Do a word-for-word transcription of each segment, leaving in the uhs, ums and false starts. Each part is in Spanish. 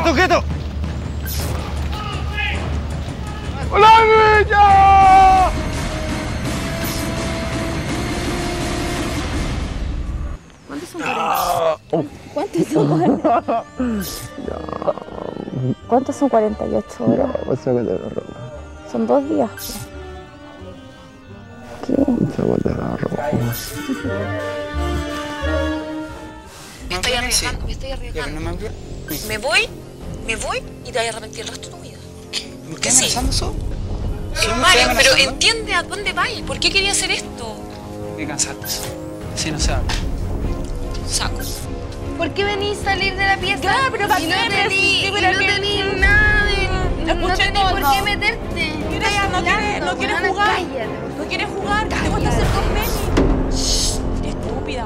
¡Quieto, quieto! ¡Hola, niña! ¿Cuántos son cuarenta? ¿Cuántos son cuarenta? ¿Cuántos son cuarenta y ocho horas? No, sácate la ropa. Son dos días. ¿Qué? Sácate la ropa. Me estoy arriesgando, me estoy arriesgando. No me... me voy, me voy y te vas a arrepentir el resto de tu vida. ¿Por qué Sí. amenazando eso? Eh, Mario, pero entiende a dónde vas. ¿Por qué quería hacer esto? Qué cansarte. Si no se habla. Saco. ¿Por qué venís a salir de la pieza? Ya, pero ¿para y qué? no Pero tení, sí, y pero no que- tení nada de... No Escuché tenés por todo. qué meterte. Mira, no quieres, no quieres jugar. Cállate. No quieres jugar. ¿Qué te cuesta hacer con Benny? Shh, estúpida.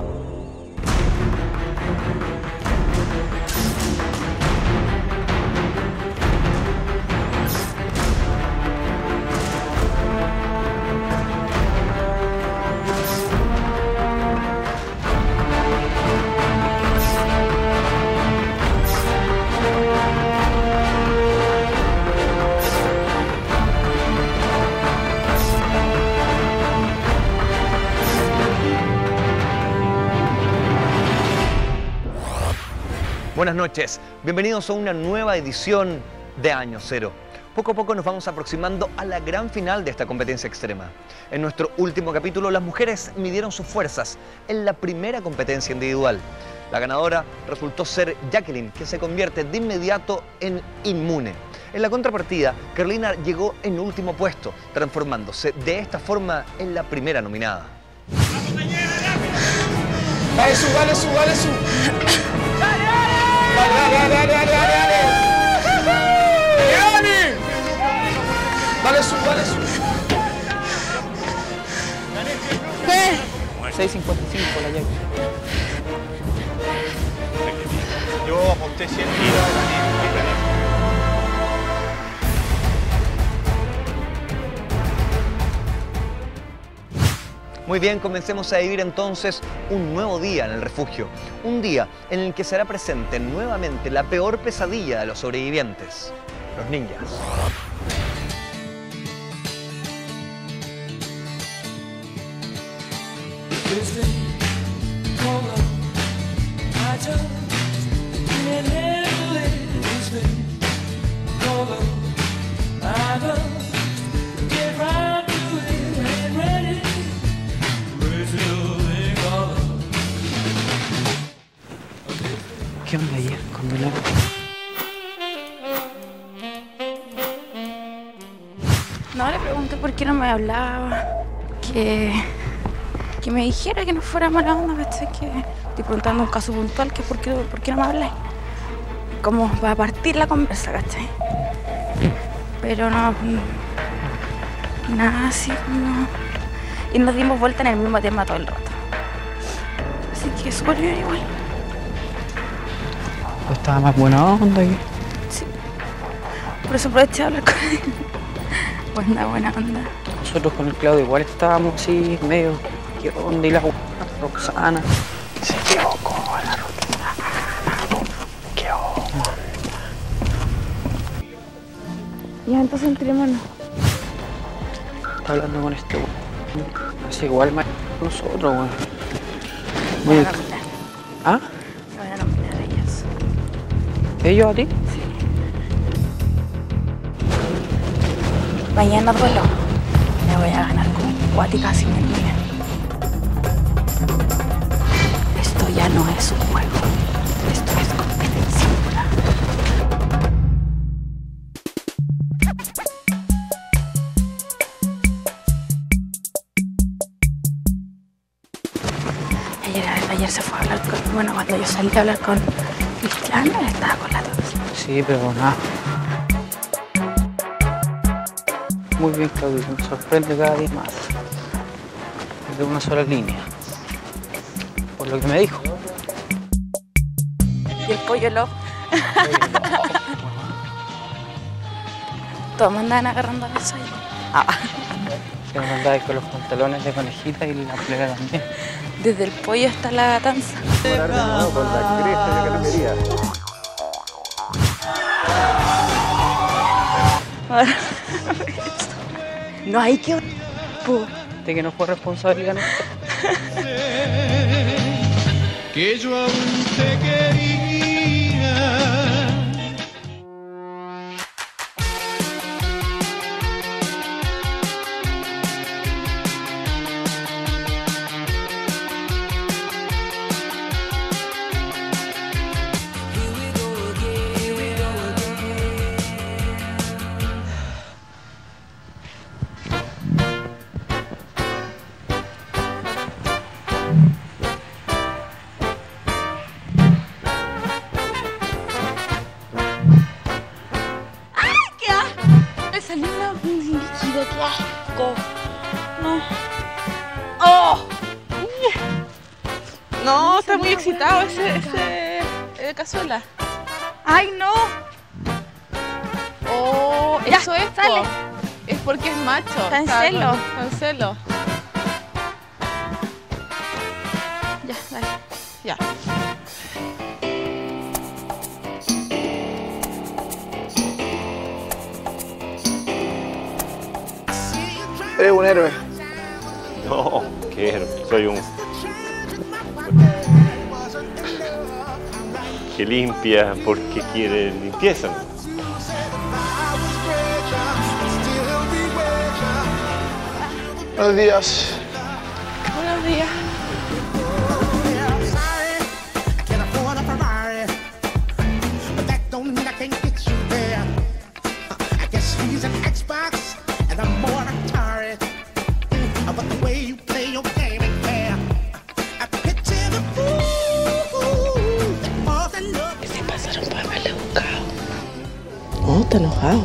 Buenas noches, bienvenidos a una nueva edición de Año Cero. Poco a poco nos vamos aproximando a la gran final de esta competencia extrema. En nuestro último capítulo, las mujeres midieron sus fuerzas en la primera competencia individual. La ganadora resultó ser Jacqueline, que se convierte de inmediato en inmune. En la contrapartida, Carolina llegó en último puesto, transformándose de esta forma en la primera nominada. Dale su, dale su, dale su. Dale, dale, dale, dale, dale, dale. Dale, dale su, dale su. seis cincuenta y cinco la Jackie. Yo aposté cien tiros, gané. Muy bien, comencemos a vivir entonces un nuevo día en el refugio. Un día en el que será presente nuevamente la peor pesadilla de los sobrevivientes, los ninjas. ¿Qué onda ayer con Milagro? No, le pregunté por qué no me hablaba. Que, que me dijera que no fuera mala onda, ¿cachai? Que estoy preguntando un caso puntual, que por qué, por qué no me habláis. Como para partir la conversa, ¿cachai? Pero no, nada así, no. Y nos dimos vuelta en el mismo tema todo el rato. Así que súper bien igual. Pues estaba más buena onda que... Sí. Por eso aproveché de hablar con él. Buena, buena onda. Nosotros con el Claudio igual estábamos así, medio... ¿Qué onda? Y la Roxana. Se quedó como la Roxana. ¿Qué onda? Ya, entonces entrémonos. Está hablando con este weón. Así igual más que nosotros, weón. Voy a Muy- nominar. ¿Ah? Voy a nominar a ellos. ¿Ellos a ti? Mañana duelo. Me voy a ganar con cuática sin el nivel. Esto ya no es un juego. Esto es competencia pura. Ayer, ayer se fue a hablar con... Bueno, cuando yo salí a hablar con Cristiano, él estaba con la tos. Sí, pero nada. Muy bien, Claudio, me sorprende cada día más. De una sola línea. Por lo que me dijo. Y el pollo lo... Todos me andaban agarrando a besos ahí. Ah, Que me andaba con los pantalones de conejita y la polera también. desde el pollo hasta la gatanza. Con la cresta de calamería. No hay que... Po. De que no fue responsabilidad nuestra. Que yo aún te quería. Líquido, qué asco. No. ¡Oh! No, está muy excitado ese, ese eh, cazuela. ¡Ay, no! Oh, Ya, eso es, sale. po. Es porque es macho. Está en celo. Está en celo. Ya, dale. Ya. Eres un héroe. No, qué héroe. Soy un... que limpia porque quiere limpieza. Buenos días. Buenos días. No, está enojado.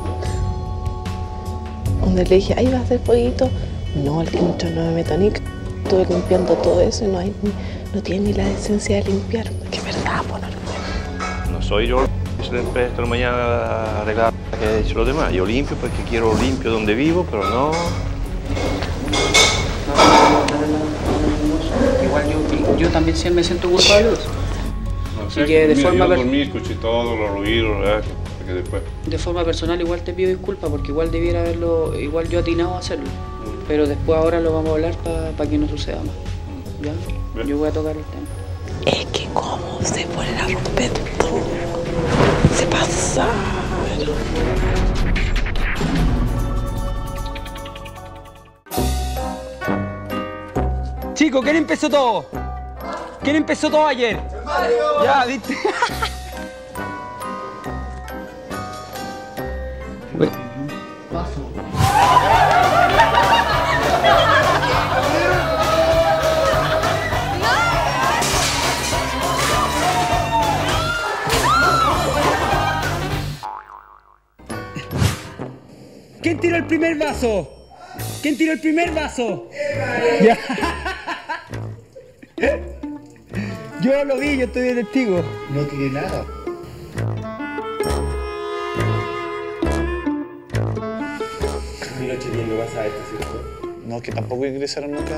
Donde le dije, ahí va a hacer fueguito. No, el quincho no me meto ni. Estuve limpiando todo eso y no, hay, no tiene ni la decencia de limpiar. Que es verdad, pues no. No soy yo que se le empieza esta mañana a arreglar lo que ha hecho los demás. Yo limpio porque quiero limpio donde vivo, pero no... Igual yo, yo también sí me siento culpable. No sé, Así que de mira, forma yo per- dormí, escuché todo, los ruidos, ¿verdad? Que después... De forma personal igual te pido disculpas porque igual debiera haberlo, igual yo atinado a hacerlo. Pero después ahora lo vamos a hablar para pa que no suceda más. ¿Ya? Bien. Yo voy a tocar el tema. Es que cómo se pone a romper todo. Se pasa. Chicos, ¿quién empezó todo? ¿Quién empezó todo ayer? Mario. Ya, ¿viste? ¿Quién tiró el primer vaso? ¿Quién tiró el primer vaso? Ya. Yo lo vi, yo estoy de testigo. No tiene nada. Mi noche bien no pasa esto, ¿cierto? No, que tampoco ingresaron nunca.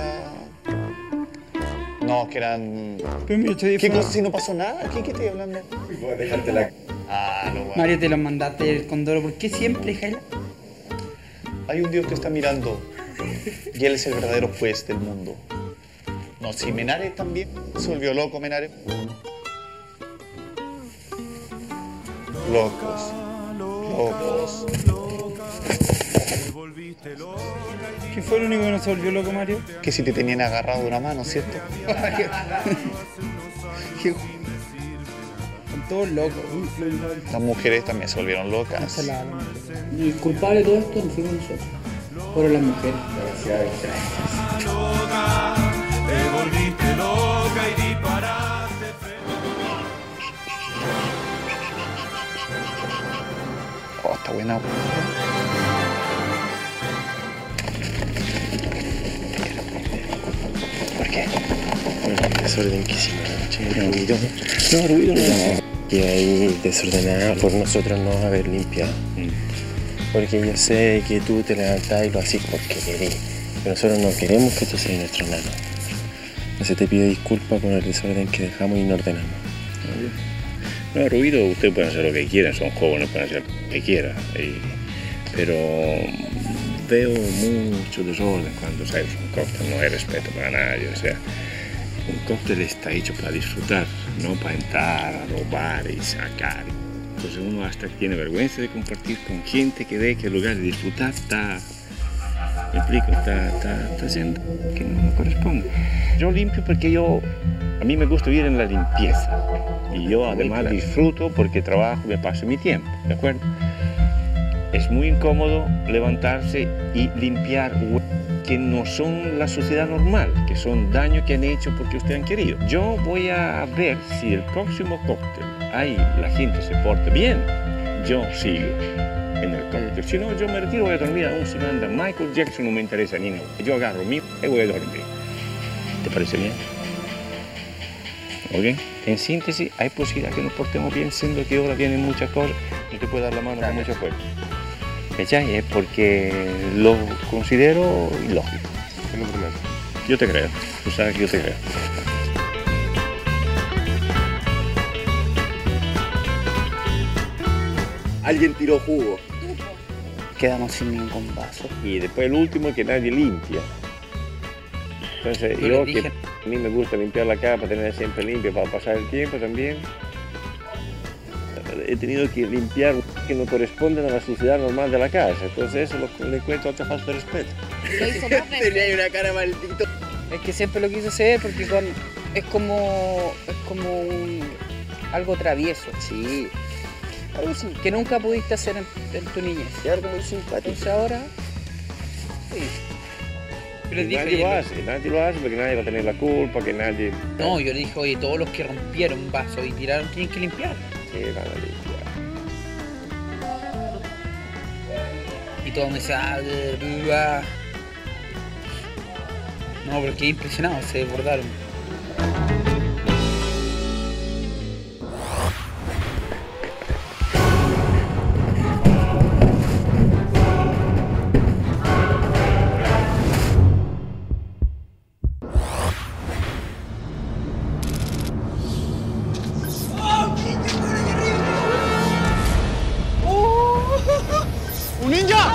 No, que eran. Pero mi noche ¿Qué fue- cosa si no pasó nada? ¿Qué, qué estoy hablando? Voy a dejarte la... Ah, no, bueno. Mario, te lo mandaste ayer con Doro. ¿Por qué siempre, Jaila? Hay un Dios que está mirando y Él es el verdadero juez del mundo. No, si Menares también se volvió loco, Menares. Locos. Locos. ¿Quién fue el único que no se volvió loco, Mario? Que si te tenían agarrado de una mano, ¿cierto? Con todos locos. Las mujeres también se volvieron locas. El culpable de todo esto no fuimos nosotros. Fueron las mujeres. Te volviste loca y disparaste. Oh, está buena. ¿Por qué? El desorden que hicimos anoche, ruido. No, ruido no. Y ahí desordenada por nosotros no haber limpiado. Porque yo sé que tú te levantás y lo haces porque querés. Pero nosotros no queremos que esto sea nuestro nano. Entonces te pido disculpas por el desorden que dejamos y no ordenamos. No, ruido, usted puede hacer lo que quiera, son jóvenes, pueden hacer lo que quieran. Y pero veo mucho desorden cuando sabes un cóctel, no hay respeto para nadie, o sea, un cóctel está hecho para disfrutar, no para entrar a robar y sacar. Entonces uno hasta tiene vergüenza de compartir con gente que ve que el lugar de disfrutar está, me explico, está, está, está haciendo que no corresponde. Yo limpio porque yo, a mí me gusta vivir en la limpieza y yo además disfruto porque trabajo y me paso mi tiempo, ¿de acuerdo? Es muy incómodo levantarse y limpiar que no son la sociedad normal, que son daños que han hecho porque ustedes han querido. Yo voy a ver si el próximo cóctel, ahí la gente se porta bien, yo sigo en el cóctel. Si no, yo me retiro, voy a dormir aún si me anda Michael Jackson, no me interesa ni nada. Yo agarro mi y voy a dormir. ¿Te parece bien? ¿Ok? En síntesis, hay posibilidad que nos portemos bien, siendo que ahora vienen muchas cosas, no te puedo dar la mano con mucha fuerza. ¿Cachai? Es porque lo considero ilógico. Es lo primero. Yo te creo, tú sabes que yo te creo. Alguien tiró jugo. Quedamos sin ningún vaso. Y después el último que nadie limpia. Entonces Yo yo les que dije- a mí me gusta limpiar la casa para tenerla siempre limpia, para pasar el tiempo también. He tenido que limpiar que no corresponden a la suciedad normal de la casa. Entonces eso lo, le encuentro otra falta de respeto. Tenía una cara maldito. Es que siempre lo quise hacer porque con, es como es como un, algo travieso. Sí. Algo así, que nunca pudiste hacer en, en tu niñez. Y algo muy simpático. Entonces ahora, sí. Yo les Y dije, nadie oye, lo hace, nadie lo hace porque nadie va a tener la culpa, que nadie... no, yo le dije, oye, todos los que rompieron vasos y tiraron tienen que limpiar. Sí, van a limpiar. Y todos me decían, ah, bla, bla. No, pero quedé impresionado, se desbordaron. ¡Un ninja!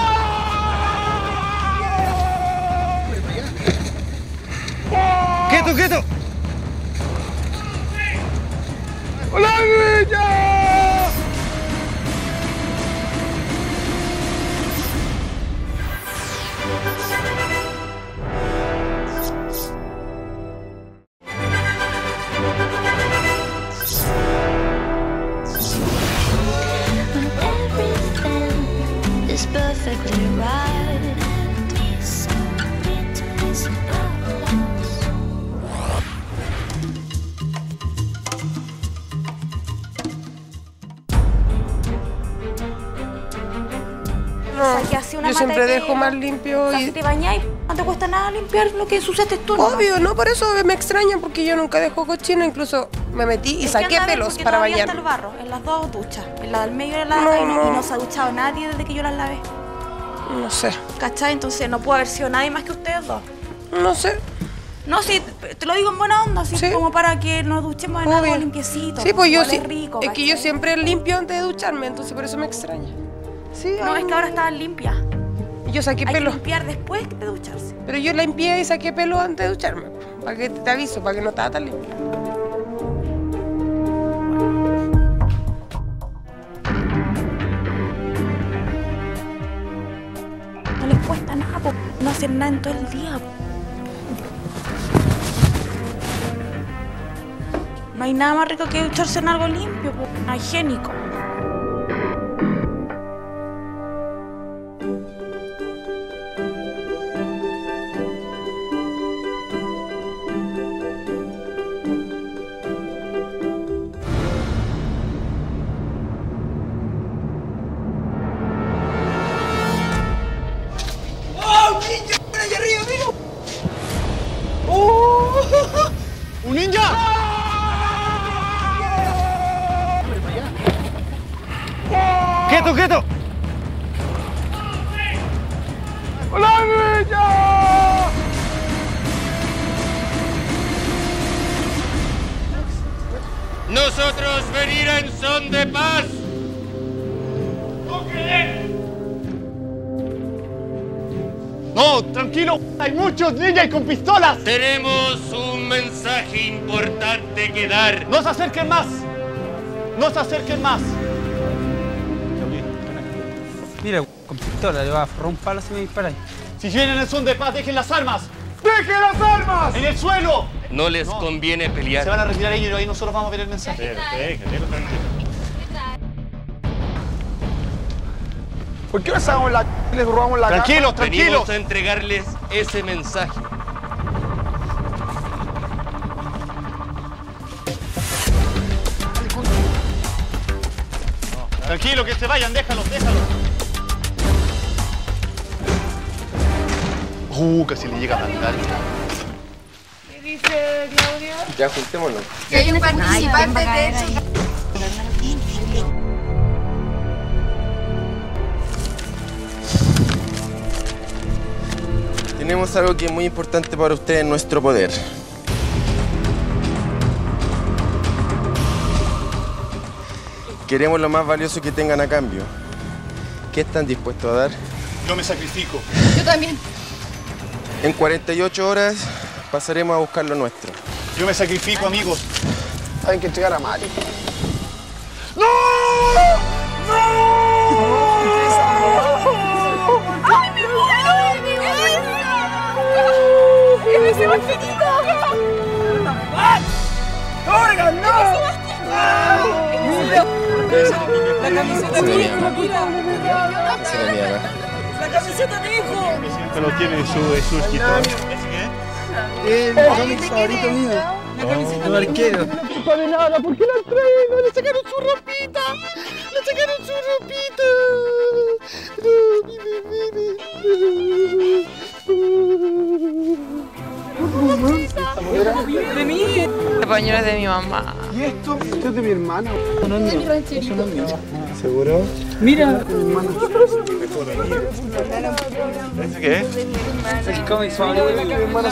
¡Quieto, quieto! ¡Hola, ninja! Is perfectly right. O sea, que hace una yo siempre mata de dejo pelo. más limpio O sea, y... si te bañáis, no te cuesta nada limpiar lo que ensuciaste tú. ¿no? Obvio, no, por eso me extraña, porque yo nunca dejo cochino, incluso me metí y Es que saqué anda a ver, pelos porque para todavía bañarme. está el barro, en las dos duchas, en la del medio y en la de No, acá, y no, y no. no se ha duchado nadie desde que yo las lavé. No sé, ¿Cachai? Entonces no pudo haber sido nadie más que ustedes dos. no sé. No, sí, te lo digo en buena onda, así como para que nos duchemos en algo Obvio. limpiecito. Sí, pues yo huele sí. rico, es que yo ¿cachai? siempre limpio antes de ducharme, entonces por eso me extraña. Sí, No, ay, es que ahora estaban limpias. yo saqué Hay pelo. que limpiar después de ducharse. Pero yo limpié y saqué pelo antes de ducharme. Para que te aviso, para que no estaba tan limpio. No les cuesta nada, po. No hacen nada en todo el día. Po. No hay nada más rico que ducharse en algo limpio, po. Higiénico. ¡Oh, ninja! ¡Ven allá arriba, amigo! ¡Oh! ¡Un ninja! ¡Quieto, quieto! ¡Hola, ninja! Nosotros venir en son de paz. No, tranquilo, hay muchos niños con pistolas. Tenemos un mensaje importante que dar. No se acerquen más. No se acerquen más. Mira, con pistola le va a forrar un palo si me disparáis. Si vienen en son de paz, dejen las armas. ¡Dejen las armas! ¡En el suelo! No les no. conviene pelear. Se van a retirar ellos y ahí nosotros vamos a ver el mensaje. Perfecto, tranquilo. ¿Por qué no sacamos la y les robamos la Tranquilos, caja? tranquilos. Venimos a entregarles ese mensaje. Tranquilo, que se vayan, déjalos, déjalos. Uh, casi le llega a mandar. ¿Qué dice Claudia? Ya juntémonos. Que hay un participante, de hecho. Tenemos algo que es muy importante para ustedes en nuestro poder. Queremos lo más valioso que tengan a cambio. ¿Qué están dispuestos a dar? Yo me sacrifico. Yo también. En cuarenta y ocho horas pasaremos a buscar lo nuestro. Yo me sacrifico, amigos. Hay que entregar a Mario. ¡No! ¡No! ¡Ay, mi vida! ¡Mi vida! ¡Es mi finito! ¡Orga, no! La camiseta de mi hijo, mira. Esa es la mía, La camiseta de mi hijo. Esto lo tiene en su, en su escritorio. Eh, mi cómic favorito mío. La camiseta de arquero. No culpa de nada, ¿por qué la han traído? Le sacaron su ropita. Le sacaron su ropita. No, mi bebé. de mí. La pañuela es de mi mamá. ¿Y esto? Esto es de mi hermana. Eso no es mío. Eso no es mío. ¿Seguro? Mira. ¿Ese qué es? El cómic favorito de mi hermana.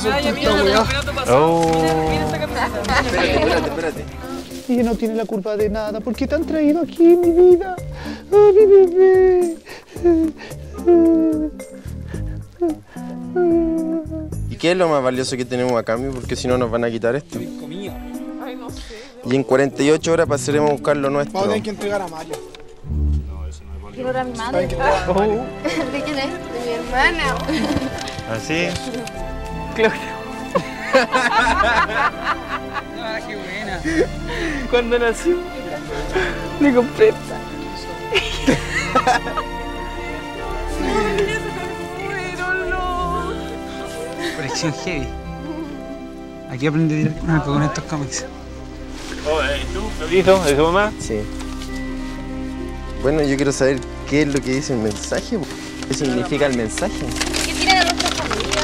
Oh. Espérate, espérate, espérate. Ella no tiene la culpa de nada. ¿Por qué te han traído aquí, mi vida? ¡Oh, mi bebé! ¿Y qué es lo más valioso que tenemos a cambio? Porque si no nos van a quitar esto. Ay, no sé. Y en cuarenta y ocho horas pasaremos a buscar lo nuestro. Vamos a tener que entregar a Mario. ¿Quién era mi madre? Hay que entregar a Mario. ¿De quién es? De mi hermana. ¿Así? Claudia. Ah, qué buena. Cuando nació, le compré esta. Colección heavy. Aquí aprendí a tirar con arco con estos cómics. Oh, ¿y tú, Claudito, de tu mamá? Sí. Bueno, yo quiero saber qué es lo que dice el mensaje. ¿Qué significa el mensaje? ¿Qué tiene de nuestra familia?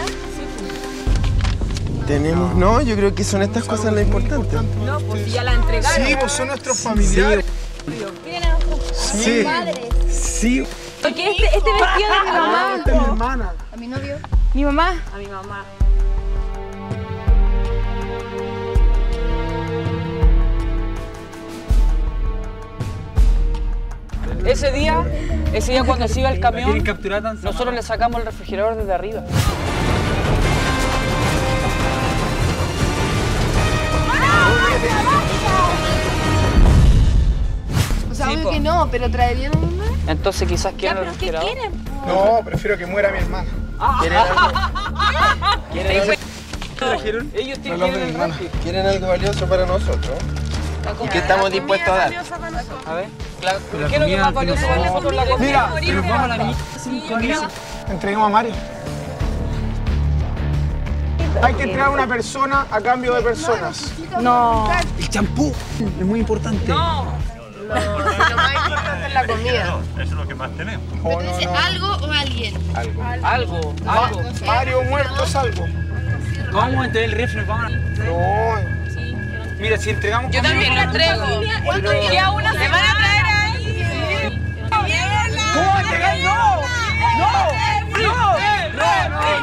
Tenemos... No, yo creo que son estas cosas las importantes. No, pues si ya la entregaron. Sí, pues son nuestros familiares. ¿Tienen a nuestros Sí. padres? Sí. Porque este, este vestido de mi mamá. De mi hermana. ¿A mi novio? Mi mamá. A mi mamá. Ese día, ese día cuando se iba el camión, nosotros le sacamos el refrigerador desde arriba. O sea, Sí, obvio po. que no, pero traerían a mi mamá. Entonces quizás Ya, quieran el pero ¿qué refrigerador. quieren? No, prefiero que muera mi hermana. ¿Quieren algo? ¿Quieren algo? Ellos tienen Reloj que de ir mi en hermana. refri. ¿Quieren algo valioso para nosotros? ¿Y qué estamos dispuestos a dar? A ver, claro. ¿Qué es lo que más valioso para nosotros la comida? Mira, pero vamos a la mía. entreguemos a Mario. Hay que entregar a una persona a cambio de personas. No. El champú es muy importante. No. Lo más importante es la comida. Eso es lo que más tenemos. Oh, ¿Tú no, dices no. algo o alguien? Algo. Algo, algo. Mario muerto es algo. Vamos a entregar el refri, vamos a... No. Mira, si entregamos... Yo también lo entrego. Y a una se van a traer ahí. ¿Cómo va a entregar? ¡No! ¡No! ¡No!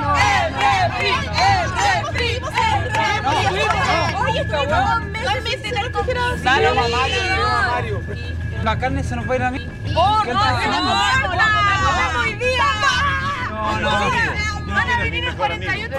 Dale, mamá, Mario. La carne se nos va a ir a mí. ¡Oh, ¿Qué no, estás no, haciendo? no! ¡No, hoy día! No, no, no. Van a venir en cuarenta y ocho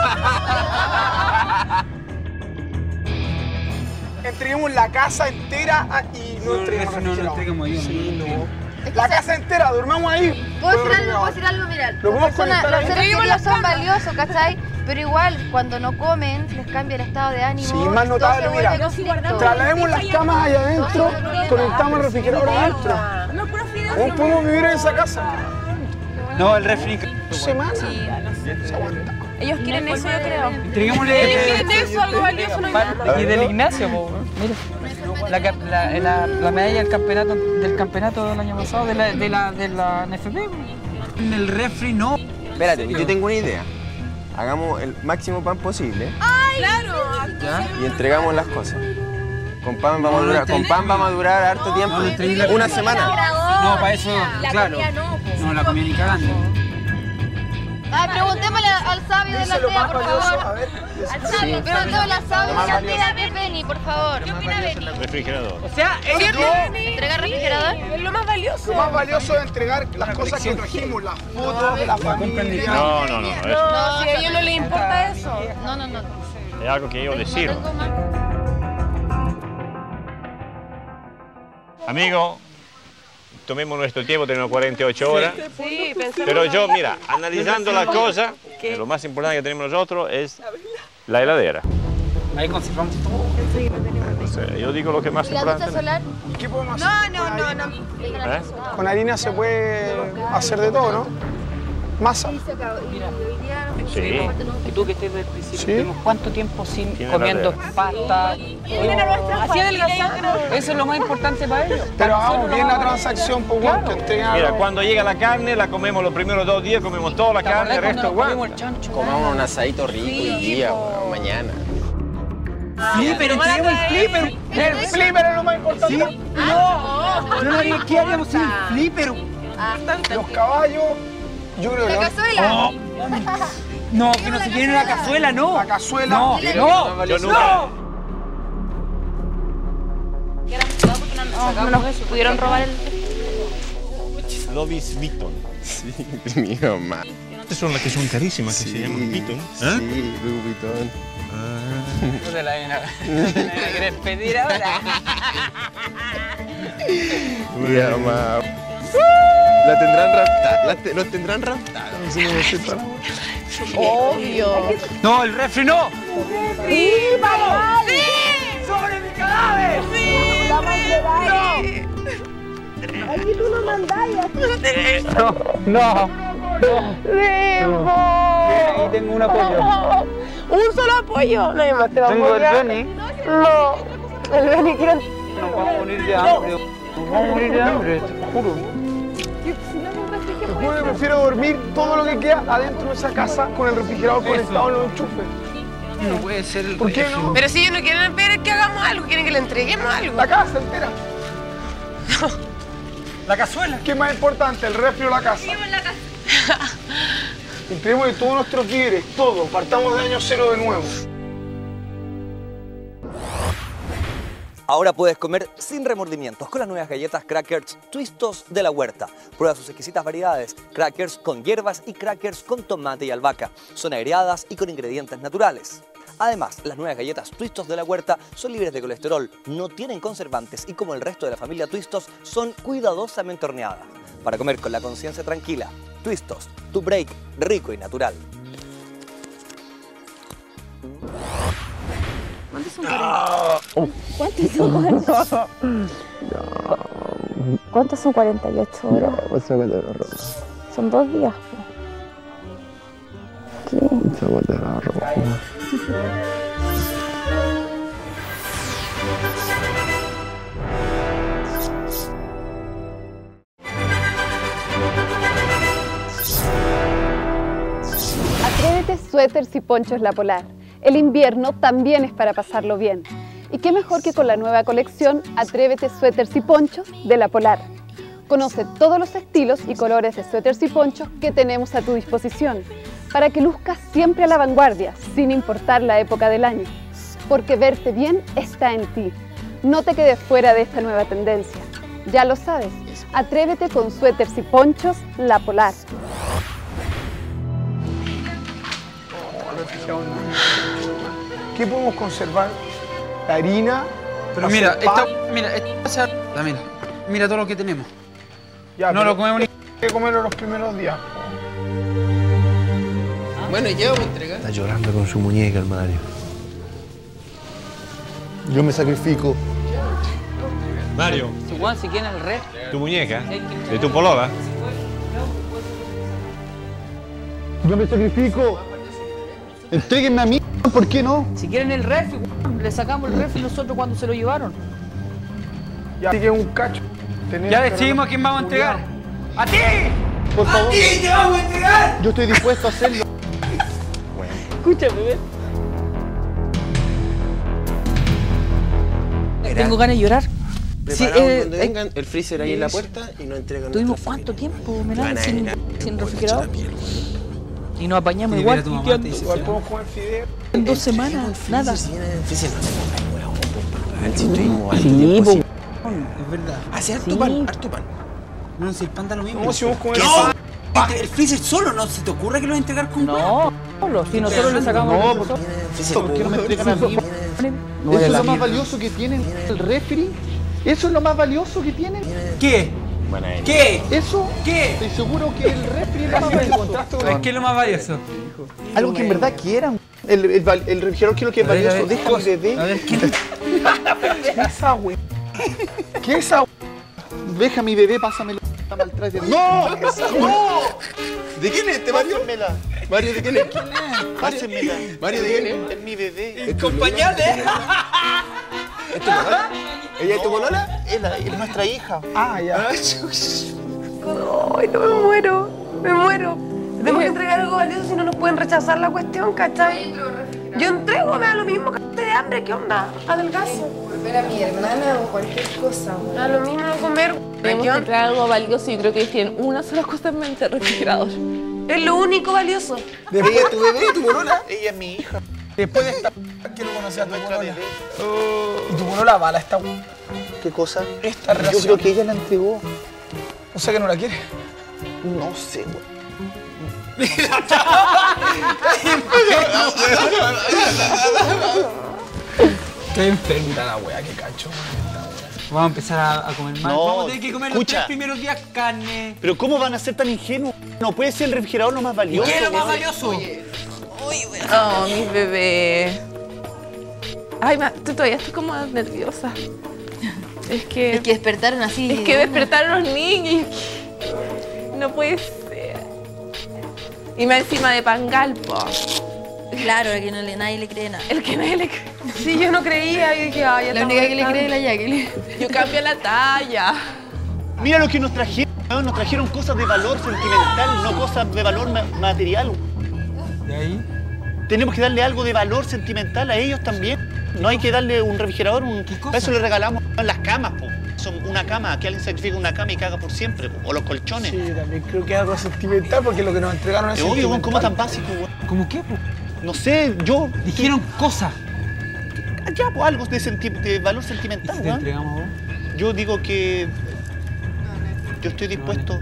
Entreguemos la casa entera a- y no, No, entreguemos no, no, no entreguemos ahí. Sí, no. La casa entera, durmamos ahí. ¿Puedo decir algo? ¿Puedo decir algo? Mirad, ¿Lo podemos las personas- conectar los ahí? seres Seguimos queridos las son camas. valiosos, ¿cachai? Pero igual, cuando no comen, les cambia el estado de ánimo. Sí, más todo notable, se mira. vuelve conflicto. Traslademos las camas allá adentro, conectamos el refrigerador adentro. ¿Cómo podemos vivir en esa casa? No, el refri. Dos semanas. Sí, ellos quieren eso, yo creo. Entreguémosle. Ellos quieren eso, algo valioso. No hay nada. Y del Ignacio, po, mira. La, cap- la, la, la medalla del campeonato, del campeonato del año pasado de la, de la, de la N F P. En el refri no. Espérate, yo tengo una idea. Hagamos el máximo pan posible Claro. ¿Ya? y entregamos las cosas. Con pan vamos a durar, con pan vamos a durar harto tiempo. No, entregué la- Una semana. No, para eso, claro. No, la comida ni cagando. Ay, preguntémosle al sabio de la Dice lo aldea, más por valioso, favor. a ver. Al sabio, preguntémosle al sabio más de la valioso. aldea de Penny, por favor. ¿Qué opina Benny? Refrigerador. O sea, ellos ¿Entregar refrigerador? es lo más valioso. Lo más valioso es entregar las cosas que trajimos, las fotos de la familia. No, no, no, no. Es, No, si a ellos no les importa eso. No, no, no. es algo que yo decido. Tengo más. Amigo, tomemos nuestro tiempo, tenemos cuarenta y ocho horas. Sí, pensemos. Pero yo, mira, analizando la cosa, ¿Qué? lo más importante que tenemos nosotros es la heladera. Ahí conservamos todo. O sea, yo digo lo que más ¿Y la ducha importante. solar? ¿Y qué podemos hacer? No, no, no, no. ¿Eh? Con harina se puede hacer de todo, ¿no? Masa. Sí. Y tú que estés del principio, Sí. tenemos ¿cuánto tiempo sin Tiene comiendo heladera. pasta? Así adelgazando. Eso es lo más importante para ellos. Pero hagamos bien la transacción, pues bueno, que entregan. Mira, cuando llega la carne, la comemos los primeros dos días, comemos toda la carne, el resto comimos igual. el chancho? Comamos un asadito rico hoy día, weón, mañana. Flipper, entreguemos el flipper. El flipper es lo más importante. No, no, no, ¿qué haríamos sin el flipper? Los caballos, yo creo que ¿La no. cazuela? No, que no se quieren la cazuela, no. La cazuela. No, no, Yo no. nunca. No nos pudieron robar el... Lovis Vuitton. Sí, mi mamá. Estas son las que son carísimas, que se llaman Vuitton. Sí, Louis Vuitton. No te la ven a querer pedir ahora. Mi mamá. La tendrán raptada. La te- los tendrán raptados. Obvio. No, el refri no. ¡Sí, vamos! ¡Sí! ¡Sobre mi cadáver! ¡Sí! ¡No! Aquí tú no mandáis. No, no. ¡Remo! Ahí tengo un apoyo. ¡Un solo apoyo! No hay más, te va a Tengo el morir. Benny. No. El Benny quiere... Nos vamos a morir de hambre. Nos vamos a morir de hambre, te juro. Te juro que prefiero dormir todo lo que queda adentro de esa casa con el refrigerador conectado en los enchufes. No puede ser el ¿Por qué refri. no? Pero si ellos no quieren ver que hagamos algo, quieren que le entreguemos algo. La casa entera. La cazuela. ¿Qué es más importante, el refri o la casa? Entreguemos de todos nuestros víveres, todo. Partamos de año cero de nuevo. Ahora puedes comer sin remordimientos con las nuevas galletas Crackers Twistos de la Huerta. Prueba sus exquisitas variedades, crackers con hierbas y crackers con tomate y albahaca. Son aireadas y con ingredientes naturales. Además, las nuevas galletas Twistos de la Huerta son libres de colesterol, no tienen conservantes y como el resto de la familia Twistos son cuidadosamente horneadas. Para comer con la conciencia tranquila, Twistos, tu break rico y natural. ¿Cuántos son cuarenta? ¿Cuántos son cuarenta? ¿Cuántos son cuarenta y ocho horas? No, sácate la ropa. Son dos días. ¿Qué? Sácate la ropa. Atrévete suéteres y ponchos La Polar. El invierno también es para pasarlo bien. Y qué mejor que con la nueva colección Atrévete suéteres y ponchos de La Polar. Conoce todos los estilos y colores de suéteres y ponchos que tenemos a tu disposición para que luzcas siempre a la vanguardia, sin importar la época del año. Porque verte bien está en ti. No te quedes fuera de esta nueva tendencia. Ya lo sabes, atrévete con suéteres y ponchos La Polar. refrigerador no. ¿Qué podemos conservar? La harina. Pero hacer mira, esta, pan. mira, esta, la mira, mira todo lo que tenemos. Ya, no pero lo comemos ni... hay que comerlo los primeros días. Bueno, ¿y qué vamos a entregar? Está llorando con su muñeca el Mario. Yo me sacrifico. Mario, Si Juan, si quieren el red. tu muñeca, de tu polola. Yo me sacrifico. Entréguenme a mí, ¿por qué no? Si quieren el refri, le sacamos el refri nosotros cuando se lo llevaron. Ya, así que un cacho. Tenés Ya que decidimos a quién vamos a entregar. ¡A ti! Por favor. ¡A ti te vamos a entregar! Yo estoy dispuesto a hacerlo. Escúchame, ¿ves? Tengo ganas de llorar. Sí, Preparados eh, cuando eh, vengan, el freezer ahí en la puerta y nos entregan. ¿Tuvimos cuánto tiempo, Melán, Van a sin, ir a- sin Borracha refrigerador? la piel. Y nos apañamos Sí, igual, mira, tu mamá piteando. te dice, Igual podemos comer fideo. En dos semanas, nada. Si en el freezer no te pongas huevo, compadre. Si estuvimos harto Sí, tiempo po. sin- Es verdad. Hace harto Sí. pan, harto pan. No, si el pan da lo mismo. ¿Cómo si vamos a comer ¿Qué? pan? Entre- El freezer solo, ¿no se te ocurre que lo entregar con No, solo. Si nosotros le sacamos No, el porque- Freezer, ¿Por qué no me entregan a mí? No Eso vaya es la lo más mierda. valioso que tienen, el refri. Eso es lo más valioso que tienen. ¿Qué? Van a ir. ¿Qué? Eso, ¿Qué? estoy seguro que el refri es lo más valioso. ¿Qué es lo más valioso? Algo que en verdad quieran. El, el, val- el refrigerador quiero que es A ver, a valioso. ver, Deja a mi bebé. A ver, ¿quién? ¿Qué es esa, güey? ¿Qué es esa? Deja a mi bebé, pásamelo. Maltrate. ¡No! ¡No! ¿De quién es este Mario? Pásenmela. Mario, ¿de quién es? Pásenmela. Mario, ¿de quién es? Es mi bebé. ¿Es tu pañales? ¿Es tu polola? ¿Ella es tu polola? Es, la- es nuestra hija. Ah, ya. Ay, no me muero, me muero. Tenemos que entregar algo valioso si no nos pueden rechazar la cuestión, ¿cachai? Yo entrego, me da lo mismo, que de hambre, ¿qué onda? Adelgazo. Volver a mi hermana o cualquier cosa. Me da lo mismo comer. Tenemos ¿Qué que onda? traer algo valioso y creo que ellos tienen una sola cosa en mente, el refrigerador. Es lo único valioso. ¿Ella es tu bebé, tu polola? Ella es mi hija. Después de esta que no conocía a tu Nuestra polola. bebé. Y tu polola bala esta ¿Qué cosa? esta Yo relación. creo que ella la entregó. O sea que no la quiere. No sé, güey. Qué enfermita la wea, qué cacho. Vamos a empezar a, a comer más. No, Vamos a tener que comer escucha. los tres primeros días carne. Pero ¿cómo van a ser tan ingenuos? No puede ser el refrigerador lo más valioso. ¿Qué es lo más güey. valioso? Oh, mi bebé. Ay, ma, tú todavía estoy como nerviosa. Es que... Es que despertaron así. Es que despertaron los niños. No puede ser. Y más encima de Pangalpo. Claro, el que no le, nadie le cree nada. El que nadie le cree. Sí, yo no creía. Yo dije, ay, ya La estamos única que le tan- cree es la Jacqueline. Yo cambio la talla. Mira lo que nos trajeron. weón, Nos trajeron cosas de valor sentimental, no cosas de valor ma- material. ¿De ahí? Tenemos que darle algo de valor sentimental a ellos también. No hay que darle un refrigerador, un... cosa? Para eso le regalamos las camas, po. Son una cama, que alguien sacrifica una cama y caga por siempre, po. O los colchones. Sí, también creo que es algo sentimental porque lo que nos entregaron es Te odio, weón, sentimental. ¿cómo tan básico, weón? ¿Cómo qué, po? No sé, yo... Dijeron cosas. Ya, pues algo de, senti- de valor ¿Y sentimental, si te weón. entregamos vos? Yo digo que... Yo estoy dispuesto...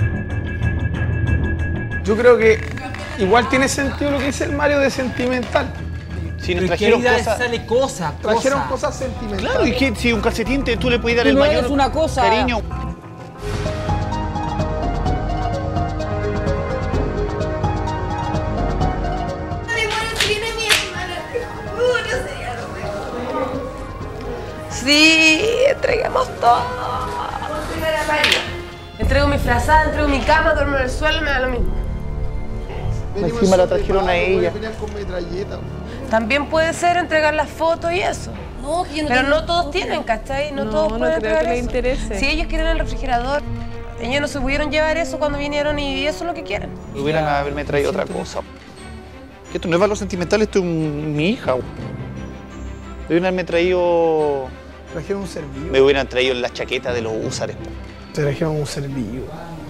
Yo creo que igual tiene sentido lo que dice el Mario de sentimental. Si nos Pero es que trajeron ahí da- cosas... sale cosa, Trajeron cosa. cosas sentimentales. Claro, y que si un calcetín te, tú le puedes dar Tú el no mayor eres una cosa. cariño. Sí, entreguemos todo. Entrego mi frazada, entrego mi cama, duermo en el suelo, me da lo mismo. Encima la trajeron a ella. Con metralleta. También puede ser entregar las fotos y eso. No, que yo no Pero tengo- no todos tienen, ¿cachai? No, No, todos no pueden creo entregar que les eso. interese. Si ellos quieren el refrigerador, ellos no se pudieron llevar eso cuando vinieron y eso es lo que quieren. Hubieran haberme traído otra cosa. Que esto no es valor sentimental, esto es un- mi hija. Debieron haberme traído... Trajeron un servillo. Me hubieran traído la chaqueta de los húsares. Trajeron un servillo.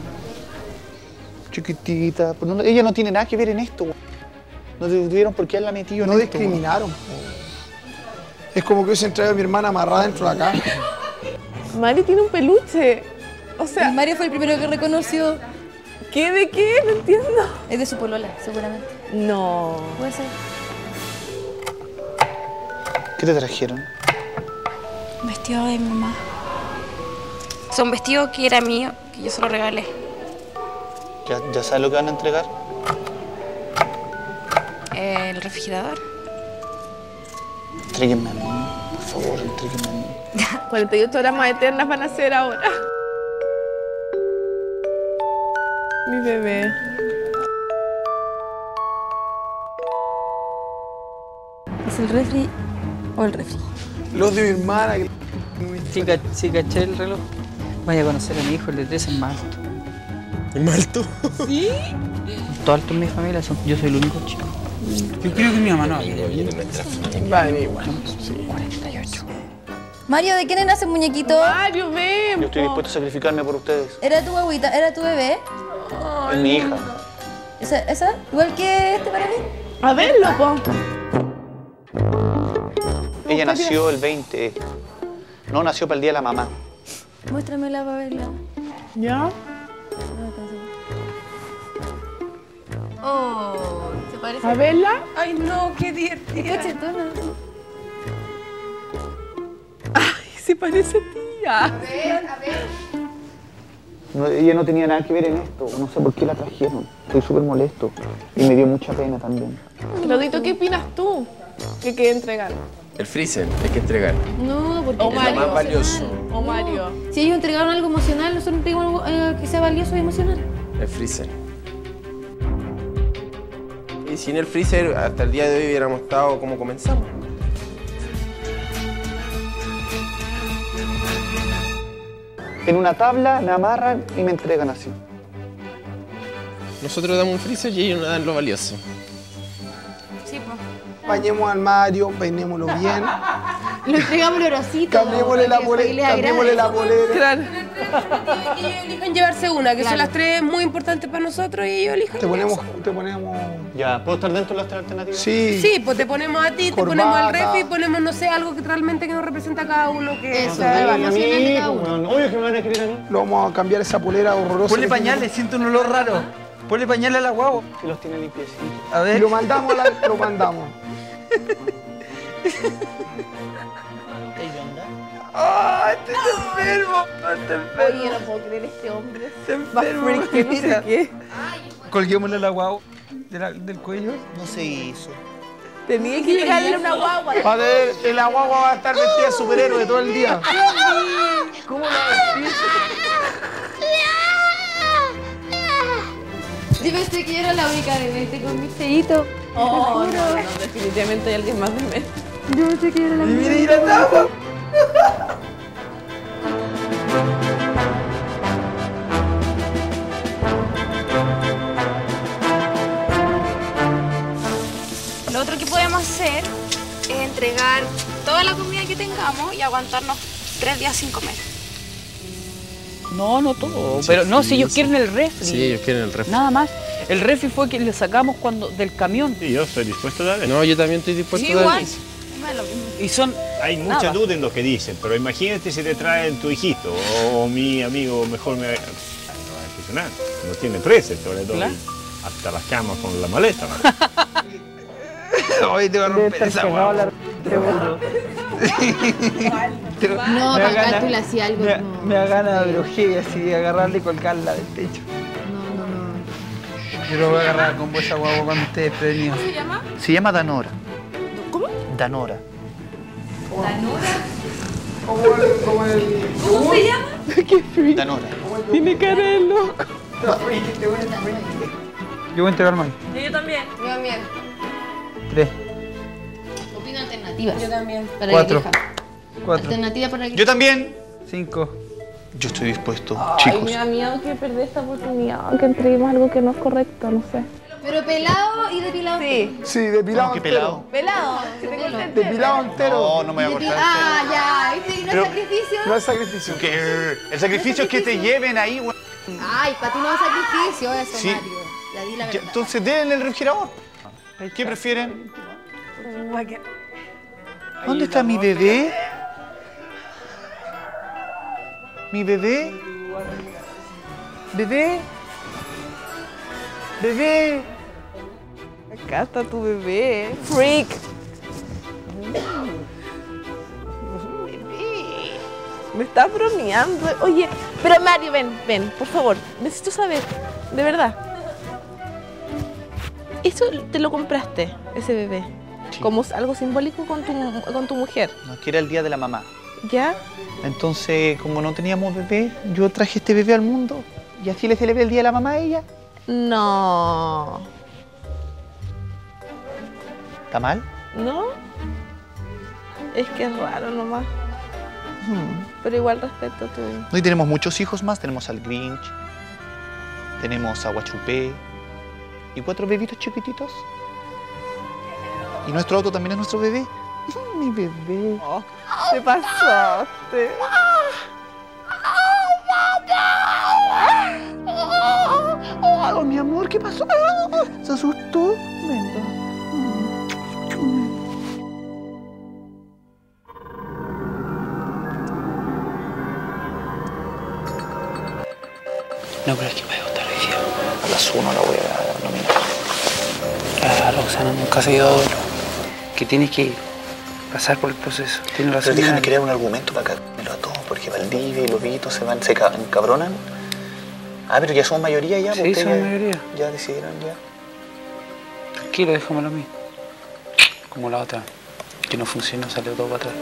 Chiquitita. Pues no- ella no tiene nada que ver en esto. güey. No tuvieron por qué haberla metido No en esto. güey. discriminaron. po. Es como que hubiesen traído a mi hermana amarrada dentro de la caja. Mari tiene un peluche. O sea, El Mario fue el primero que reconoció. ¿qué de qué? No entiendo. Es de su polola, seguramente. No. Puede ser. ¿Qué te trajeron? Un vestido de mi mamá. Es un vestido que era mío, que yo se lo regalé. ¿Ya, ya sabes lo que van a entregar? El refrigerador. Entréguenme a mí, por favor, entréguenme a mí. cuarenta y ocho horas más eternas van a ser ahora. Mi bebé. ¿Es el refri o el refri? Los de mi hermana. Que... Sí, ca- sí, caché el reloj. Vaya a conocer a mi hijo, el de tres es más alto. ¿Es más alto? ¿Sí? Todo alto en mi familia, son, yo soy el único chico. Yo creo que mi mamá no. Va a venir igual. cuarenta y ocho. Mario, ¿de quién era ese muñequito? Mario, ven. Yo estoy dispuesto a sacrificarme por ustedes. ¿Era tu guaguita? ¿Era tu bebé? Es mi hija. ¿Esa? ¿Esa? ¿Igual que este para mí? A verlo, po. Ella nació el veinte. No, nació para el día de la mamá. Muéstramela para verla. ¿Ya? Oh, ¿se parece? ¿A verla? Ay, no, qué divertida. Qué cachetona. Ay, se parece a ti. A ver, a ver. No, ella no tenía nada que ver en esto. No sé por qué la trajeron. Estoy súper molesto. Y me dio mucha pena también. Claudito, ¿qué opinas tú? ¿Qué hay que entregar? El freezer, hay que entregar. No, porque O es Mario. Lo más valioso. O Mario. Si ellos entregaron algo emocional, nosotros entregamos algo eh, que sea valioso y emocional. El freezer. Y sin el freezer, hasta el día de hoy hubiéramos estado como comenzamos. En una tabla me amarran y me entregan así. Nosotros damos un freezer y ellos nos dan lo valioso. Sí, pues. Bañemos al Mario, peinémoslo bien. Lo entregamos olorosito. Cambiémosle la polera. Cambiémosle la polera. Claro. Que ellos elijan llevarse una, que Claro. son las tres muy importantes para nosotros y ellos elijan. Te ponemos, te ponemos. Ya, ¿puedo estar dentro de las tres alternativas? Sí. Sí, pues te ponemos a ti, te Corbata. ponemos al refri, ponemos, no sé, algo que realmente que nos representa a cada uno. Que Eso, sea- algo emocional de cada uno. Obvio que me van a querer a mí. Lo vamos a cambiar esa polera horrorosa. Ponle que pañales, siento un olor raro. Ponle pañales a la guagua. Si los tiene limpiecitos. A tenemos. Y ver. lo mandamos, a la- lo mandamos. ¡Ah, este está enfermo! Está enfermo. Oye, no puedo creer este hombre. Está enfermo. freak que no sé Mira. qué. Colguémosle la guagua de la- del cuello. No se hizo. Tenía que llegarle una guagua. Va a tener, el guagua va a estar vestida de superhéroe todo el día. ¿Cómo la vestís? Yo pensé que yo era la única de mente con mi feíto. Oh, no, no, definitivamente hay alguien más de mí. Yo pensé que yo era la Y única. mira, y la tapa. Lo otro que podemos hacer es entregar toda la comida que tengamos y aguantarnos tres días sin comer. No, no todo. Pero no, si ellos quieren el refri. Sí, ellos quieren el refri. Nada más. El refri fue que le sacamos cuando del camión. Sí, yo estoy dispuesto a darle. No, yo también estoy dispuesto Sí, a igual. darle. No es lo mismo. Y son. Hay mucha Nada. duda en lo que dicen, pero imagínate si te traen tu hijito o mi amigo mejor me... No, es impresionante. No tiene precio, sobre todo. Claro. Hasta las camas con la maleta, ¿no? Hoy te va a romper esa guagua. No, para acá tú le hacías algo. Me, como- me da ganas de brujía así de agarrarla y colgarla del techo. No, no, no. Yo lo voy a agarrar con esa guagua cuando esté desprevenido. ¿Cómo se llama? Se llama Danora. ¿Cómo? Danora. Como el, como el. ¿Cómo se llama? Qué frío. Danora. Tiene cara de loco. Yo voy a entregar más. Yo también. Yo también. Tres, Opino alternativas. Yo también. Para Cuatro. que elija. cuatro, Alternativa para que Yo también. cinco. Yo estoy dispuesto, Ay, chicos. me da miedo que perder esta oportunidad, que entreguemos algo que no es correcto, no sé. Pero pelado y depilado. Sí. Sí, depilado ¿Cómo que entero. pelado? Pelado. Que tengo el tente. Depilado entero. No, no me voy a Depi- cortar. Ah, ya. ¿Viste que no Pero- es sacrificio? No es sacrificio. Que el sacrificio es que te lleven ahí, güey. Ay, para ti no es sacrificio eso, Sí. Mario. Ya di la Ya, verdad. entonces denle el refrigerador. ¿Qué prefieren? ¿Dónde está mi bebé? ¿Mi bebé? ¿Bebé? ¿Bebé? Acá está tu bebé. Freak. Me estás bromeando. Oye, pero Mario, ven, ven, por favor. Necesito saber, de verdad. ¿Eso te lo compraste, ese bebé? Sí. Como algo simbólico con tu, con tu mujer. No, que era el día de la mamá. ¿Ya? Entonces, como no teníamos bebé, yo traje este bebé al mundo. Y así le celebré el día de la mamá a ella. No. ¿Está mal? ¿No? Es que es raro nomás. Hmm. Pero igual respeto tu... Hoy tenemos muchos hijos más. Tenemos al Grinch, tenemos a Guachupé y cuatro bebitos chiquititos. Y nuestro auto también es nuestro bebé. Mi bebé. Oh, te pasaste. Oh, mi amor, ¿qué pasó? ¿Se asustó? Venga. No, pero es que me voy a estar hoy día. A las uno la voy a nominar. Ah, Roxana nunca se ha ido a duelo. Que tienes que ir. Pasar por el proceso. Tienes razón. Pero déjame crear un argumento para cagármelo a todos, porque Valdivia y Lobitos se van, se encabronan. Ah, pero ya son mayoría ya. Sí, son ya, mayoría. Ya decidieron ya. Tranquilo, déjamelo a mí. Como la otra, que no funcionó, salió todo para atrás.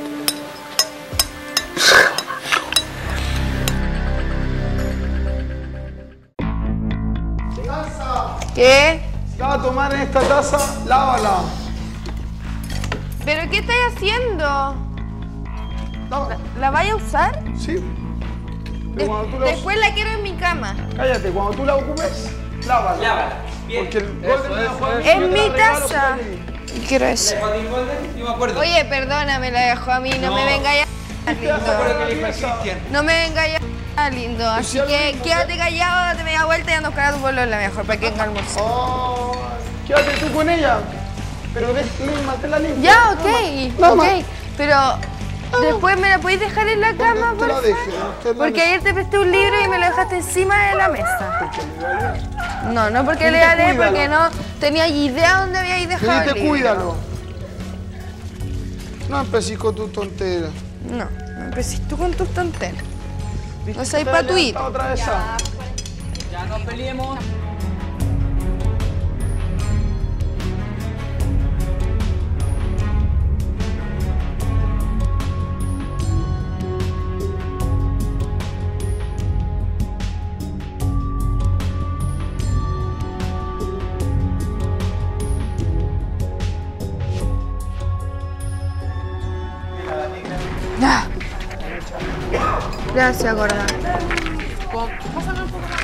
¿Qué? Si vas a tomar en esta taza, lávala. ¿Pero qué estás haciendo? ¿La, la vaya a usar? Sí. De, cuando tú la después la quiero en mi cama. Cállate, cuando tú la ocupes, lávala. Lávala. Porque el golden me la juega. Es mi taza. Quiero eso. Yo me acuerdo. Oye, perdóname, la dejó a mí. No, No. me venga ya, lindo. Cristian. No me venga ya, lindo. Así que quédate callado, date media vuelta y anda a buscar a tu pueblo la mejor para que venga a almorzar. Oh, quédate tú con ella. Pero mantén la limpia. Ya, ok. No, ok. no. Pero después me la podéis dejar en la cama, por favor. Porque ayer te presté un libro y me lo dejaste encima de la mesa. No, no porque le leí, porque no tenía idea dónde habíais dejado el Dijiste, libro. cuídalo. No empecés con tus tonteras. No, no empecés tú con tus tonteras. No soy pa' tu ir. Otra vez. Ya, ya no peleemos. Ya. Gracias, gorda. Pásame un poco más.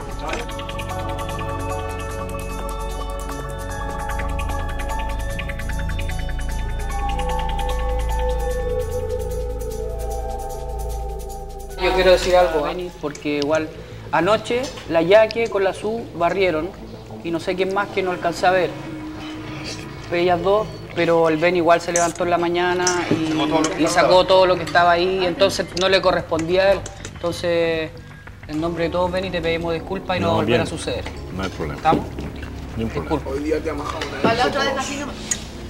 Yo quiero decir algo, Beni, porque igual anoche la Yaque con la Su barrieron y no sé quién más que no alcancé a ver. Ellas dos, pero el Beni igual se levantó en la mañana y, y sacó todo lo que estaba ahí, entonces no le correspondía a él. Entonces, en nombre de todos, Beni, te pedimos disculpas y no, no volverá a suceder. No hay problema. ¿Estamos? Ni un problema. Hoy día te ha majado una Para la otra vez así nomás.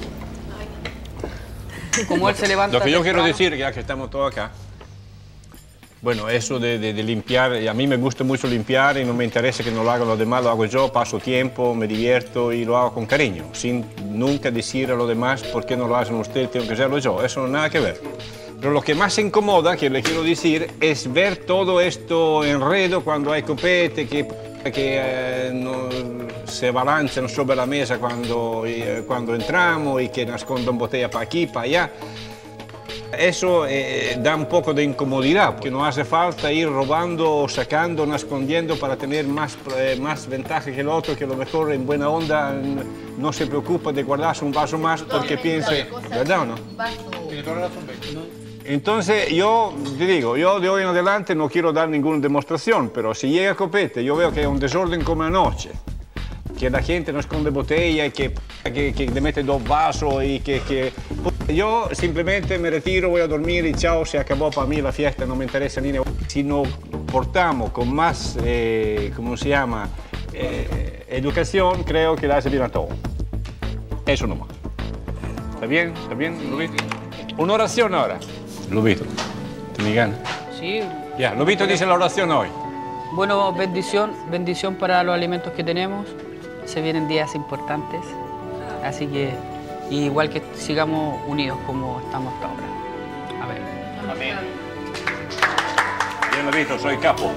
Como él se levanta. Lo que yo quiero temprano. decir, ya que estamos todos acá, bueno, eso de, de, de limpiar, a mí me gusta mucho limpiar y no me interesa que no lo hagan los demás, lo hago yo, paso tiempo, me divierto y lo hago con cariño, sin nunca decir a los demás por qué no lo hacen ustedes, tengo que hacerlo yo, eso no tiene nada que ver. Pero lo que más se incomoda, que le quiero decir, es ver todo esto enredo cuando hay copete, que, que eh, no, se balanzan sobre la mesa cuando, eh, cuando entramos y que nasconden botella para aquí, para allá. Eso eh, da un poco de incomodidad, porque no hace falta ir robando, sacando, escondiendo para tener más, eh, más ventaja que el otro, que a lo mejor en buena onda no se preocupa de guardarse un vaso más porque piensa, ¿verdad o no? Entonces yo te digo, yo de hoy en adelante no quiero dar ninguna demostración, pero si llega copete, yo veo que hay un desorden como anoche, que la gente no esconde botella y que, que, que le mete dos vasos y que, que... Yo simplemente me retiro, voy a dormir y chao, se acabó para mí la fiesta, no me interesa ni... Si nos portamos con más, eh, ¿cómo se llama? Eh, educación, creo que le hace bien a todo. Eso nomás. ¿Está bien? ¿Está bien, Lubito? Una oración ahora. Lubito, ¿te me ganas? Sí. Ya, Lobito dice la oración hoy. Bueno, bendición, bendición para los alimentos que tenemos. Se vienen días importantes, así que igual que sigamos unidos como estamos hasta ahora. Amén. Amén. Bien, Lobito, soy capo.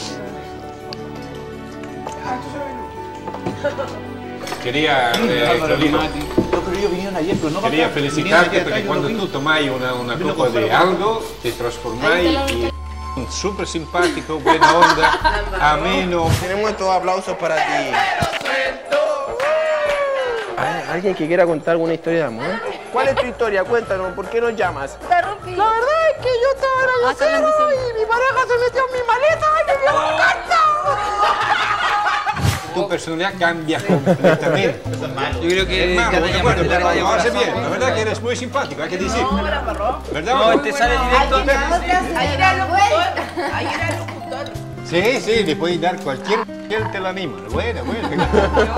Quería, eh, Lobito, quería felicitarte porque cuando tú tomáis una, una copa de algo, te transformáis y un súper simpático, buena onda, ameno. Tenemos estos aplausos para ti. ¿Alguien que quiera contar alguna historia de amor? ¿Cuál es tu historia? Cuéntanos, ¿por qué nos llamas? La verdad es que yo estaba agradecido y mi pareja se metió en mi maleta y me dio una carta. Tu personalidad cambia completamente. Yo creo que es malo, cada bueno, llamada pero te lo hace bien. La verdad que eres muy simpático, hay que decir. ¿Verdad? No, este sale directo. Ayer era locutor. Ayer era locutor. Sí, sí, le puedes dar cualquier que él te la anima. Buena, buena.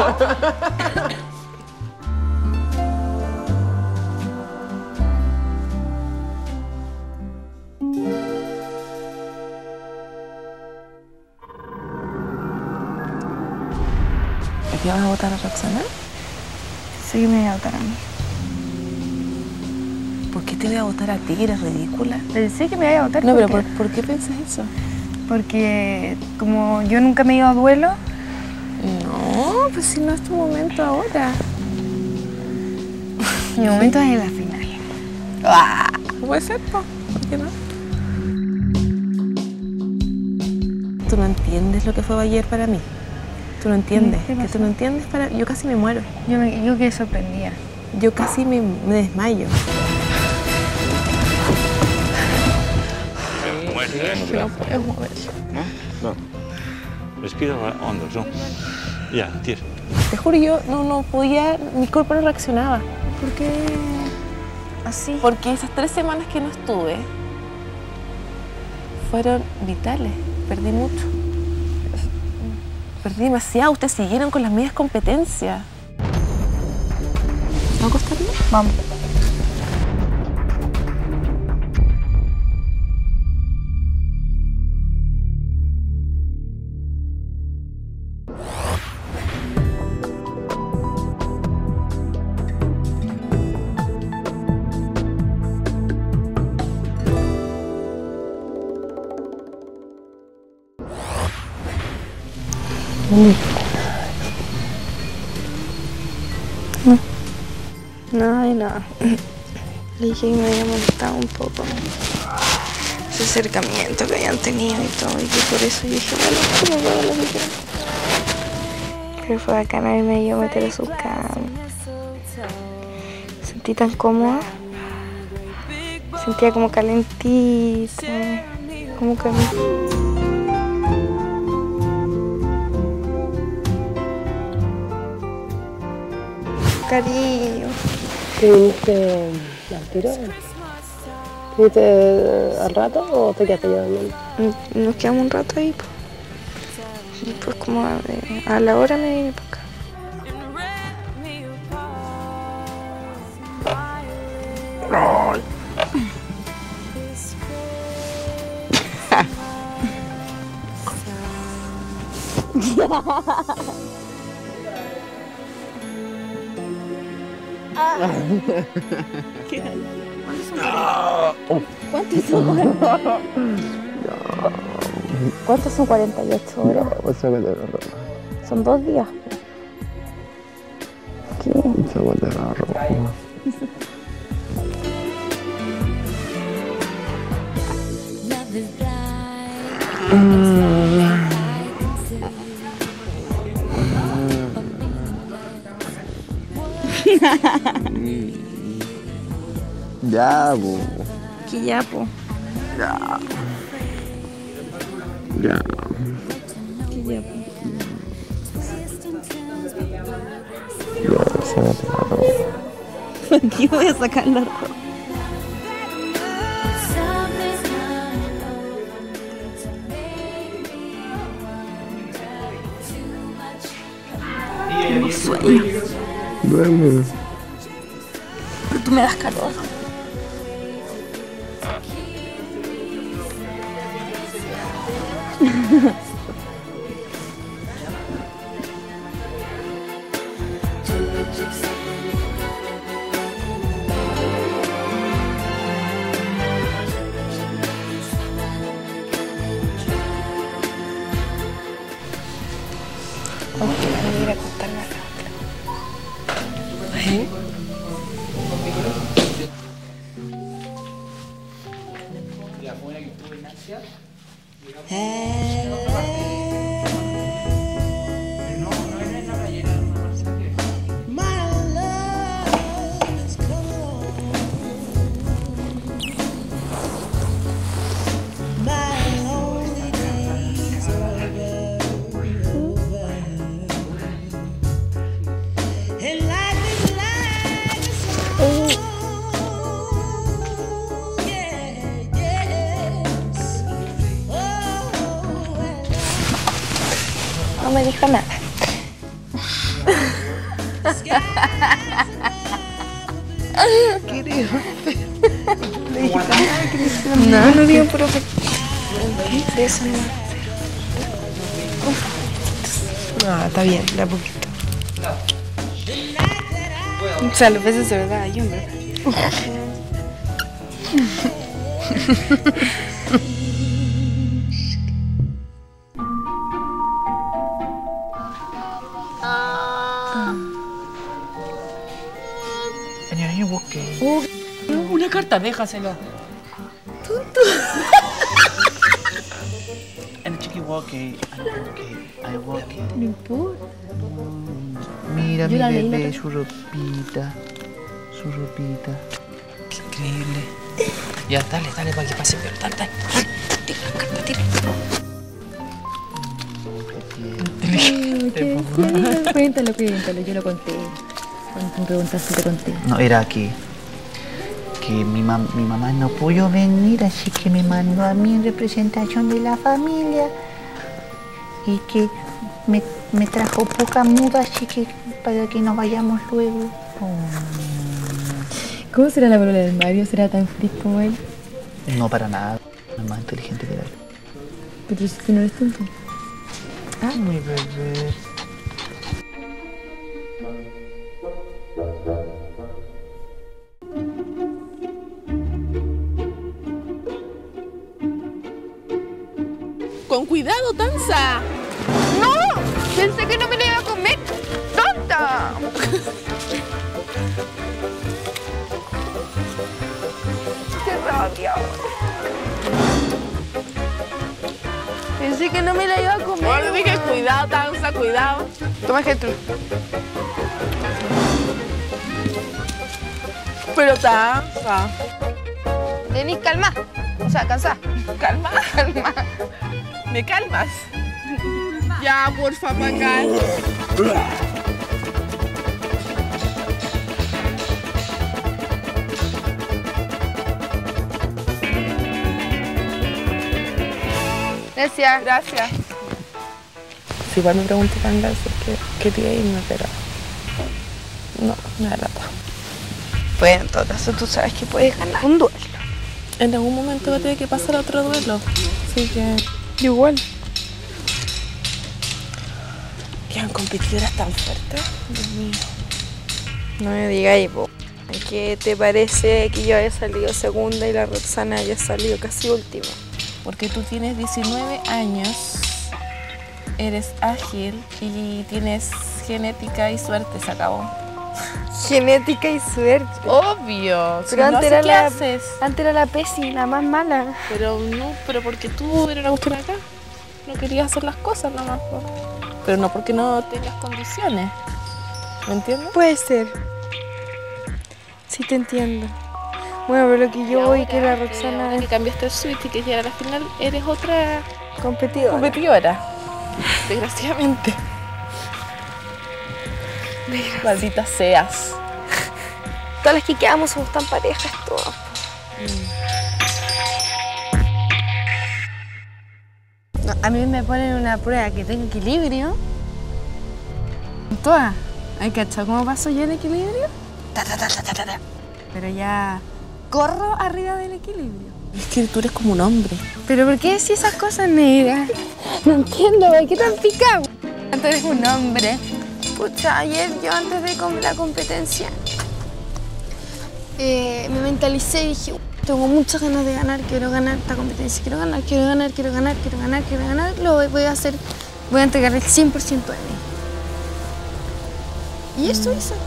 ¿A qué vas a votar a Roxana? Sí que me voy a votar a mí. ¿Por qué te voy a votar a ti? ¿Eres ridícula? Sé que me voy a votar. No, pero porque- ¿por, ¿por qué piensas eso? Porque como yo nunca me he ido a duelo. No, pues si no es tu momento ahora. Mi momento es en la final. Ah, puede ser, po. ¿Por qué no? Tú no entiendes lo que fue ayer para mí. Tú no entiendes. ¿Qué Que pasó? tú no entiendes para... Yo casi me muero. Yo, me, yo quedé sorprendida. Yo casi me, me desmayo. Muestra, No puedes mover. ¿No? No. Respira hondo, ¿no? Ya, tira. Te juro, yo no, no podía... Mi cuerpo no reaccionaba. ¿Por qué así? Porque esas tres semanas que no estuve fueron vitales. Perdí mucho. Perdí demasiado. Ustedes siguieron con las mismas competencias. ¿Vamos a acostarnos? Vamos. Nada de nada. Le dije que me había molestado un poco ese acercamiento que habían tenido y todo, y que por eso yo dije, bueno, que me puedo lo que quieran. Pero fue bacán haberme ido a meter a su cama. Me sentí tan cómoda. Sentía como calentita, como que cariño. ¿Te viniste al tiro? ¿Te viniste al rato o te quedaste ya durmiendo? Nos quedamos un rato ahí. Pues, y pues como a, de- a la hora me vine para acá. Ay. ¿Qué hay? ¿Cuántos son? ¿Cuántos son cuarenta y ocho horas? Son dos días. ¿Qué? Ya, po. Que ya, po. Ya. Ya. Que ya, po. Ya, sácate la ropa. ¿Por qué voy a sacar la ropa? Tengo sueño. Duerme. Pero tú me das calor. Voy a ir a contarme a la otra. ¿Eh? No me dijo nada. ¿Qué dijo? No, no digo profe. De eso no. No, está bien, de a poquito. O sea, los besos de verdad, yo en verdad. Uh, una carta, déjaselo. Tonto. And the chiqui walk, I walk, I walk. No importa. Mira, mi Yo la leí bebé, la- su ropita, su ropita. Qué increíble. Ya, dale, dale, para que pase peor. Dale, dale. Tira la carta, tira. Ay, ¿qué? Sí, cuéntalo, cuéntalo, yo lo conté. Cuando me preguntaste, te conté. No, era que, que mi, mam- mi mamá no pudo venir, así que me mandó a mí en representación de la familia. Y que me, me trajo poca muda, así que para que nos vayamos luego. ¿Cómo será la polola del Mario? ¿Será tan feliz como él? No, para nada. Es más inteligente que él. Pero si tú no eres tonto. Ah, mi bebé. Con cuidado, Tanza. ¡No! Pensé que no me la iba a comer. ¡Tonta! ¡Qué rabia! Pensé que no me la iba a comer. Bueno, dije cuidado, Tanza, cuidado. Toma, Gertrude. Pero Tanza. Denis, calma. O sea, cansa. Calma. Calma. ¿Me calmas? Ya, porfa, pa' acá. Gracias. Gracias. Sí, igual me pregunté tantas veces que quería irme, pero no, no era lata. Pues en todo caso tú sabes que puedes ganar un duelo. En algún momento va a tener que pasar otro duelo. Así que Igual. quedan competidoras tan fuertes. Dios mío. No me digáis, po. ¿Qué te parece que yo haya salido segunda y la Roxana haya salido casi última? Porque tú tienes diecinueve años, eres ágil y tienes genética y suerte, se acabó. Genética y suerte. Obvio. Si Pero no, antes, así, era ¿qué la, haces? antes era la Pesi, la más mala. Pero no, pero porque tú eres una cuestión acá. No querías hacer las cosas nomás. po. Pero no porque no tengas condiciones. ¿Me entiendes? Puede ser. Sí te entiendo. Bueno, pero lo que yo voy que la Roxana Ahora que cambiaste el switch y que ya a la final eres otra competidora. competidora. Desgraciadamente. Maldita seas. Todas las que quedamos somos tan parejas todas. No, a mí me ponen una prueba que tengo equilibrio. Todas. ¿Hay cachado cómo paso yo en equilibrio? Ta, ta, ta, ta, ta, ta. Pero ya corro arriba del equilibrio. Es que tú eres como un hombre. ¿Pero por qué decís esas cosas, negra? No entiendo, ¿por qué tan picado? Tú eres un hombre. Pucha, ayer yo antes de com- la competencia eh, me mentalicé y dije, tengo muchas ganas de ganar, quiero ganar esta competencia, quiero ganar, quiero ganar, quiero ganar, quiero ganar, quiero ganar, lo voy- voy a hacer, voy a entregar el cien por ciento de mí. Y eso hice.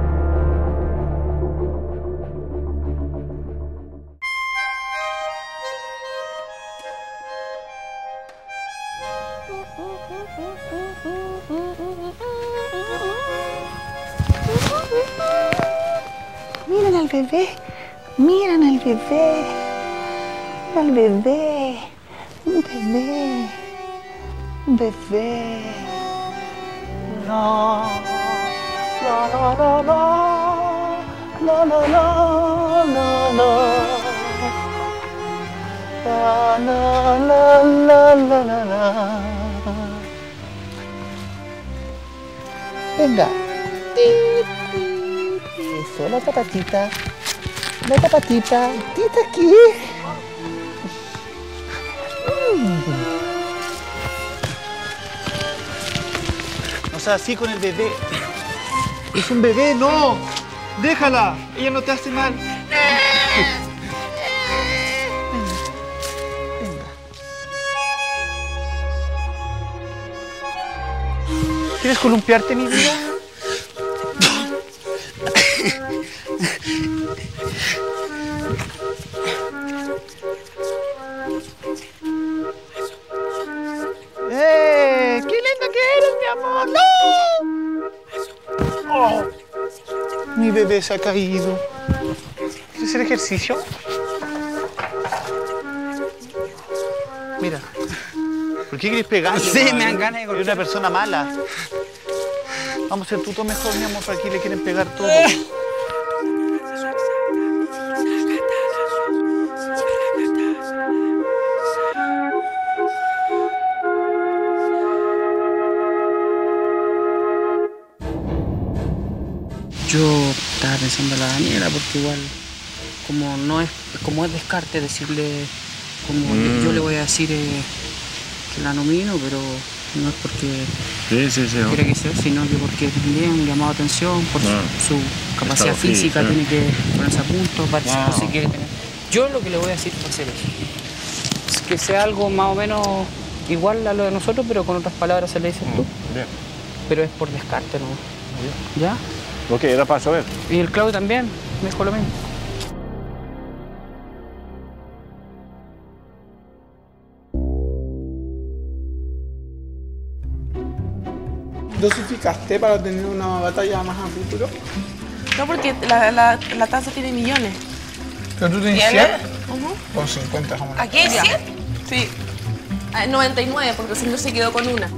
Miren al bebé, miren al bebé, mira al bebé, un bebé, un bebé. No, no, no, no, no, no, no, no, no, no. La, la, la, la, la, la, la. Venga. Eso, la otra patita. La otra patita. Tita aquí. Mm. No seas así con el bebé. Es un bebé, no. Déjala. Ella no te hace mal. ¿Quieres columpiarte, mi vida? ¡Eh! ¡Qué linda que eres, mi amor! ¡No! Oh, mi bebé se ha caído. ¿Quieres hacer ejercicio? Mira. ¿Por qué quieres pegarle? Sí, me dan ganas de golpear. Eres una persona mala. Vamos a ser tuto mejor, mi amor, para que le quieren pegar todo. Yo estaba pensando en la Daniela porque igual como no es como es descarte decirle como Mm. yo le voy a decir eh, que la nomino, pero no es porque Sí, sí, sí. quiera que sea, sino que porque también llamado atención por su, Ah. su capacidad Estado física, físico, tiene que ponerse a punto, para Ah. si quiere tener. Yo lo que le voy a decir va a ser eso. Es que sea algo más o menos igual a lo de nosotros, pero con otras palabras se le dices tú. Bien. Pero es por descarte, ¿no? ¿Ya? Ok, era para saber. Y el Claudio también me dijo lo mismo. ¿Dosificaste para tener una batalla más a futuro? No, porque la, la, la taza tiene millones. ¿Pero tú tienes ¿Tiene? cien? Ujú. Con cincuenta, jamás. ¿Aquí hay cien? Sí. Ah, noventa y nueve, porque el señor se quedó con una.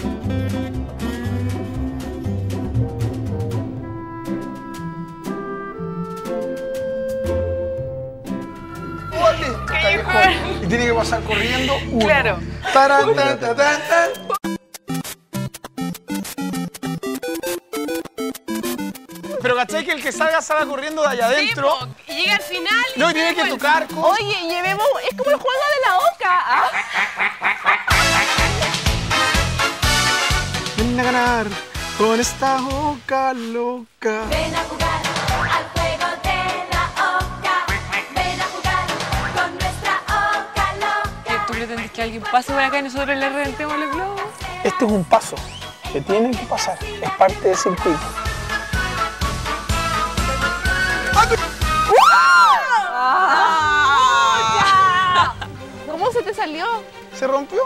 ¡Ole! Callejón. Y tiene que pasar corriendo uno. Claro. Taran, tan, tan, tan, tan. Pero ¿cachai que el que salga salga corriendo de allá adentro? Y llega al final. No, y tiene que tocar. Oye, llevemos. Es como el juego de la oca. ¿Ah? Ven a ganar con esta oca loca. Ven a jugar al juego de la oca. Ven a jugar con nuestra oca loca. ¿Tú pretendes que alguien pase por acá y nosotros le reventemos los globos? Este es un paso que tienen que pasar. Es parte del circuito. ¿Cómo se te salió? ¿Se rompió?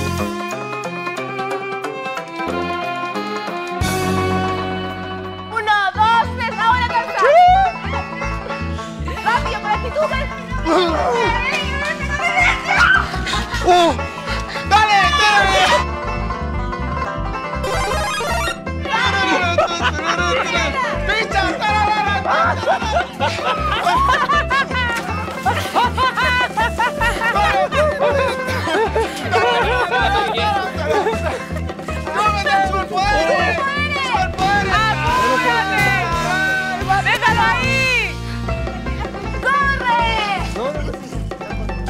Uno, dos, tres, ahora cansa. Rápido, para que tú ¡Uh! ¡Dale! ¡Dale! ¡Picha! ¡Déjalo ahí! ¡Corre!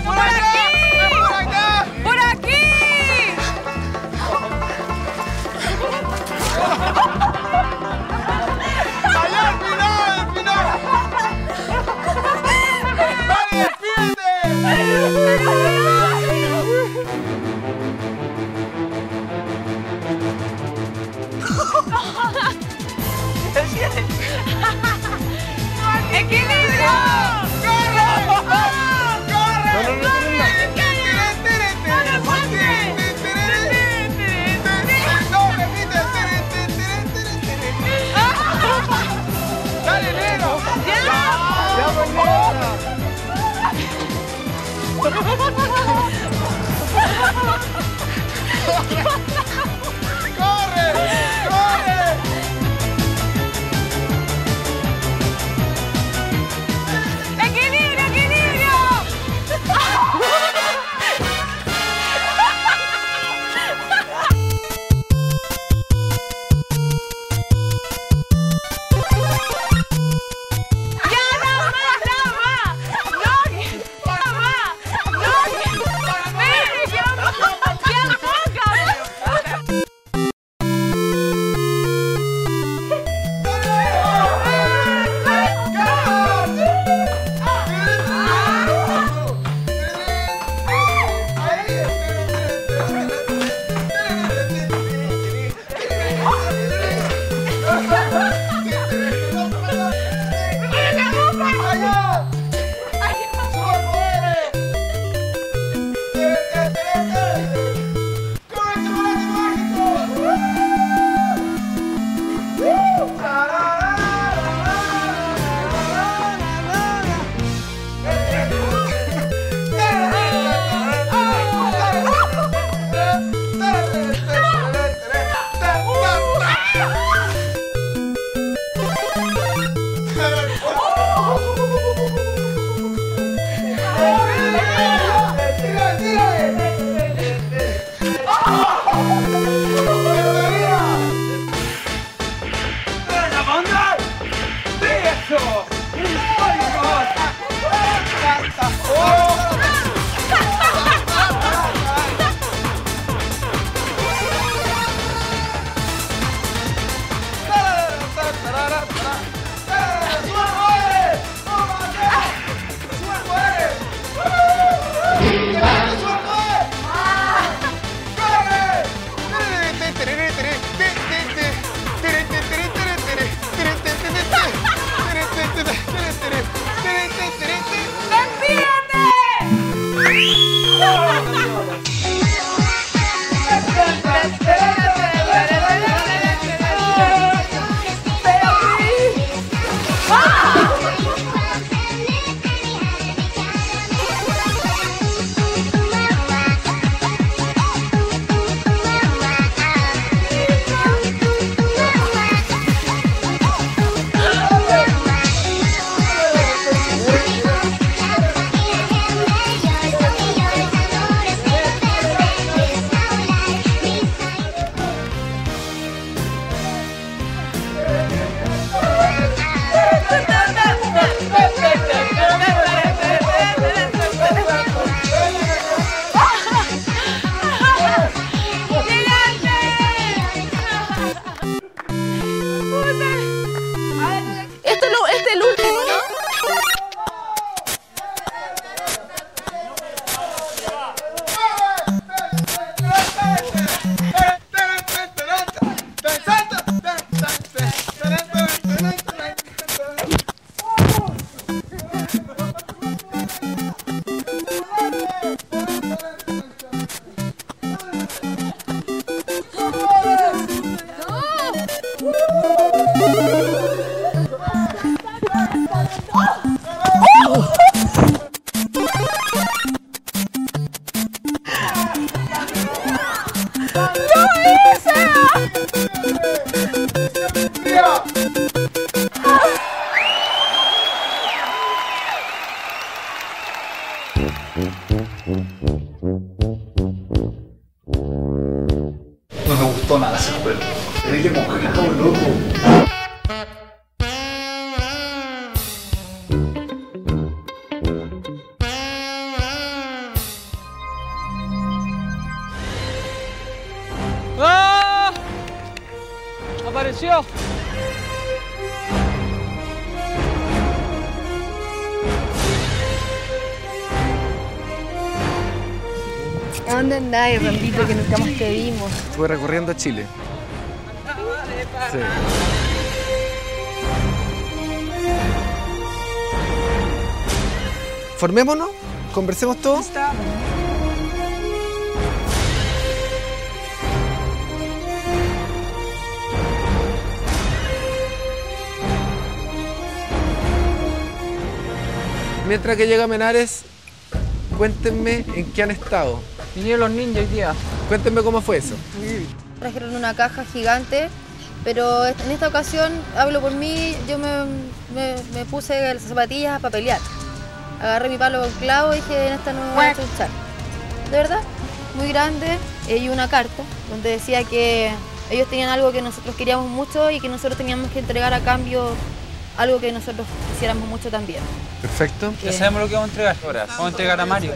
No me gustó nada ese juego. Eres mojado, loco. ¡Ah! ¡Apareció! ¿Dónde andáis, Rambito, que nunca más te vimos? Estuve recorriendo Chile. Sí. Formémonos, conversemos todos. Mientras que llega Menares, cuéntenme en qué han estado. Vinieron los ninjas hoy día. Cuéntenme cómo fue eso. Trajeron una caja gigante, pero en esta ocasión, hablo por mí, yo me, me, me puse las zapatillas para pelear. Agarré mi palo con clavo y dije, en esta no me voy a chuchar. De verdad, muy grande, y una carta donde decía que ellos tenían algo que nosotros queríamos mucho y que nosotros teníamos que entregar a cambio algo que nosotros quisiéramos mucho también. Perfecto. Ya sabemos lo que vamos a entregar. Vamos a entregar a Mario.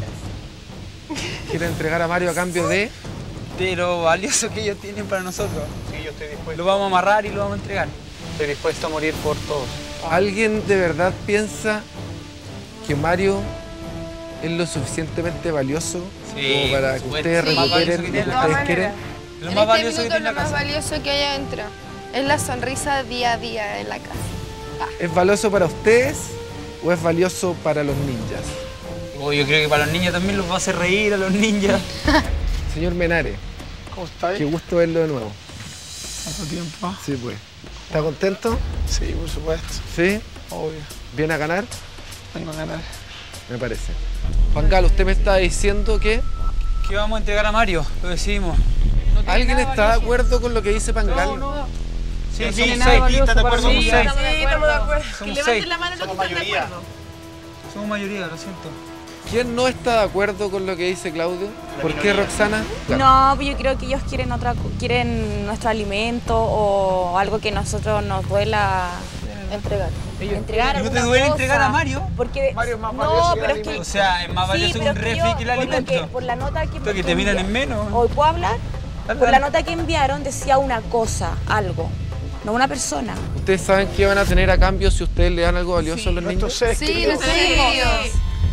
¿Quiere entregar a Mario a cambio de...? De lo valioso que ellos tienen para nosotros. Sí, yo estoy dispuesto. Lo vamos a amarrar y lo vamos a entregar. Estoy dispuesto a morir por todos. ¿Alguien de verdad piensa que Mario es lo suficientemente valioso Sí, como para por que supuesto. ustedes Sí, más valioso recuperen que lo que tiene la ustedes casa. quieren? Lo En más este valioso que minuto tiene la lo más casa. valioso que hay adentro es la sonrisa día a día en la casa. ¿Es valioso para ustedes o es valioso para los ninjas? Oh, yo creo que para los niños también los va a hacer reír a los ninjas. Señor Menares, ¿Cómo estáis? qué gusto verlo de nuevo. ¿Cuánto tiempo? Sí, pues. ¿Está contento? Sí, por supuesto. ¿Sí? Obvio. ¿Viene a ganar? Vengo a ganar. Me parece. Juan Galo, usted me está diciendo que... ¿Qué vamos a entregar a Mario? Lo decidimos. ¿Alguien está de acuerdo con lo que dice Pangal? No, no. Sí, No sí, tiene seis. nada valioso ¿Estás de para acuerdo? nosotros. Somos seis. Sí, estamos de acuerdo. Que Somos levanten seis. la mano los que Somos están de mayoría. acuerdo. Somos mayoría, lo siento. ¿Quién no está de acuerdo con lo que dice Claudio? ¿Por qué, Roxana? No, pues yo creo que ellos quieren otra, co- quieren nuestro alimento o algo que nosotros nos duela entregar. entregar ¿No te alguna duele cosa. entregar a Mario? Porque Mario es más no, valioso que el pero es que alimento. O sea, es más valioso sí, que pero un es que refri yo, que el por lo alimento. que- por la nota que Esto que que te miran envi- en menos. Hoy puedo hablar. Dale, Por la dale. nota que enviaron decía una cosa, algo, no una persona. ¿Ustedes saben qué van a tener a cambio si ustedes le dan algo valioso a los niños? seres Sí, queridos. nuestros queridos.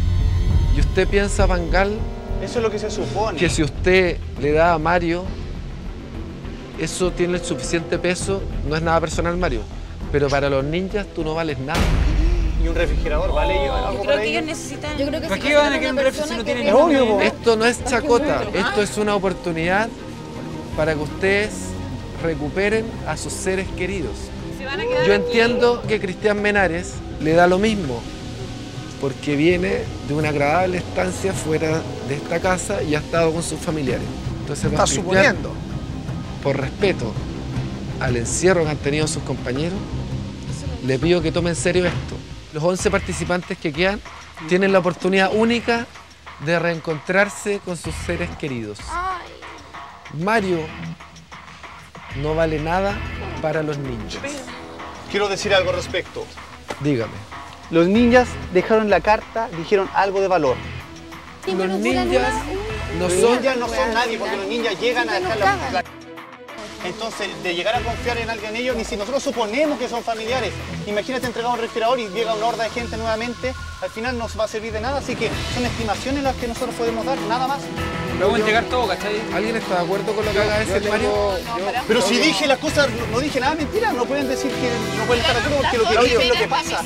¿Y usted piensa, Pangal, Eso es lo que se supone. que si usted le da a Mario, eso tiene el suficiente peso? No es nada personal, Mario, pero para los ninjas tú no vales nada. Y un refrigerador, ¿vale? Yo, algo Yo por creo que ahí. ellos necesitan. Yo creo que ¿Para si qué van a fuera querer una un refri si persona no que tienen Es ningún obvio, po. alimento? Esto no es chacota, esto es una oportunidad para que ustedes recuperen a sus seres queridos. Yo entiendo que Cristian Menares le da lo mismo, porque viene de una agradable estancia fuera de esta casa y ha estado con sus familiares. Entonces, don Está Cristian, suponiendo. por respeto al encierro que han tenido sus compañeros, le pido que tome en serio esto. Los once participantes que quedan tienen la oportunidad única de reencontrarse con sus seres queridos. Mario no vale nada para los ninjas. Quiero decir algo al respecto. Dígame. Los ninjas dejaron la carta, dijeron algo de valor. Los ninjas no Los son... ninjas no son nadie porque los ninjas llegan a dejar la, la- Entonces, de llegar a confiar en alguien de ellos, ni si nosotros suponemos que son familiares. Imagínate entregar un refrigerador y llega una horda de gente nuevamente, al final no nos va a servir de nada, así que son estimaciones las que nosotros podemos dar, nada más. Lo vamos a entregar todo, ¿cachai? ¿Alguien está de acuerdo con lo que acaba de decir Mario? Pero si dije las cosas, no, no dije nada mentira, no pueden decir que no pueden estar de acuerdo porque lo que dije es lo que pasa.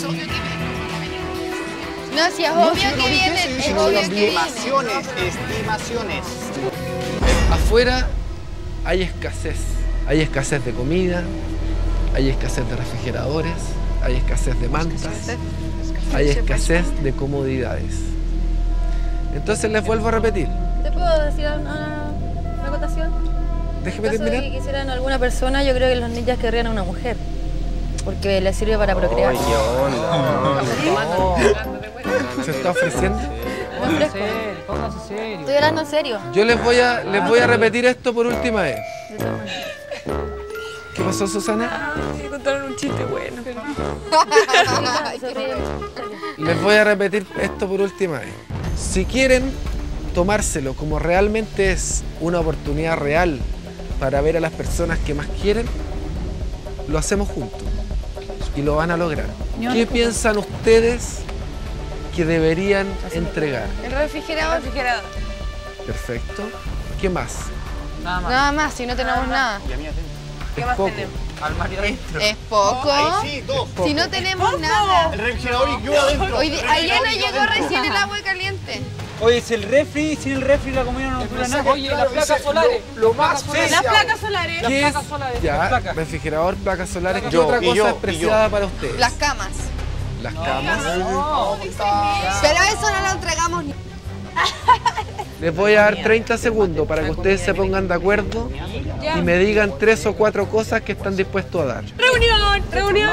No, si es No, obvio si yo no que dije viene, eso, yo es dije obvio que viene. estimaciones, estimaciones. Afuera hay escasez. Hay escasez de comida, hay escasez de refrigeradores, hay escasez de mantas, hay escasez de comodidades. Entonces les vuelvo a repetir. ¿Te puedo decir una, una acotación? déjeme En caso de terminar. que quisieran alguna persona, yo creo que los ninjas querrían a una mujer. Porque les sirve para procrear. Ay, qué onda. Se está ofreciendo. Muy fresco. Póngase serio. Estoy hablando en serio. Yo les voy a, les voy a repetir esto por última vez. ¿Qué pasó, Susana? Me contaron un chiste bueno. Les voy a repetir esto por última vez. Si quieren tomárselo como realmente es una oportunidad real para ver a las personas que más quieren, lo hacemos juntos y lo van a lograr. ¿Qué piensan ustedes que deberían entregar? El refrigerador. Perfecto. ¿Qué más? Nada más. Nada más, si no tenemos nada. Es poco. Armario adentro. Es poco. Ay, sí, dos. Si no tenemos nada. El refrigerador y yo adentro. Hoy, El ayer refrigerador no y yo llegó adentro. recién el agua caliente. Oye, es el refri, sin el refri la comida no dura nada. Oye, las placas solares. Lo más Las placas solares. Las ¿Qué es? placas solares. Ya, refrigerador, placas solares. ¿Qué Yo, otra y cosa yo, es y preciada para ustedes? Las camas. Las camas. Pero eso no lo entregamos ni. Les voy a dar treinta segundos para que ustedes se pongan de acuerdo y me digan tres o cuatro cosas que están dispuestos a dar. Reunión, reunión.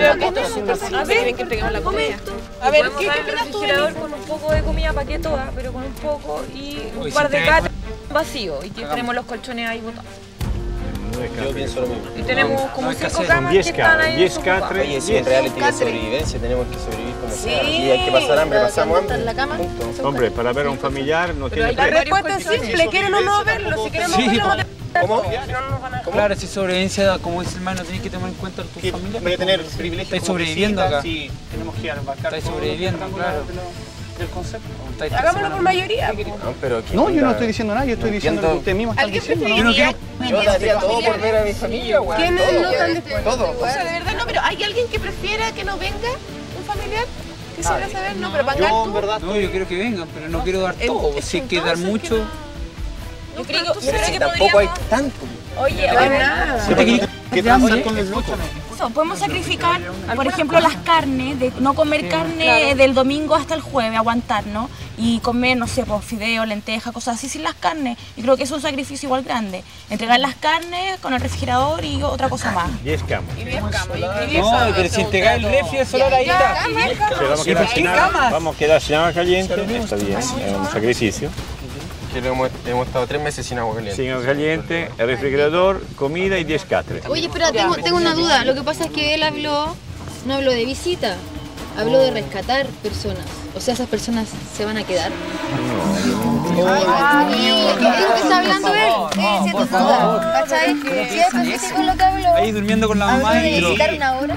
A ver, tienen que entregar la comida. A ver, ¿qué opinas tú? Con un poco de comida para que toda, pero con un poco y un Oye, par si de te- catres vacíos y que tenemos los colchones ahí botados. Yo pienso lo mismo. Y tenemos como no hay que cinco hacer. camas que están ahí desocupadas. Oye, si en reality de sobrevivencia tenemos que sobrevivir como Sí. sea. Si hay que pasar hambre, pasamos hambre. ¿En la cama? Hombre, para ver a un familiar no tiene La respuesta es simple, quieren o no verlo, si queremos Sí, verlo no ¿Cómo? Claro, si sobrevivencia, como dice el hermano, tenés que tomar en cuenta tu Que familia. voy a tener privilegios. Estáis como sobreviviendo visitas, acá. Sí, tenemos que abarcar Estáis todos los sobreviviendo, rectángulos claro. de lo- del concepto. Estáis Hagámoslo por mayoría. No, pero ¿qué No, yo onda? no estoy diciendo nada, yo estoy No diciendo lo que entiendo. ustedes mismos están ¿Alguien diciendo, ¿no? preferiría? Yo daría todo por ver a mi familia, weón. ¿Quiénes Todo, no están weón. dispuestos? Todo. O sea, de verdad no, pero ¿hay alguien que prefiera que no venga un familiar? Quisiera saber, no, pero para Yo, en verdad, No, yo quiero que vengan, pero no quiero dar Es- todo. es Si hay que entonces dar que mucho. Yo creo, yo Pero creo si que tampoco hay podríamos... tanto. Oye, oye, que transar con el loco. Eso, podemos sacrificar, por ejemplo, las carnes, de no comer carne del domingo hasta el jueves, aguantarnos y comer, no sé, pues fideos, lentejas, cosas así sin las carnes. Y creo que es un sacrificio igual grande. Entregar las carnes con el refrigerador y otra cosa más. diez camas. No, pero si entregas el refri, el solar ahí está. Pero vamos a ¿Y quedar por qué sin agua. camas? Vamos a quedar sin agua caliente. Está bien, es un sacrificio. Que lo hemos, hemos estado tres meses sin agua caliente. Sin agua caliente, el refrigerador, comida y diez catres. Oye, espera, tengo, tengo una duda. Lo que pasa es que él habló, no habló de visita, habló de rescatar personas. O sea, esas personas se van a quedar. Ay, sí, es que es lo que está hablando él. Eh, siento duda. ¿Cachai? Si es específico lo que habló, Ahí durmiendo con la mamá habló de y visitar una hora.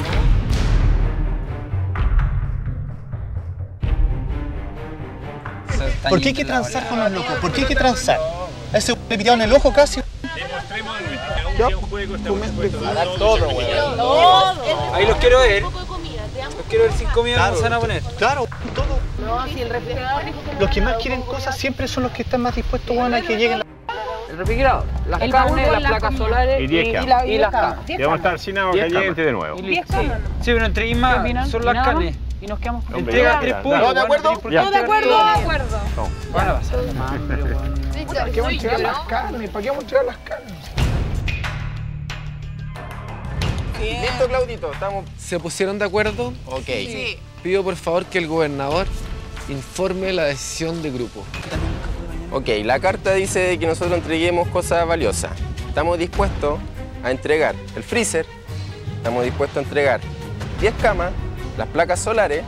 ¿Por qué hay que transar con los locos? ¿Por qué hay que transar? A ese le pitaron el ojo casi. Todo, weón. ahí los quiero ver. Los quiero ver sin comida, ¿cómo se van a poner? Claro, todo. Los que más quieren cosas siempre son los que están más dispuestos, bueno, a que lleguen la... El refrigerador, las El carnes, baúl las con la placas comida. solares Y diez y, camas. la- y las camas. Y vamos a estar sin agua diez caliente camas. de nuevo. Y listo. Sí, pero entregué más, son las carnes. Y nos quedamos con Hombre, Entrega ya, tres ya, pulgas. dale. ¿De acuerdo? Ya. ¿De acuerdo? De acuerdo. Van a pasar de más, pero bueno. ¿Para qué vamos a entregar las carnes? ¿Para qué vamos a entregar las carnes? Listo, Claudito, estamos. ¿Se pusieron de acuerdo? Ok. Sí. Pido por favor que el gobernador informe la decisión de grupo. Ok, la carta dice que nosotros entreguemos cosas valiosas. Estamos dispuestos a entregar el freezer, estamos dispuestos a entregar diez camas, las placas solares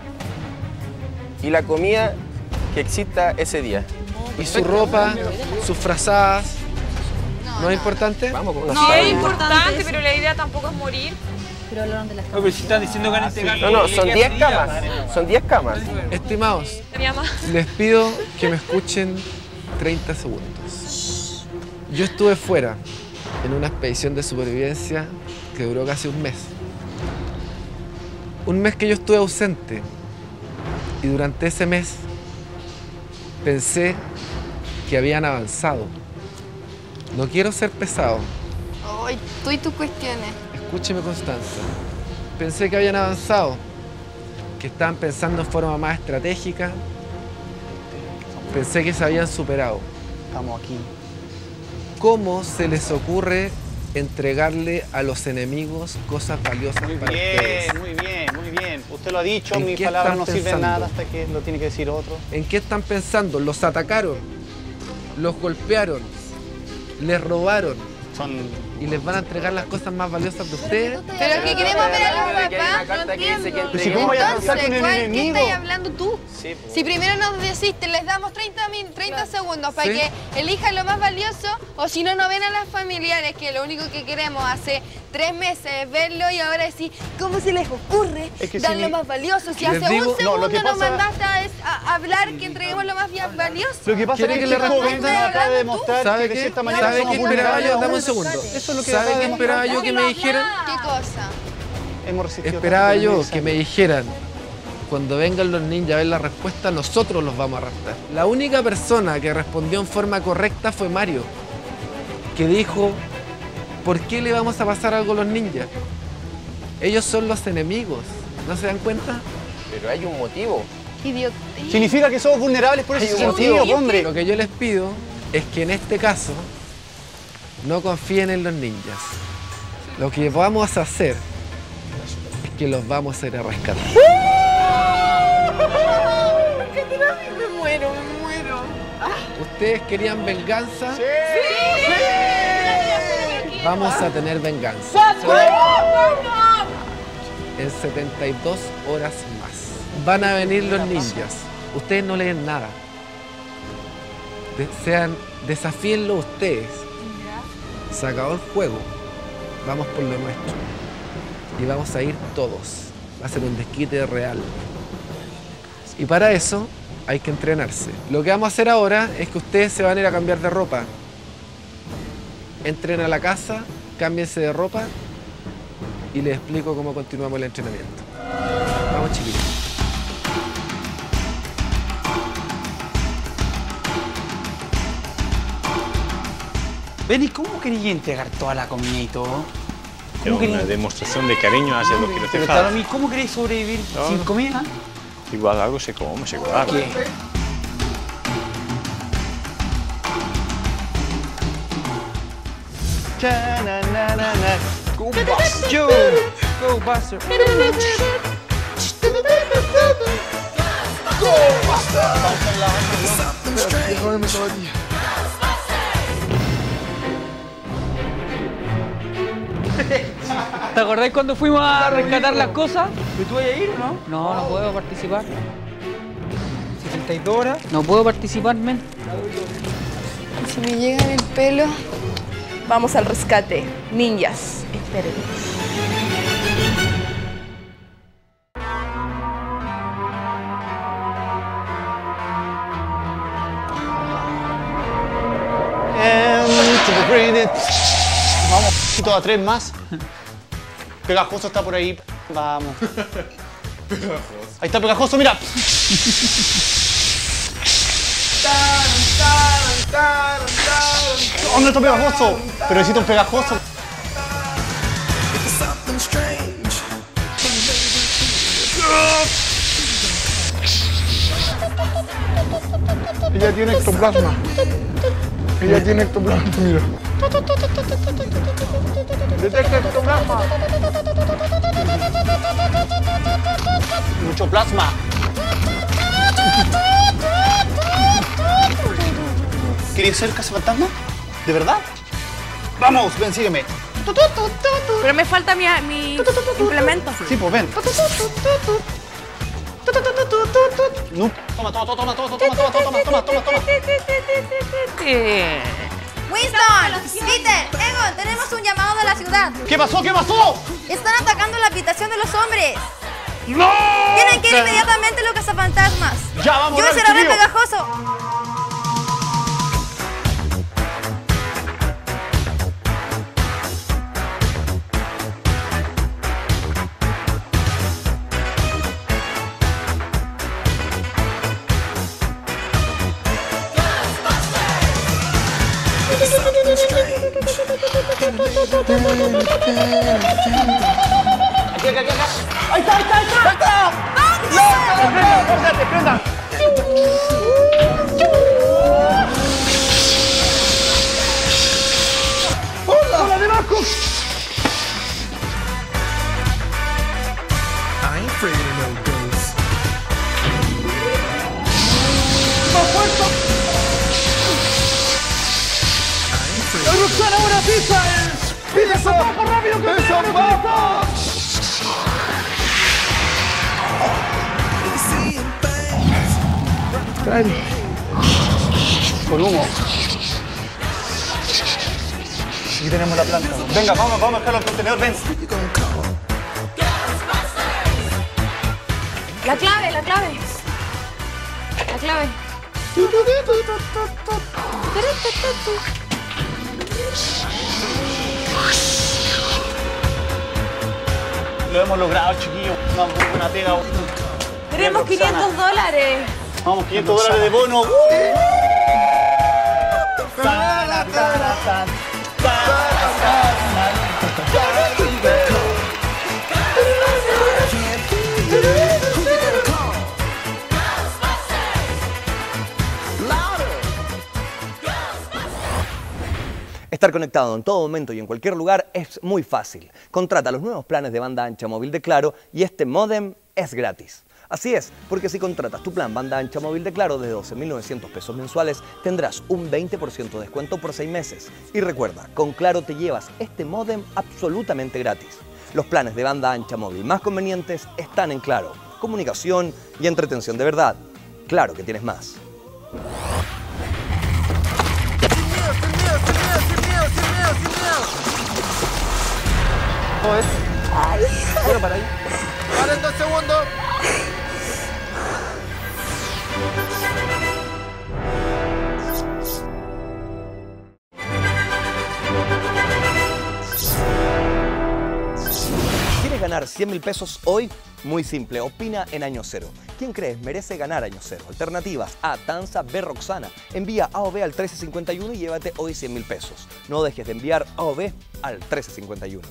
y la comida que exista ese día. ¿Y su ropa, sus frazadas? ¿No es importante? Vamos con una No, sábana. es importante, pero la idea tampoco es morir. Pero hablaron de las No, pero si están diciendo que van a entregar. No, no, son diez camas. Son diez camas. Estimados, Tenía más. les pido que me escuchen treinta segundos. Yo estuve fuera en una expedición de supervivencia que duró casi un mes. Un mes que yo estuve ausente y durante ese mes pensé que habían avanzado. No quiero ser pesado, Ay, tú y tus cuestiones. escúcheme Constanza. Pensé que habían avanzado, que estaban pensando en forma más estratégica. Pensé que se habían superado. Estamos aquí, ¿Cómo se les ocurre entregarle a los enemigos cosas valiosas Muy para bien, ustedes? muy bien, muy bien. Usted lo ha dicho, ¿En mis qué palabras están no sirven pensando? nada hasta que lo tiene que decir otro. ¿En qué están pensando? Los atacaron, los golpearon, les robaron. Son... ¿Y les van a entregar las cosas más valiosas de ustedes? Pero que queremos ver a los papás, no entiendo. Pero si cómo vaya a pensar Entonces, con el ¿cuál- ¿qué enemigo? estás hablando tú? Sí, po. Si primero nos deciste, les damos treinta, min- treinta segundos para Sí. que elijan lo más valioso, o si no, no ven a las familiares, que lo único que queremos hace tres meses es verlo y ahora decir, ¿cómo se les ocurre Es que dar si lo ni- más valioso? Si Les hace digo- un no, segundo lo que nos pasa- mandaste a, es- a hablar que entreguemos lo más via- valioso. Lo que pasa ¿Quiere es que que le este joven responda? nos acaba de demostrar ¿Sabe que de qué? cierta manera ¿Sabe somos qué esperaba vulnerables. yo? Dame un segundo. Eso es lo que ¿Sabe acaba qué de esperaba yo demostrar. que me dijeran? ¿Qué cosa? Hemos resistido Esperaba tanto, pero yo es que me necesario. dijeran, cuando vengan los ninjas a ver la respuesta, nosotros los vamos a arrastrar. La única persona que respondió en forma correcta fue Mario, que dijo, ¿por qué le vamos a pasar algo a los ninjas? Ellos son los enemigos, ¿no se dan cuenta? Pero hay un motivo. Idiota. Significa que somos vulnerables por Hay ese un sentido, motivo. hombre. Lo que yo les pido es que en este caso no confíen en los ninjas. Lo que vamos a hacer es que los vamos a ir a rescatar. Me muero, me muero. ¿Ustedes querían venganza? Vamos a tener venganza. En setenta y dos horas más. Van a venir los ninjas. Ustedes no leen nada. De- sean, desafíenlo ustedes. Se acabó el juego. Vamos por lo nuestro. Y vamos a ir todos. Va a ser un desquite real. Y para eso hay que entrenarse. Lo que vamos a hacer ahora es que ustedes se van a ir a cambiar de ropa. Entren a la casa, cámbiense de ropa y les explico cómo continuamos el entrenamiento. Vamos, chiquillos. Benny, ¿cómo querías entregar toda la comida y todo? Es ¿Cómo una querías? demostración de cariño hacia los que no te Pero faltan. para mí, ¿cómo queréis sobrevivir No, sin no. comida? Igual algo se come, se guarda. ¿Qué? Cha-na-na-na-na. Go Buster! Go Buster! ¿Te acordás cuando fuimos a rescatar las cosas? ¿Y tú vas a ir o no? No, no puedo participar. setenta y dos horas. No puedo participar, men. Si me llega en el pelo. Vamos al rescate. Ninjas, esperen. And to the graded. Vamos, un poquito a tres más. Pegajoso está por ahí. Vamos. Ahí está Pegajoso, mira. ¿Dónde está Pegajoso? Pero necesito un Pegajoso. Ella tiene ectoplasma. Ella tiene ectoplasma, mira. Detecta ectoplasma. Mucho plasma. ¿Querías ser cazafantasma? ¿De verdad? Vamos, ven, sígueme. Pero me falta mi, mi implemento. Sí, pues ven. No. Toma, toma, toma, toma, toma, toma, toma, toma, toma, toma, toma. Winston, Peter, Egon, tenemos un llamado de la ciudad. ¿Qué pasó? ¿Qué pasó? Están atacando la habitación de los hombres. ¡No! Tienen que ir inmediatamente los cazafantasmas. Ya, vamos, Yo dale, seré el chiquillo. pegajoso. Aquí, aquí, aquí, acá. ¡Ahí está, ahí está, ahí está! ¡Ahí está! ¡No! ¡Prenda, prenda, prenda! Roxana, buena pista. ¡Pide sopapo rápido que te sopapo! Traen. Con humo. Aquí tenemos la planta. Venga, vamos, vamos a dejarlo al contenedor, ven. La clave, la clave. La clave. Lo hemos logrado, chiquillos. Una muy buena pega. Tenemos quinientos dólares. Vamos, quinientos dólares de bono. Estar conectado en todo momento y en cualquier lugar es muy fácil. Contrata los nuevos planes de banda ancha móvil de Claro y este módem es gratis. Así es, porque si contratas tu plan banda ancha móvil de Claro de doce mil novecientos pesos mensuales, tendrás un veinte por ciento de descuento por seis meses. Y recuerda, con Claro te llevas este módem absolutamente gratis. Los planes de banda ancha móvil más convenientes están en Claro. Comunicación y entretención de verdad. Claro que tienes más. Joder. Bueno, para ahí. Vale, dos segundos. ¿Quieres ganar cien mil pesos hoy? Muy simple, opina en Año Cero. ¿Quién crees merece ganar Año Cero? Alternativas A, Tanza, B, Roxana. Envía A o B al trece cincuenta y uno y llévate hoy cien mil pesos. No dejes de enviar A o B al trece cincuenta y uno.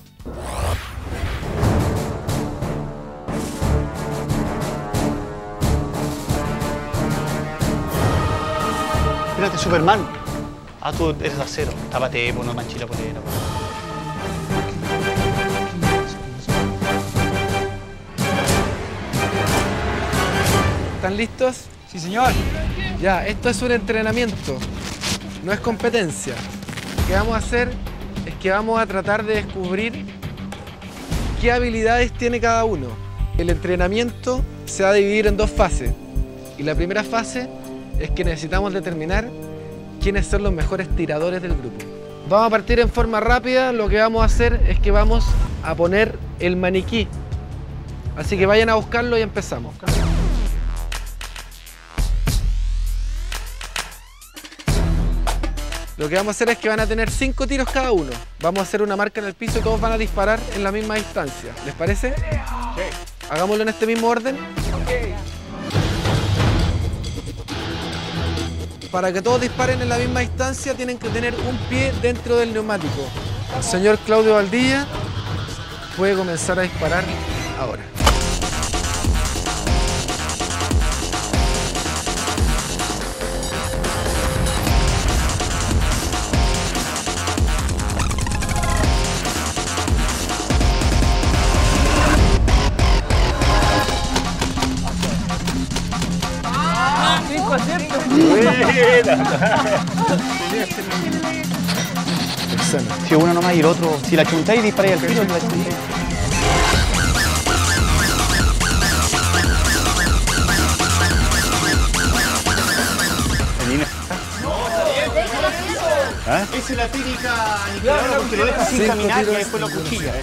Espérate, Superman. Ah, tú eres acero. Tápate, pues no manches la polera. ¿Están listos? Sí, señor. Ya, esto es un entrenamiento, no es competencia. Lo que vamos a hacer es que vamos a tratar de descubrir qué habilidades tiene cada uno. El entrenamiento se va a dividir en dos fases. Y la primera fase es que necesitamos determinar quiénes son los mejores tiradores del grupo. Vamos a partir en forma rápida. Lo que vamos a hacer es que vamos a poner el maniquí. Así que vayan a buscarlo y empezamos. Lo que vamos a hacer es que van a tener cinco tiros cada uno. Vamos a hacer una marca en el piso y todos van a disparar en la misma distancia. ¿Les parece? Sí. Hagámoslo en este mismo orden. Okay. Para que todos disparen en la misma distancia tienen que tener un pie dentro del neumático. El señor Claudio Valdilla puede comenzar a disparar ahora. Si uno nomás y el otro, si la chuntáis, disparáis al tiro, la chuntáis. ¿Ah? Esa es la técnica aniquiladora porque lo deja sin sí, caminar y después lo cuchilla.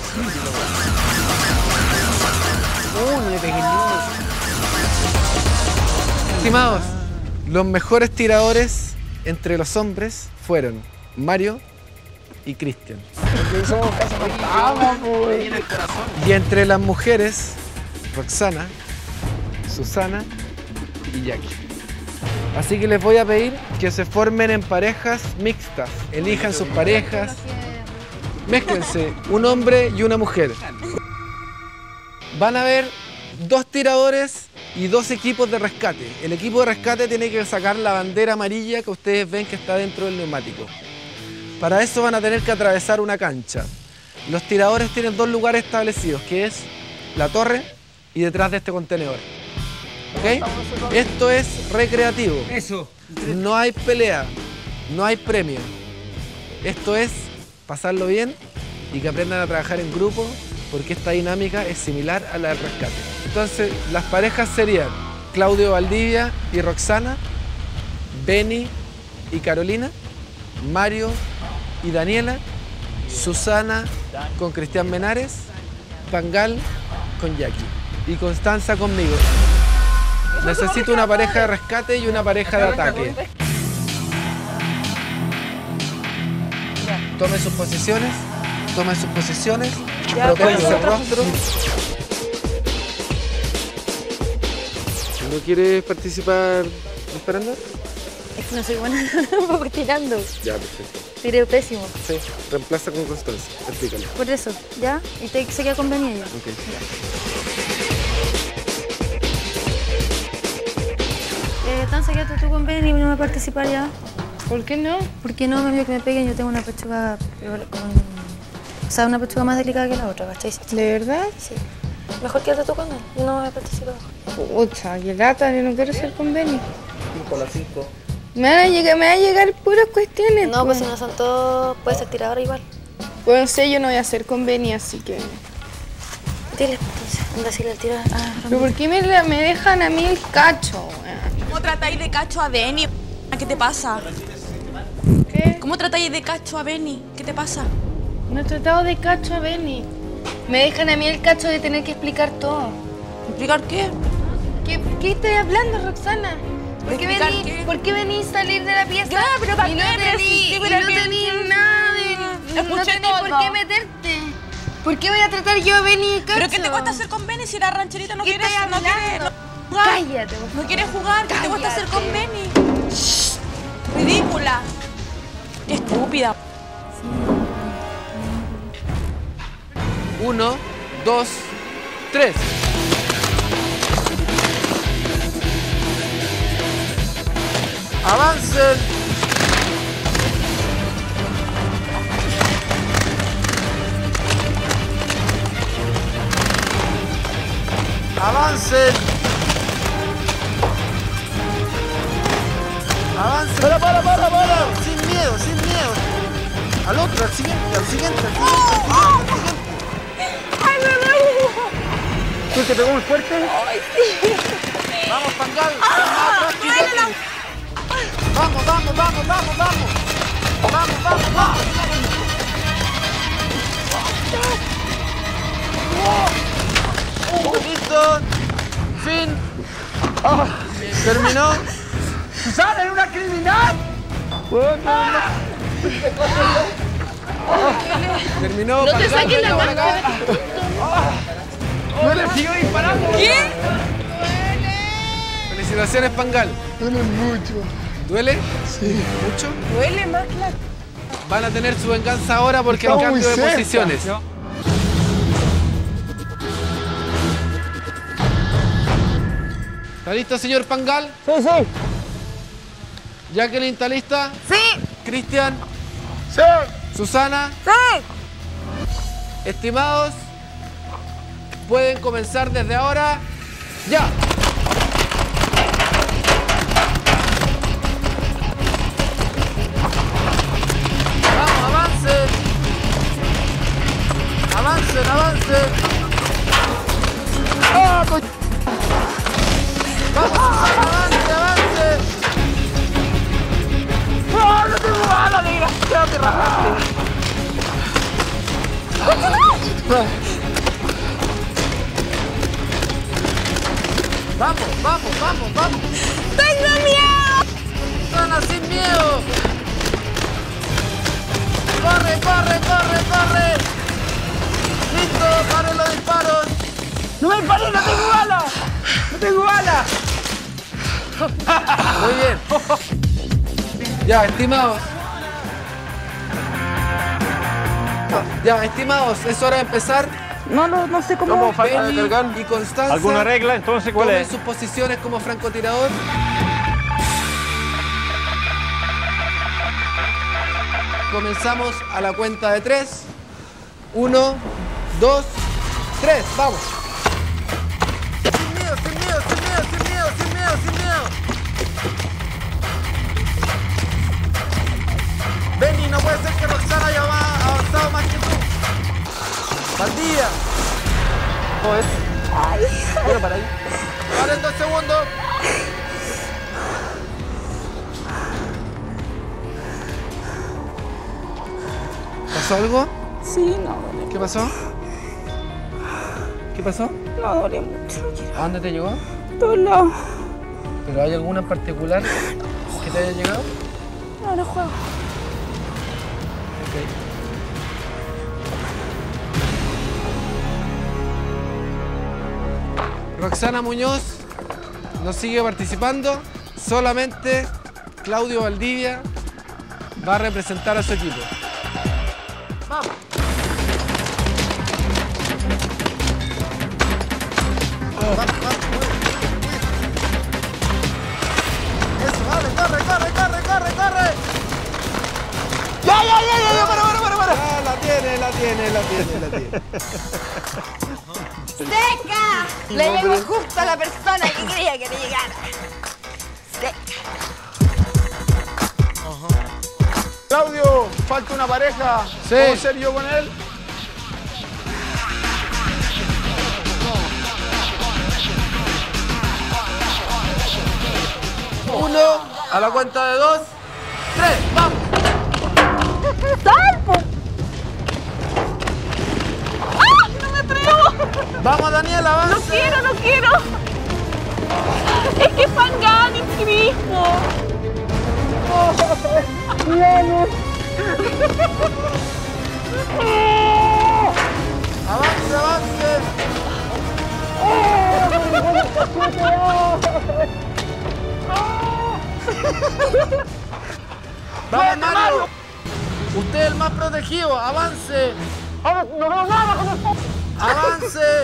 Oh, no le pegué ni uno. Estimados, los mejores tiradores entre los hombres fueron Mario y Cristian. Y entre las mujeres, Roxana, Susana y Jackie. Así que les voy a pedir que se formen en parejas mixtas. Elijan sus parejas. Mézclense, un hombre y una mujer. Van a ver dos tiradores y dos equipos de rescate. El equipo de rescate tiene que sacar la bandera amarilla que ustedes ven que está dentro del neumático. Para eso van a tener que atravesar una cancha. Los tiradores tienen dos lugares establecidos, que es la torre y detrás de este contenedor. ¿Ok? Esto es recreativo. Eso. No hay pelea, no hay premio. Esto es pasarlo bien y que aprendan a trabajar en grupo, porque esta dinámica es similar a la del rescate. Entonces, las parejas serían Claudio Valdivia y Roxana, Beni y Carolina, Mario y Daniela, Susana con Cristian Menares, Pangal con Jackie y Constanza conmigo. Necesito una pareja de rescate y una pareja de ataque. Tomen sus posiciones, tomen sus posiciones, protéjanse el rostro. ¿No quieres participar disparando? Es que no soy buena, no voy tirando. Ya, perfecto. Tiré pésimo. Sí, reemplaza con Constanza, explícalo. Por eso, ¿ya? Y te, se queda con Beni ella. Ok. Eh, Tanza, quédate tú con Beni y no me participar ya. ¿Por qué no? Porque no me vio que me peguen, yo tengo una pechuga con... O sea, una pechuga más delicada que la otra, ¿cachai? ¿De verdad? Sí. Mejor quédate tú con él, yo no voy a participar. Pucha, qué lata, yo no quiero ser con Beni. cinco a las cinco. Me van a llegar, me van a llegar puras cuestiones. No, pues si no son todos, puede ser tiradora igual. Bueno, sé, yo no voy a ser con Beni, así que... Dile, entonces, anda a decirle al tiro. Ah, ¿pero por qué me, me dejan a mí el cacho, weón? ¿Cómo tratáis de cacho a Beni? ¿Qué te pasa? ¿Qué? ¿Cómo tratáis de cacho a Beni? ¿Qué te pasa? No he tratado de cacho a Beni. Me dejan a mí el cacho de tener que explicar todo. ¿Explicar qué? ¿Qué, qué estás hablando, Roxana? ¿Por qué, ¿Explicar vení, qué? ¿Por qué venís a salir de la pieza? Ya, pero ¿para y qué? no Pero tení, sí, y pero no que- tení nada de... No Escuché tení por todo. qué meterte. ¿Por qué voy a tratar yo a Beni el cacho? ¿Pero qué te cuesta hacer con Beni si la rancherita no ¿Qué quiere estás no quiere hablando? no jugar? Cállate, por No favor. quiere jugar, ¿qué te cuesta hacer con Cállate. Beni? Shh, ridícula. Qué estúpida. Uno, dos, tres. ¡Avancen! ¡Avancen! ¡Avancen! ¡Para, para, para, para! Sin miedo, sin miedo. Al otro, al siguiente, al siguiente, al siguiente, al siguiente. ¡Ay, me duele! ¿Tú te pegó muy fuerte? ¡Ay, sí! Vamos, Pangal. ¡Ah! ¡Duele la... Vamos, vamos, vamos, vamos, vamos. Vamos, vamos, vamos. Listo. Fin. Terminó. ¡Susana, eres una criminal! Terminó. No te Pangal, saques la venga para acá. máscara. ¡No le sigo disparando! ¿Qué? Felicitaciones, Pangal. Duele mucho. ¿Duele? Sí. ¿Mucho? Duele más que la... Van a tener su venganza ahora porque hay Estamos muy cambio de cerca. posiciones. ¿Está listo, señor Pangal? Sí, sí. Jacqueline, ¿está lista? Sí. Cristian, Sí. Susana, Sí. estimados, pueden comenzar desde ahora. ¡Ya! ¡Vamos, avancen! ¡Avancen, avancen! ¡Ah, co- ¡Vamos, Susana, avance, avance! ¡Oh, no tengo balas, desgraciado! ¡Te rajaste! ¡Vamos, vamos, vamos, vamos! ¡Tengo miedo! ¡Susana, sin miedo! ¡Corre, corre, corre, corre! ¡Listo! ¡Paren los disparos! ¡No me disparé, no tengo balas! ¡No tengo balas! Muy bien. Ya, estimados. Ya, estimados, es hora de empezar. No, no, no sé cómo... ¿Cómo falta de Beni cargar? y Constanza. ¿Alguna regla entonces cuál tomen es? sus posiciones como francotirador. Comenzamos a la cuenta de tres. Uno, dos, tres. Vamos. Sin miedo, sin miedo, sin miedo, sin miedo, sin miedo, sin miedo. Beni, no puede ser que ¡Bandilla! Joder. Ay. Bueno, para ahí. ¡Paren dos segundos! ¿Pasó algo? Sí, no. ¿Qué pasó? ¿Qué pasó? No, dolía mucho. ¿A dónde te llegó? A todos lados. ¿Pero hay alguna en particular que te haya llegado? No, no juego. Roxana Muñoz no sigue participando, solamente Claudio Valdivia va a representar a su equipo. ¡Vamos! Eso, vale, corre, corre, corre, corre, corre. ¡Ya, ya, ya, ya! ya para, para, para, para! Ah, la tiene, la tiene, la tiene, la tiene. ¡Seca! Le No, llegó pero- justo a la persona que quería que le llegara. Seca. Claudio, falta una pareja. Sí. ¿Puedo ser yo con él? Uno, a la cuenta de dos, tres, ¡vamos! ¡Salpo! ¡Ah! ¡No me atrevo! ¡Vamos, Daniela, avanza! ¡No quiero, no quiero! ¡Es que es Pangani, Crispo! ¡Vamos! ¡Avance, avance! ¡Vamos, Mario! Usted es el más protegido, avance. ¡No veo nada con esto! ¡Avance!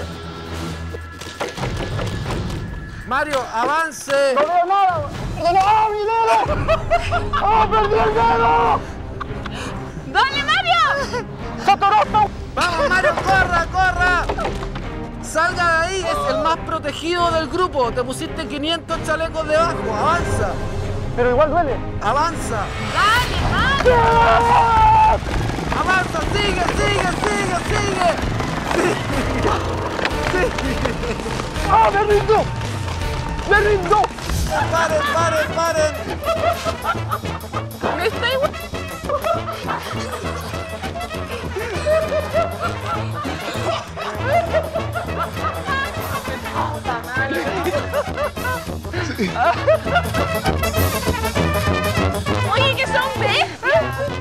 Mario, avance. ¡No veo nada! ¡Ah, mi dedo! ¡Ah, perdí el dedo! ¡Dale, Mario! ¡Se atoró esto! ¡Vamos, Mario, corra, corra! Salga de ahí, es el más protegido del grupo. Te pusiste quinientos chalecos debajo, avanza. Pero igual duele. Avanza. ¡Dale, Mario! Avanza, sigue, sigue, sigue, sigue. Sigue. ¡Ah, me rindo! ¡Me rindo! ¡Paren, paren, paren! ¡Me está igual! Oye, que son bestias.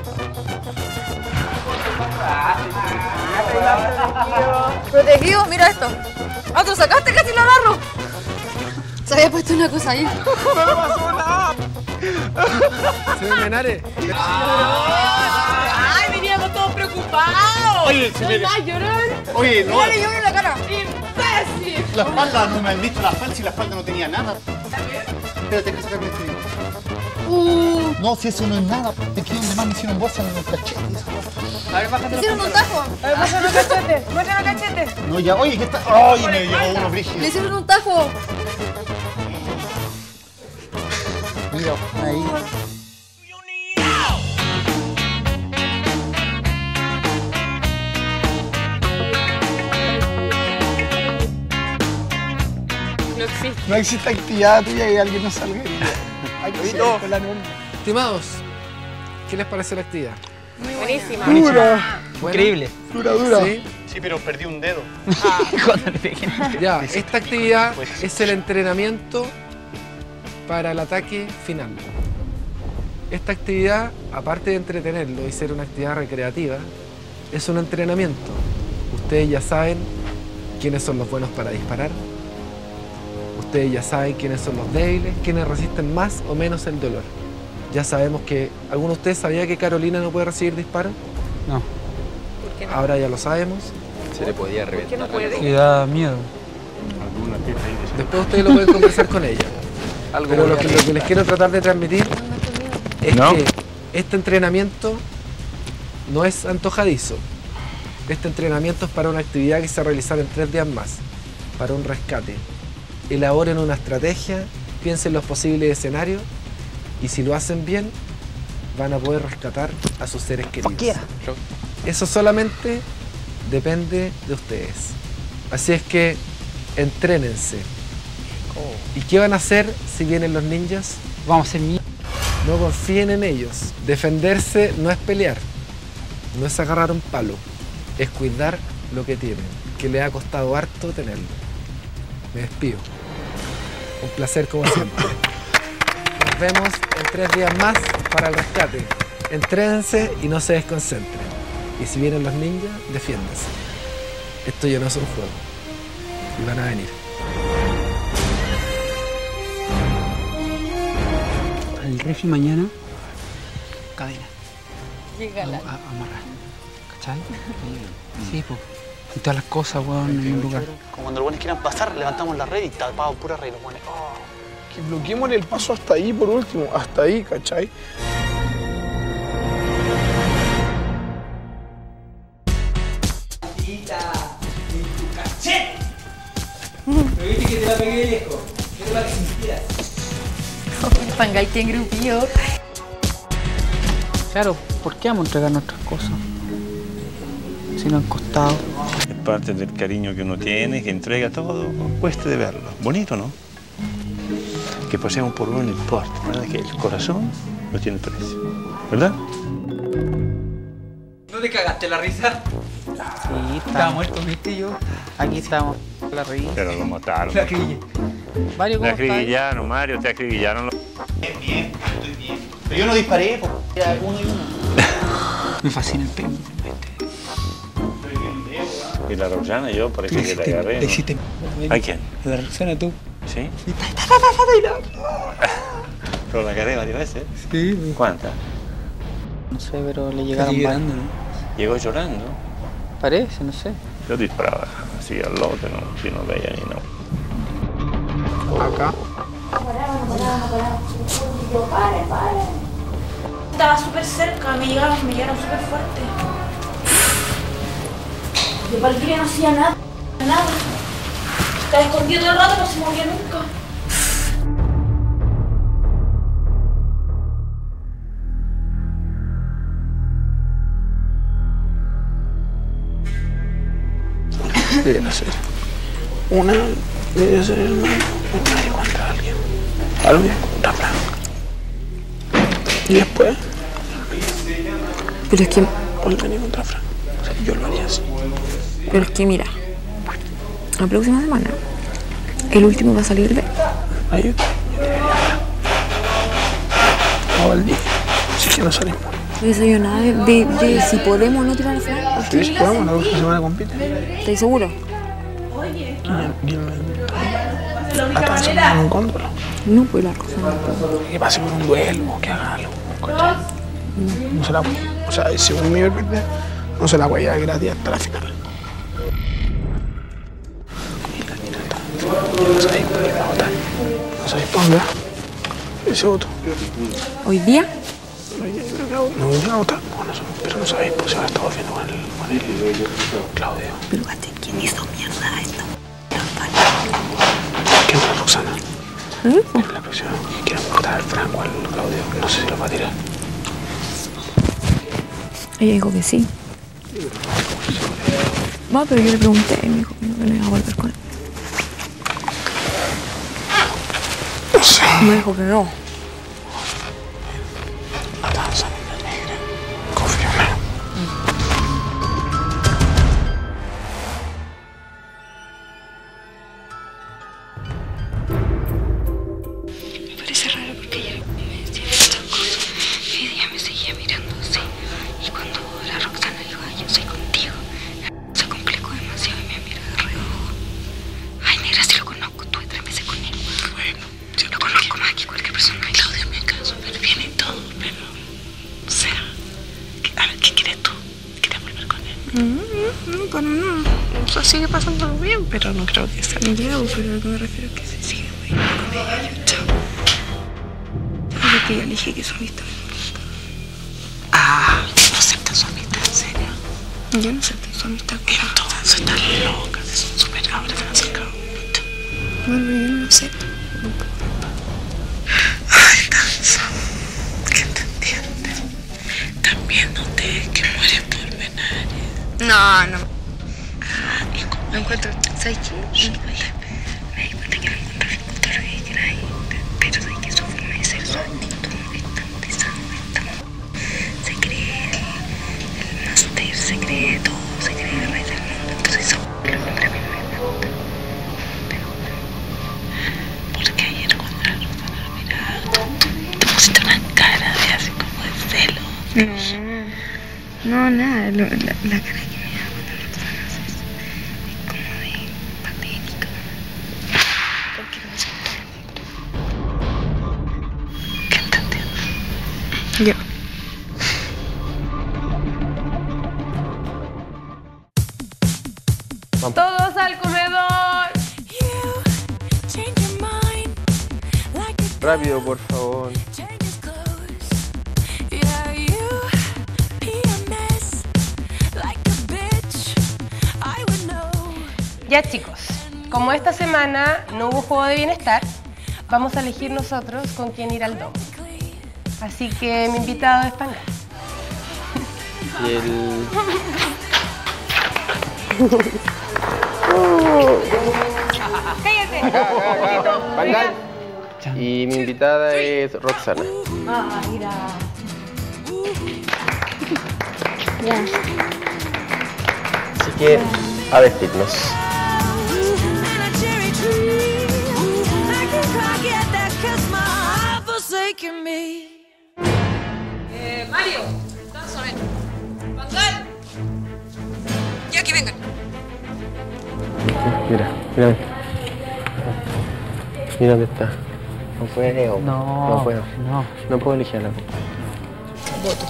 Protegido, mira esto. Ah, tú sacaste casi lo agarro. Se había puesto una cosa ahí. ¡No me pasó nada! Señor Menares. Ay, veníamos todos preocupados. Oye, se ¿No me- vas a llorar? Oye, no. Mira, le lloro en la cara. ¡Imbécil! La espalda, no me han visto la espalda, si la espalda no tenía nada. Espérate, que sacarme este. Uh. No, si eso no es nada. Aquí donde más me hicieron bolsa en los cachetes. A ver, bájate. Hicieron un tajo. A ver, muéstrame los cachetes. Muéstrame los cachetes. No, ya, oye, ¿qué está? ¡Ay, me llegó uno Le brígido! hicieron un tajo. Mira, ahí. No existe. No existe actividad tuya y alguien no salga. Hay que seguir con la norma. Estimados, ¿qué les parece la actividad? Buenísima. Dura. Buena. Increíble. Dura, dura. ¿Sí? Sí, pero perdí un dedo. Cuando le peguen. Ya, esta actividad es el entrenamiento para el ataque final. Esta actividad, aparte de entretenerlo y ser una actividad recreativa, es un entrenamiento. Ustedes ya saben quiénes son los buenos para disparar. Ustedes ya saben quiénes son los débiles, quiénes resisten más o menos el dolor. Ya sabemos que... ¿Alguno de ustedes sabía que Carolina no puede recibir disparos? No. ¿Por qué no? Ahora ya lo sabemos. Se le podía reventar. ¿Por qué no puede? Le da miedo. Después ustedes lo pueden conversar con ella. Algo Pero lo voy a que, lo que les quiero tratar de transmitir es ¿No? que este entrenamiento no es antojadizo. Este entrenamiento es para una actividad que se va a realizar en tres días más, para un rescate. Elaboren una estrategia, piensen los posibles escenarios y si lo hacen bien, van a poder rescatar a sus seres queridos. Eso solamente depende de ustedes. Así es que entrénense. ¿Y qué van a hacer si vienen los ninjas? Vamos a hacer mierda. No confíen en ellos. Defenderse no es pelear, no es agarrar un palo, es cuidar lo que tienen, que les ha costado harto tenerlo. Me despido. Un placer como siempre. Nos vemos en tres días más para el rescate. Entrénense y no se desconcentren. Y si vienen los ninjas, defiéndanse. Esto ya no es un juego. Y van a venir. El refri mañana, cadena. Llegala. A, a amarrar. ¿Cachai? Sí, pues. Y todas las cosas, weón, en un lugar. Como cuando los buenos quieran pasar, levantamos la red y tapamos pura red. Los buenos, oh. Que bloqueemos el paso hasta ahí, por último. Hasta ahí, ¿cachai? ¿Me viste que te la pegué de lejos? Quiero para que sintieras. Pangay, qué grupillo. Claro, ¿por qué vamos a entregar nuestras cosas? Si nos han costado. Es parte del cariño que uno tiene, que entrega todo, cueste de verlo. Bonito, ¿no? Que pasemos por uno no importa, ¿verdad? Que el corazón no tiene precio, ¿verdad? ¿No te cagaste la risa? Sí, Estaba muerto, ¿viste? Y yo. Aquí estamos, la revista. Pero lo mataron. La acribillé. Mario, Te ¿cómo estás? acribillaron, Mario, te acribillaron. Bien, bien, estoy bien. Pero yo no disparé, po. Era uno y uno. Me fascina el pelo. Y la Roxana, yo parece que la Le agarré, ¿no? hiciste. ¿A quién? A la Roxana, tú. ¿Sí? Pero la agarré varias veces. Sí. ¿Cuántas? No sé, pero le llegaron Casi varios. llorando, ¿no? Llegó llorando. Parece, no sé. Yo disparaba así al lote, no, si no veía ni no. Acá. Paren, paren. Estaba súper cerca, me llegaron, me llegaron súper fuerte. Y Valkyria no hacía nada, nada. Estaba escondido todo el rato, no se movía nunca. Debe ser. Una debe ser una nadie contra alguien. Algo contra Frank. Y después. Pero es que. Olgani contra Frank. O sea, yo lo haría así. Pero es que mira, la próxima semana, el último va a salir de. Ahí yo debería hablar. No, Valdi. Si es que no salimos. No he yo nada de, de, de si podemos o no tirar al final. Sí, si podemos, la próxima semana compite. ¿Estás seguro? Hasta eso no un control. No puede la cosa. No Que pase por un duelo, que haga algo. ¿Cachai? No se la voy. O sea, según mi perspectiva, no se la voy a dar gratis hasta la final. No sabéis por qué va a votar. No sabéis por dónde va. Ese voto. ¿Hoy día? Hoy día yo creo que va a votar. No, hoy día va a votar. No, no, pero no sabéis, pues se ha estado viendo con el, con el Claudio. Pero ¿hasta quién hizo mierda a esto? ¿Quién es la Roxana? ¿Eh? Pero la próxima quieren votar al Franco, al Claudio. No sé si lo va a tirar. Ella dijo que sí. Va, pero yo le pregunté y me dijo que no iba a volver con él. No sé. Me dijo que no. La danza negra. Confirma. Me parece raro porque ayer me decía muchas cosas y ella me seguía mirando así. Y cuando la Roxana dijo, ay, yo soy contigo, se complicó demasiado y me miró de reojo. Ay, negra, si lo conozco, tuve tres meses con él. Bueno, yo lo conozco más que cualquier persona. Claudia me cae súper bien y todo, pero, o sea, a ver, ¿qué quieres tú? ¿Quieres volver con él? No, no, para nada. O sea, sigue pasando bien, pero no creo que sea liado, pero a lo que me refiero es que se sigue muy bien con ella, yo, chao. Porque ya le dije que su amistad me molesta. Ah, no acepta su amistad, en serio. Yo no acepto su amistad. Entonces están locas, son súper cabras, se han acercado mucho. Bueno, yo no lo acepto. Ay, Danza, ¿qué te entiendes? También ustedes que mueren por Benares. No, no. único. Lo encuentro, ¿sabes qué? Me di cuenta que lo encuentro rico todo lo que quieras, pero ¿sabes qué? Su forma de ser, su actitud es tan pesado, es tan... Se cree el, el máster, se cree todo, se cree el rey del mundo. Entonces eso es lo que a mí me gusta. Pero bueno, porque ayer cuando la Rosana la miraba, te pusiste una cara de así como de celo. No, no, nada, lo, la, la cara que me da cuando la Rosana hace eso es como de patética. Porque no se entiende. ¿Quién te entiende? Yo. Todos al comedor. Rápido, por favor. Ya chicos, como esta semana no hubo juego de bienestar, vamos a elegir nosotros con quién ir al domo. Así que mi invitado es Pangal. Y el... ¡Cállate! Pangal. Y mi invitada es Roxana. Ah, mira. Ya. Así que, a vestirnos. Eh, Mario, danza, ven. Pangal. Ya que vengan. Mira, mira. Mira dónde está. No puedo. No, no puedo. No. No puedo elegir a la copa. Voto.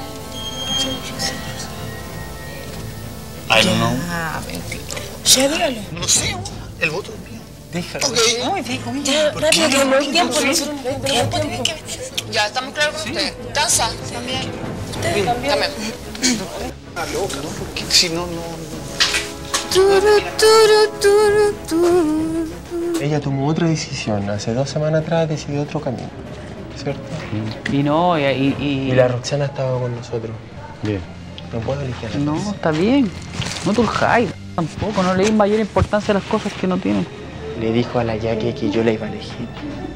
I don't know. Ah, mentira. Ya dígalo. No sé, el voto es mío. Déjalo. Muy bien, ya, rápido, que no hay tiempo. Ya, estamos claros con usted. Danza. También. También. También. Una loca, ¿no? Porque si no, no... Turu, turu, turu, turu. Ella tomó otra decisión. Hace dos semanas atrás decidió otro camino. ¿Cierto? Y no, y... Y, y la Roxana estaba con nosotros. Bien. No puedo elegir a la No, está bien. No turjáis. Tampoco, no le di mayor importancia a las cosas que no tienen. Le dijo a la Yaque que yo la iba a elegir.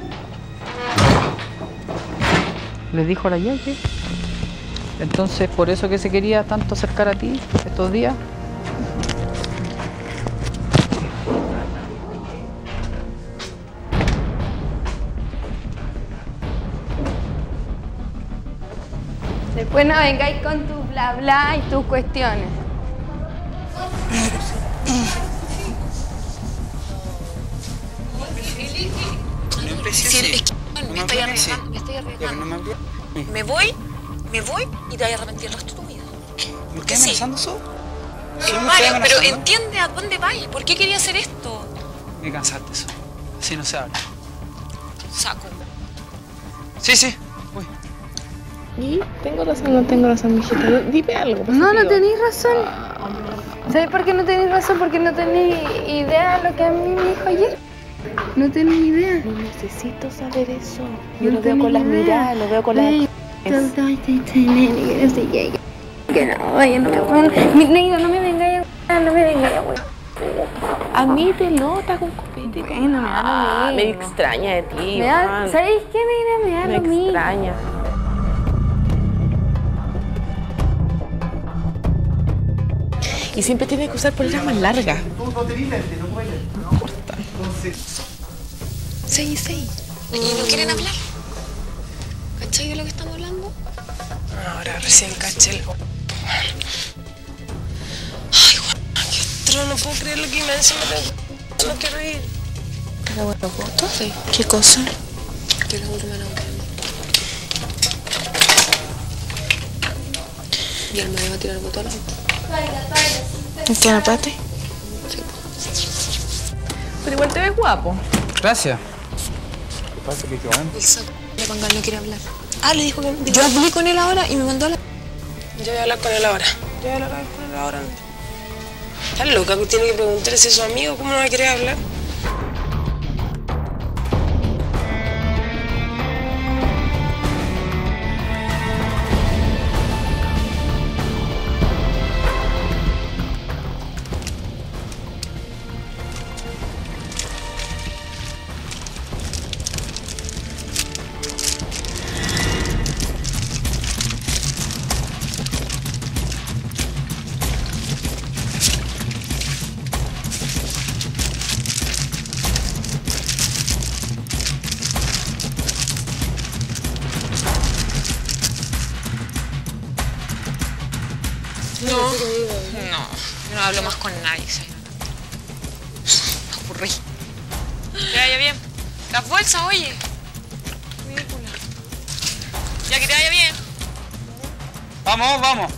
¿Le dijo a la Yaque? Entonces, ¿por eso que se quería tanto acercar a ti estos días? Después no vengáis con tu bla bla y tus cuestiones. Sí, es que me estoy arriesgando, me estoy arriesgando. Me voy, me voy y te vas a arrepentir el resto de tu vida. ¿Me estás amenazando eso? Eh, Mario, pero entiende a dónde vais. ¿Por qué quería hacer esto? Me cansaste eso. Así no se habla. Saco. Sí, sí. Voy. ¿Y tengo razón o no tengo razón, mijita? Dime algo. No, no tenéis razón. ¿Sabes por qué no tenéis razón? Porque no tenéis idea de lo que a mí me dijo ayer. No tenéis idea. No necesito saber eso. No Yo lo veo con las tenés idea. miradas, lo veo con las... Ay, que no, vaya, no me Mi negro, no me vengáis a no me vengáis a Admítelo, está con copete. Bueno, me da lo Ah, me mismo. extraña de ti, Me da, Juan. ¿sabéis qué, negra? Me da Me lo mismo. extraña. Y siempre tienes que usar poleras más largas. Tú no tenés lente, no puedes leer. No importa. Entonces... Sí, sí. ¿Y no quieren hablar? ¿Cachai de lo que estamos hablando? Ahora recién caché el... Ay, Juan, qué otro, no puedo creer lo que me encima de... No quiero ir. ¿Para ver los votos? Sí. ¿Qué cosa? Que los hermanos y el Mario va a tirar el voto a la otra. ¿En la pate? Pero igual te ves guapo. Gracias. ¿Qué pasa, que Joan? El saco de Pangal no quiere hablar. Ah, le dijo que... Yo hablé con él ahora y me mandó a la... Yo voy a hablar con él ahora. Yo voy a hablar con él ahora. Está loca, que tiene que preguntarle si es su amigo, ¿cómo no va a querer hablar? No, no, no hablo más con nadie. ¿Sí? Me aburrí. Que vaya bien. Las bolsas, oye. Ridícula. Ya, que te vaya bien. Vamos, vamos.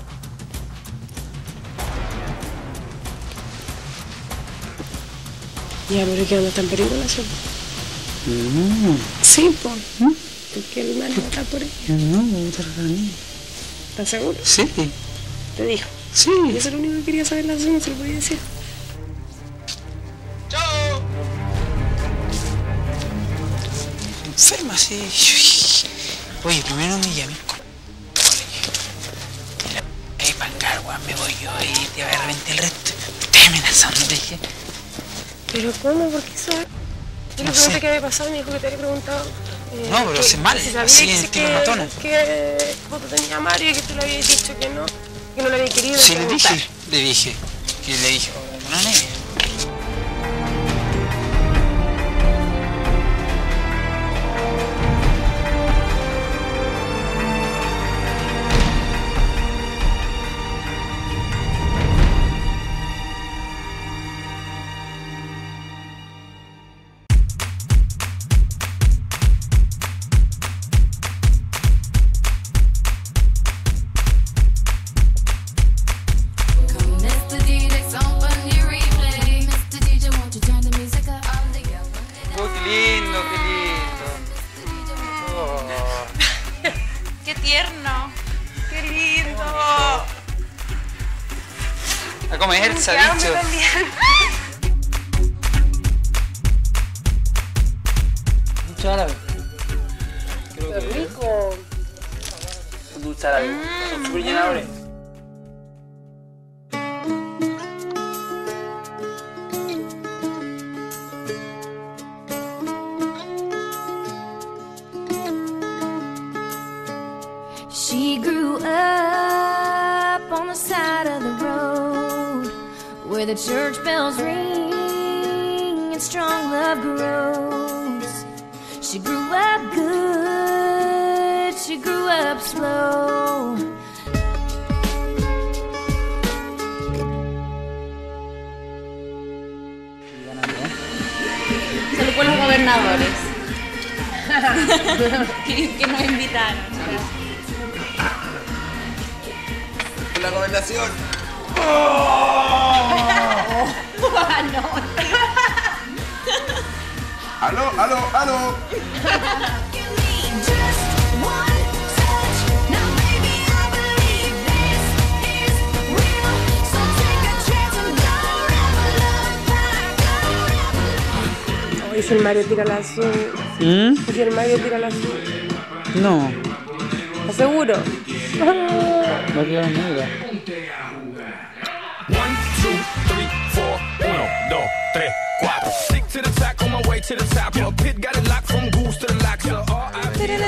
Ya, pero que no está en peligro la zona. No. Sí, pues. Porque el mal no está por ahí. No, me gusta la niña. ¿Estás seguro? Sí. Te dijo. Sí. Yo soy lo único que quería saber la zona, se lo podía decir. ¡Chao! Enferma, sí. Oye, primero me llamé con... Ey, pancar, weón, me voy yo y te voy a reventar el resto. Estoy amenazando, te dije. ¿Pero cómo? ¿Por qué sabes? Yo le No pregunté sé. qué había pasado y me dijo que te había preguntado. eh, No, pero que- hace mal, que si sabía así que, en tema matona. que foto tenía Mario y que tú le habías dicho que no, que no le había querido. Sí, le preguntar. dije. Le dije. Que le dije, oh, no, no. Oh, qué lindo, qué lindo. Oh. Qué tierno. ¡Qué lindo! A comer, se ha dicho. Mucho árabe. Creo ¡Qué que rico! son dulces árabes. Son súper llenadores. She grew up on the side of the road where the church bells ring and strong love grows. She grew up good, she grew up slow. Solo por los gobernadores. que, que nos invitaron. La gobernación. no. Aló, aló, aló. Oye, si el Mario tira la azul. ¿Mm? Si el Mario tira la azul. No. ¿Estás seguro? No quiero nada. One, two, three, four. Uno, dos, tres, cuatro. Stick to the track on my way to the top. Your pit got it locked from goose to the lock. So all I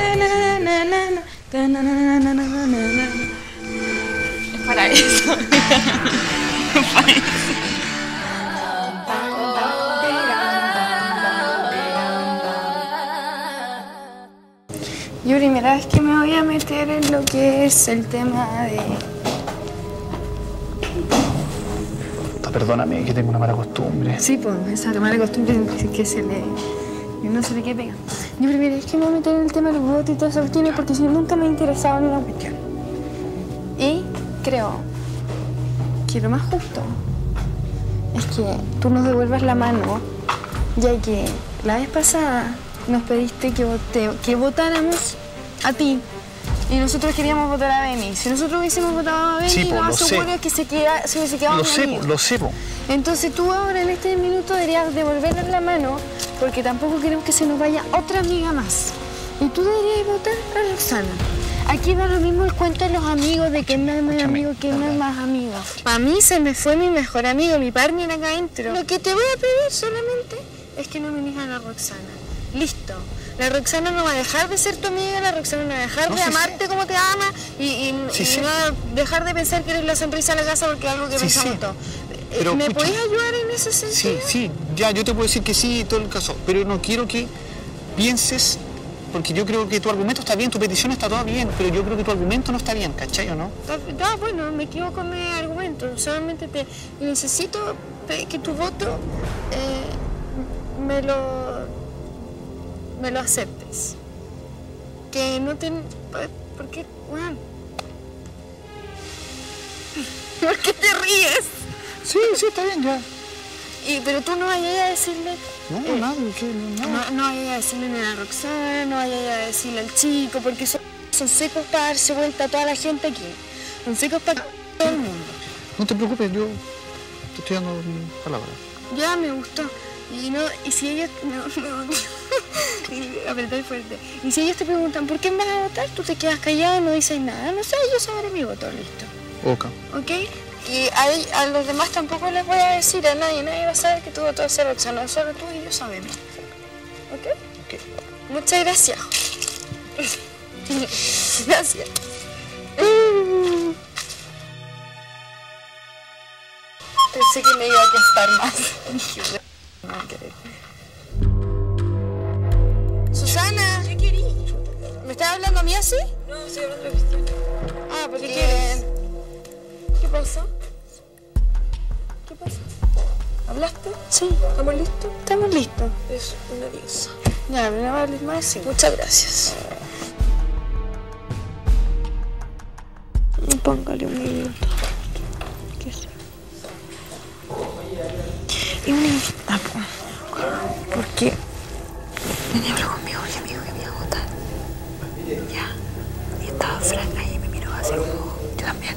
Es para eso. Para eso. Yo primera vez que me voy a meter en lo que es el tema de... Perdóname que tengo una mala costumbre. Sí, pues, esa mala costumbre que se le... que no se le quede pega. Yo primera vez que me voy a meter en el tema de los votos y todas esas cuestiones porque si nunca me he interesado en una cuestión. Y creo que lo más justo es que tú nos devuelvas la mano, ya que la vez pasada nos pediste que, vote, que votáramos a ti y nosotros queríamos votar a Beni. Si nosotros hubiésemos votado a Beni, Sí, po, lo más lo sé. seguro es que se, queda, se hubiese quedado Lo mi sé, amigo. po, lo sé, po. Entonces tú ahora en este minuto deberías devolvernos la mano porque tampoco queremos que se nos vaya otra amiga más. Y tú deberías votar a Roxana. Aquí da lo mismo el cuento de los amigos, de quién es más amigo, quién no es más amigo. Para mí se me fue mi mejor amigo, mi partner acá adentro. Lo que te voy a pedir solamente es que no me digas a la Roxana. Listo. La Roxana no va a dejar de ser tu amiga, la Roxana no va a dejar No, de sí, amarte como te ama y, y, Sí, y sí. no va a dejar de pensar que eres la sonrisa de la casa porque es algo que Sí, pensamos sí. todos. Pero, ¿Me escucha. podés ayudar en ese sentido? Sí, sí, ya, yo te puedo decir que sí, todo el caso, pero no quiero que pienses, porque yo creo que tu argumento está bien, tu petición está toda bien, pero yo creo que tu argumento no está bien, ¿cachai o no? Ah, bueno, me equivoco en mi argumento. voto, solamente te necesito que tu voto eh, me lo me lo aceptes. Que no te... ¿Por qué? Bueno. ¿Por qué te ríes? Sí, sí, está bien, ya. Y, pero tú no vayas a decirle... No, eh, nada, ¿qué? No, no, no vayas a decirle ni a la Roxana, no vayas a decirle al chico, porque son, son secos para darse vuelta a toda la gente aquí. Son secos para todo el mundo. No te preocupes, yo te estoy dando mi palabra. Ya me gustó. Y no, y si ellos... No, no, apretar fuerte. Y si ellos te preguntan por qué me vas a votar, tú te quedas callado y no dices nada. No sé, yo sabré mi voto, listo. Ok. ¿Ok? Y a, a los demás tampoco les voy a decir a nadie. Nadie va a saber que tu voto va a ser Roxana. Solo tú y yo sabemos. ¿Ok? Ok. Muchas gracias. Gracias. Pensé que me iba a costar más. Susana. ¿Qué querí? ¿Me estás hablando a mí así? No, estoy hablando de Cristian. Ah, porque... ¿Qué quieres? ¿Qué pasó? ¿Qué pasó? ¿Hablaste? Sí. ¿Estamos listos? Estamos listos. Es una diosa. Ya, pero no me hables más, sí. Muchas gracias. Póngale un minuto. ¿Qué es? Y un minuto. ¿Por qué? Venía habló conmigo y me dijo que me iba a votar. Ya. Y estaba franca y me miró así como yo también.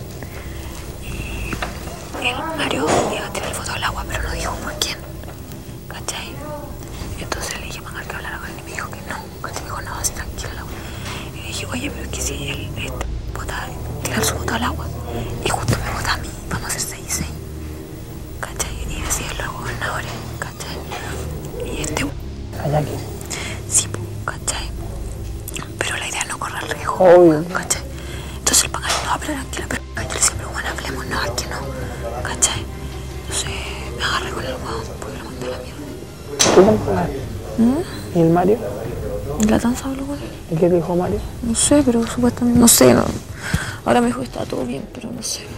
Y el Mario iba a tirar el voto al agua, pero no dijo por quién. ¿Cachai? Entonces le dije, mangar que hablara con él y me dijo que no. ¿Cachai? Me dijo, no, así tranquilo al agua. Y le dije, oye, pero es que si él este, vota, tirar su voto al agua y justo me vota a mí, vamos a hacer seis y seis. ¿Cachai? Y decía los gobernadores, ¿cachai? Y este... ¿Allá qué? Sí, ¿cachai? Pero la idea es no correr riesgo. Obvio. ¿Cachai? Entonces el Pacari no, pero tranquila, pero yo le decía, pero bueno, hablemos, no, es que no. ¿Cachai? Entonces me agarré con el huevo porque lo mandé a la mierda. ¿Tú tampoco? ¿Mm? ¿Y el Mario? ¿Y la danza habló con él? ¿Y qué dijo Mario? No sé, pero supuestamente, no sé, no. Ahora me dijo que estaba todo bien, pero no sé.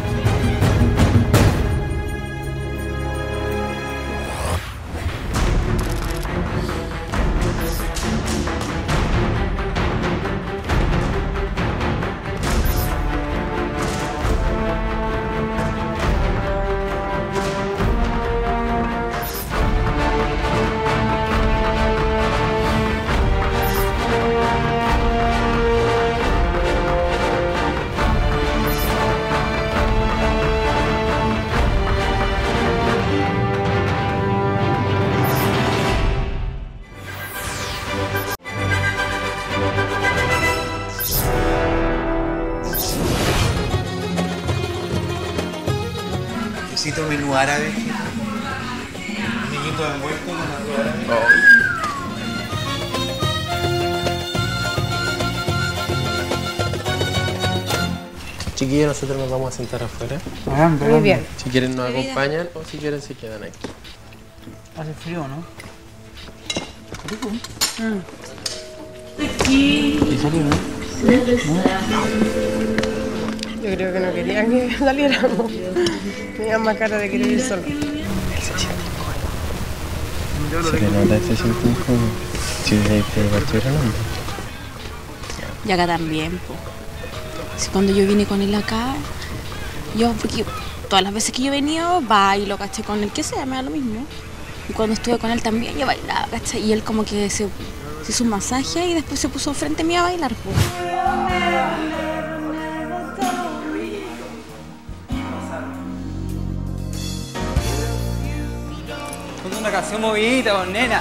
Necesito menú árabe. Amiguito de envuelto con algo árabe. Chiquillos, nosotros nos vamos a sentar afuera. Muy bien. Si quieren nos acompañan o si quieren se quedan aquí. Hace frío, ¿no? ¿Y salió, no? Yo creo que no querían que saliéramos. Tenían más cara de querer ir solo. Se le nota que se siente incómodo. Si le estuviera hablando. Y acá también, po. Si cuando yo vine con él acá, yo, porque todas las veces que yo he venido, bailo, ¿cachai? Con el que sea, me da lo mismo. Y cuando estuve con él también, yo bailaba, ¿cachai? Y él como que se, se hizo un masaje y después se puso frente a mí a bailar, po. Ponte una canción movidita, vos, nena.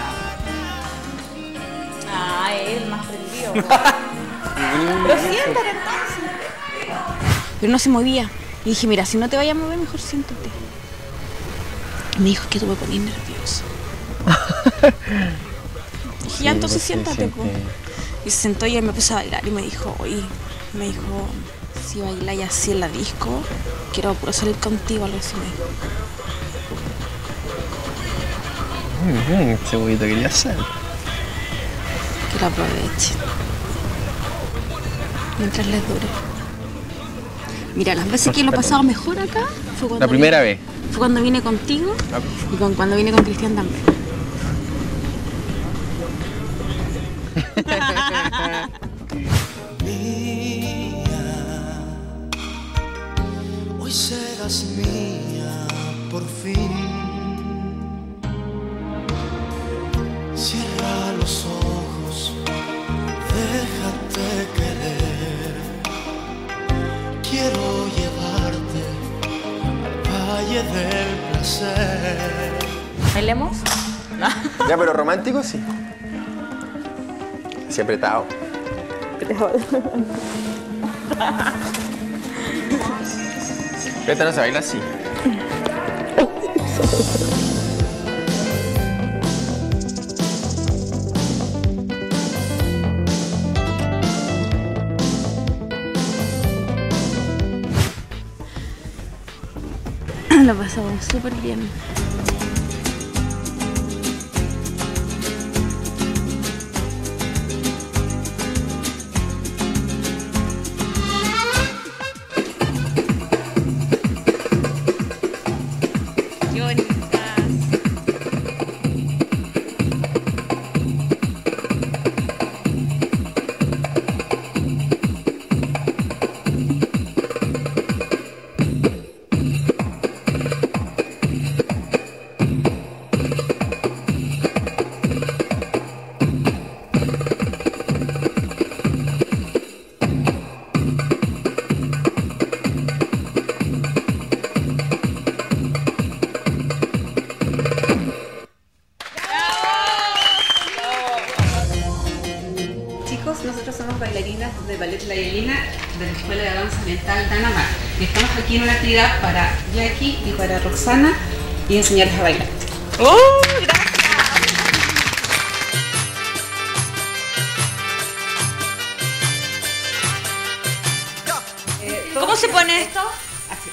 Ah, él más prendido. Pero siéntate entonces. Pero no se movía. Y dije, mira, si no te vayas a mover, mejor siéntate. Y me dijo que tú me ponías nerviosa. Dije, ya, entonces siéntate, po. Y se sentó y él me puso a bailar y me dijo, oye, me dijo, si bailáis así en la disco, quiero puro salir contigo, algo así me dijo. Muy bien, ese huevito quería hacer. Que lo aprovechen. Mientras les dure. Mira, las veces que lo he pasado mejor acá fue cuando La primera vine, vez. Fue cuando vine contigo y con, cuando vine con Cristian también. Hoy serás mía por fin. Cierra los ojos, déjate querer. Quiero llevarte al valle del placer. ¿Bailemos? Ya, pero romántico sí. Sí, apretado. Esta no se baila así. Lo pasamos súper bien. Nosotros somos bailarinas de Ballet La Yelina de la Escuela de Danza Mental Dana Mar. Y estamos aquí en una actividad para Jackie y para Roxana y enseñarles a bailar. ¡Oh, gracias! ¿Cómo se pone esto? Así.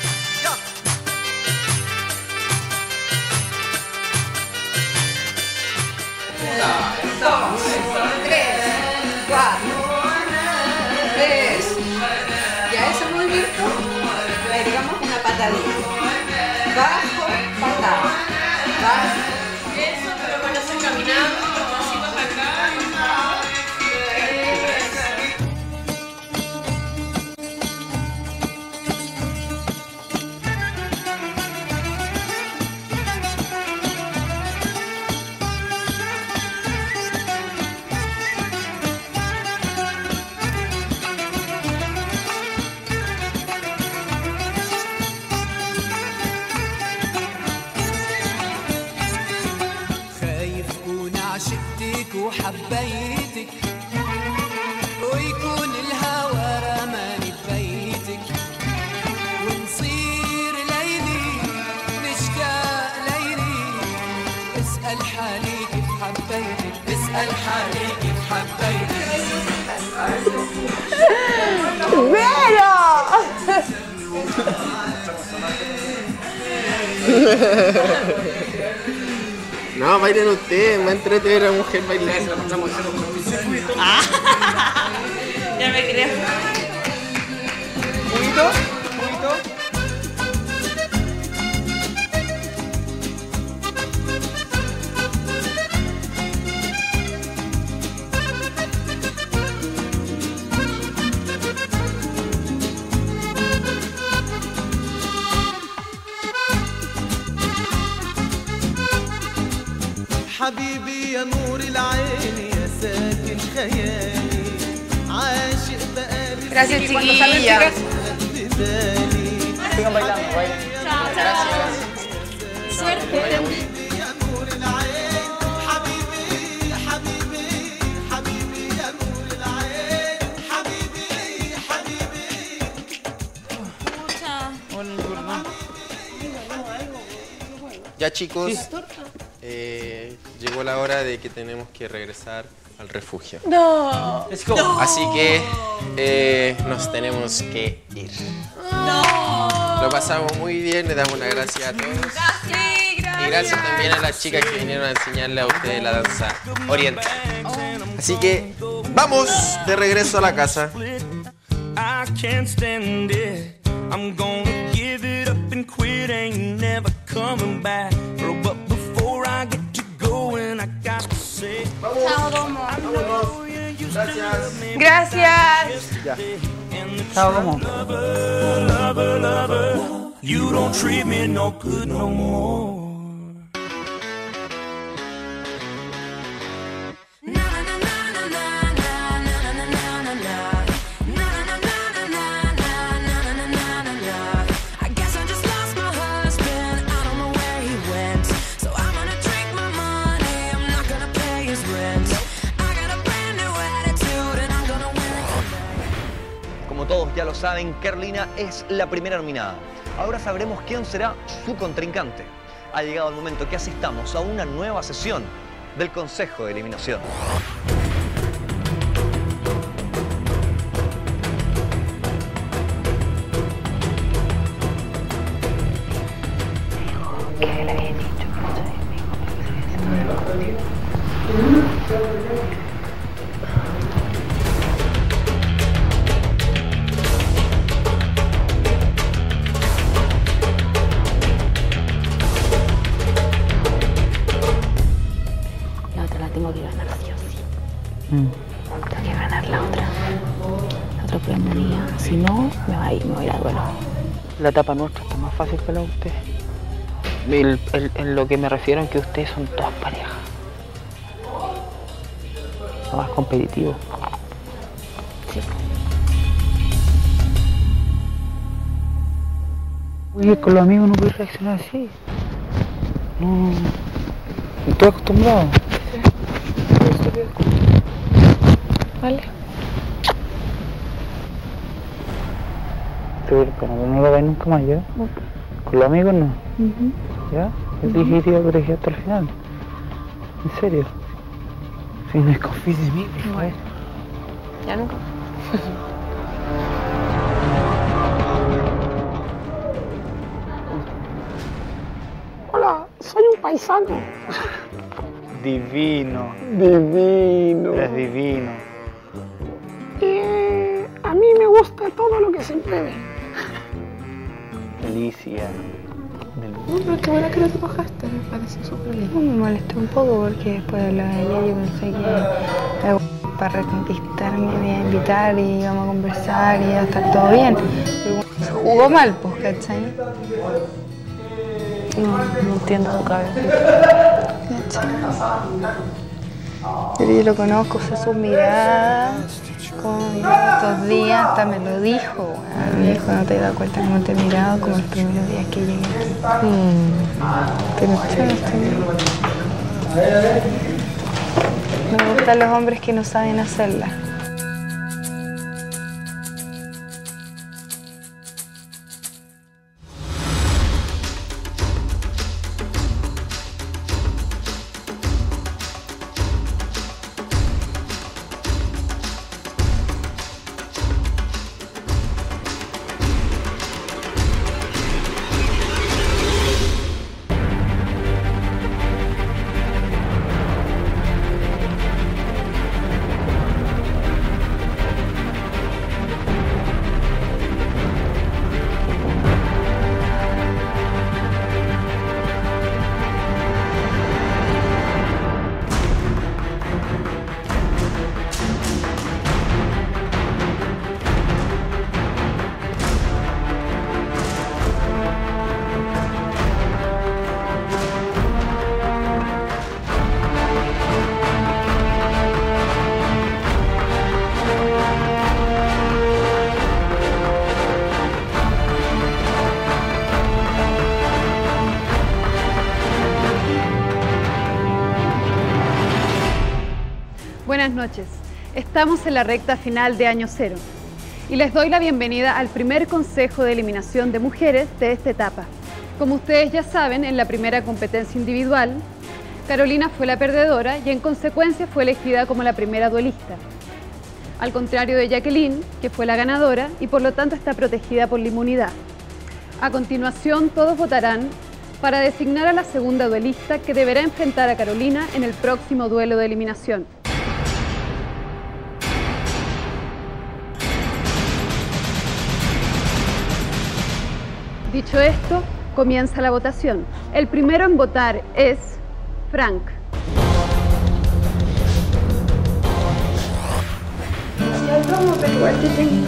Dos, tres, cuatro, tres. Ya ese movimiento le agregamos una patadita. Bajo, patada. Bajo. Eso, pero van a hacer caminando, los pasitos acá. وحبيتك ويكون الهوى رماني ببيتك ونصير ليلي نشتاق ليلي اسأل حالي كيف حبيتك اسأل حالي كيف حبيتك ¡Pero! No, bailen ustedes, me entretener a la mujer bailar. Ah, ya me creo. ¿Un poquito? ¿Un poquito? حبيبي يا نور العين يا ساكن خيالي عاشق بقالي Gracias, chiquilla. Sigan bailando, bailen. Chao, chao. Suerte. يا نور العين حبيبي حبيبي حبيبي يا نور العين حبيبي حبيبي Ya, chicos, eh, llegó la hora de que tenemos que regresar al refugio. No. Let's go. No. Así que eh, nos tenemos que ir. No. Lo pasamos muy bien, le damos las gracias a todos. Gracias, gracias. Y gracias también a las chicas que vinieron a enseñarle a ustedes la danza oriental. Así que vamos de regreso a la casa. I can't stand it. I'm gonna give it up and and quit ain't never coming back. But before I get to going, I got to say. Chao, Domo. Gracias. Gracias. Ya. Chao, Domo. Lover, lover, you don't treat me no good no more. Como todos ya lo saben, Carolina es la primera nominada. Ahora sabremos quién será su contrincante. Ha llegado el momento que asistamos a una nueva sesión del Consejo de Eliminación. ¿Qué le había dicho? La otra la tengo que ganar sí o sí. Mm. Tengo que ganar la otra. La otra pulmonía. Si no, me va a ir, me voy a ir a duelo. La etapa nuestra está más fácil que la de ustedes. El, el, en lo que me refiero es que ustedes son todas parejas. Lo más competitivo. Sí. Oye, con los amigos no puedes reaccionar así. No. Estoy acostumbrado. Vale. Pero no lo ves nunca más, ¿ya? Con los amigos no. Uh-huh. ¿Ya? Yo te dije que te iba a proteger hasta el final. ¿En serio? Si no desconfíes de mí, por favor. Ya nunca. Hola, soy un paisano. Divino. Divino. Es divino. Eh, a mí me gusta todo lo que se mueve. Delicia. No, pero qué bueno que no te mojaste, me parece súper lindo. Me molesté un poco porque después de lo de ayer yo pensé que era para reconquistarme me iba a invitar y íbamos a conversar y iba a estar todo bien. Pero se jugó mal, pues, ¿cachai? No, no entiendo su cabeza. Pero yo lo conozco, sé sus miradas. Con estos días hasta me lo dijo, bueno. Me dijo, no te he dado cuenta cómo te he mirado como los primeros días que llegué aquí. Mm. Pero me gustan los hombres que no saben hacerla. Buenas noches. Estamos en la recta final de Año Cero y les doy la bienvenida al primer Consejo de Eliminación de Mujeres de esta etapa. Como ustedes ya saben, en la primera competencia individual, Carolina fue la perdedora y en consecuencia fue elegida como la primera duelista. Al contrario de Jacqueline, que fue la ganadora y por lo tanto está protegida por la inmunidad. A continuación, todos votarán para designar a la segunda duelista que deberá enfrentar a Carolina en el próximo duelo de eliminación. Dicho esto, comienza la votación. El primero en votar es Frank. Ya vamos, pero igual te tengo.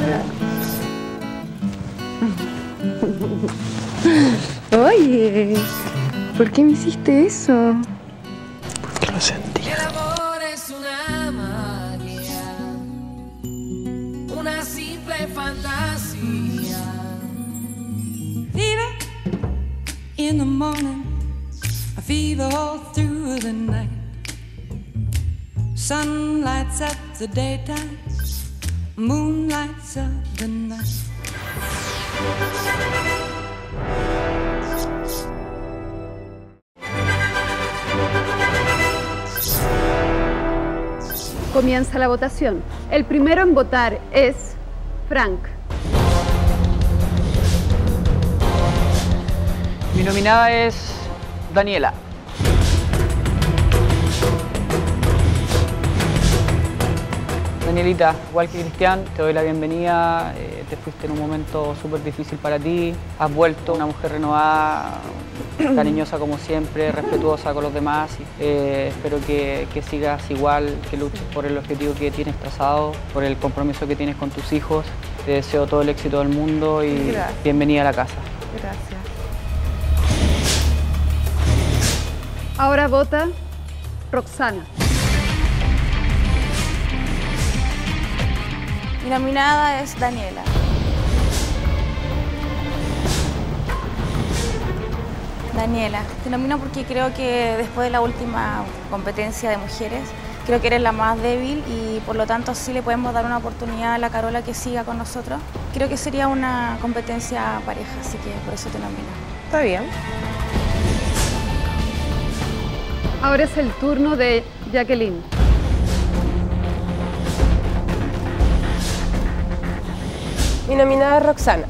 Oye, ¿por qué me hiciste eso? Porque lo sentí. El amor es una magia, una simple fantasía. Fever in the morning, a fever all through the night. Sun lights up the daytime, moon lights up the night. Comienza la votación. El primero en votar es Frank. Mi nominada es Daniela. Danielita, igual que Cristian, te doy la bienvenida. Eh, te fuiste en un momento súper difícil para ti. Has vuelto una mujer renovada, cariñosa como siempre, respetuosa con los demás. Eh, espero que, que sigas igual, que luches por el objetivo que tienes trazado, por el compromiso que tienes con tus hijos. Te deseo todo el éxito del mundo y Gracias. bienvenida a la casa. Gracias. Ahora vota Roxana. Mi nominada es Daniela. Daniela, te nomino porque creo que después de la última competencia de mujeres, creo que eres la más débil y por lo tanto sí le podemos dar una oportunidad a la Carola que siga con nosotros. Creo que sería una competencia pareja, así que por eso te nomino. Está bien. Ahora es el turno de Jacqueline. Mi nominada es Roxana.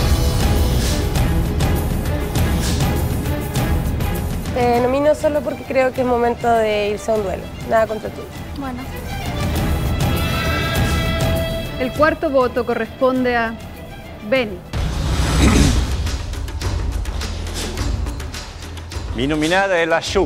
Te nomino solo porque creo que es momento de irse a un duelo. Nada contra ti. Bueno. El cuarto voto corresponde a Benny. Mi nominada es la Shu.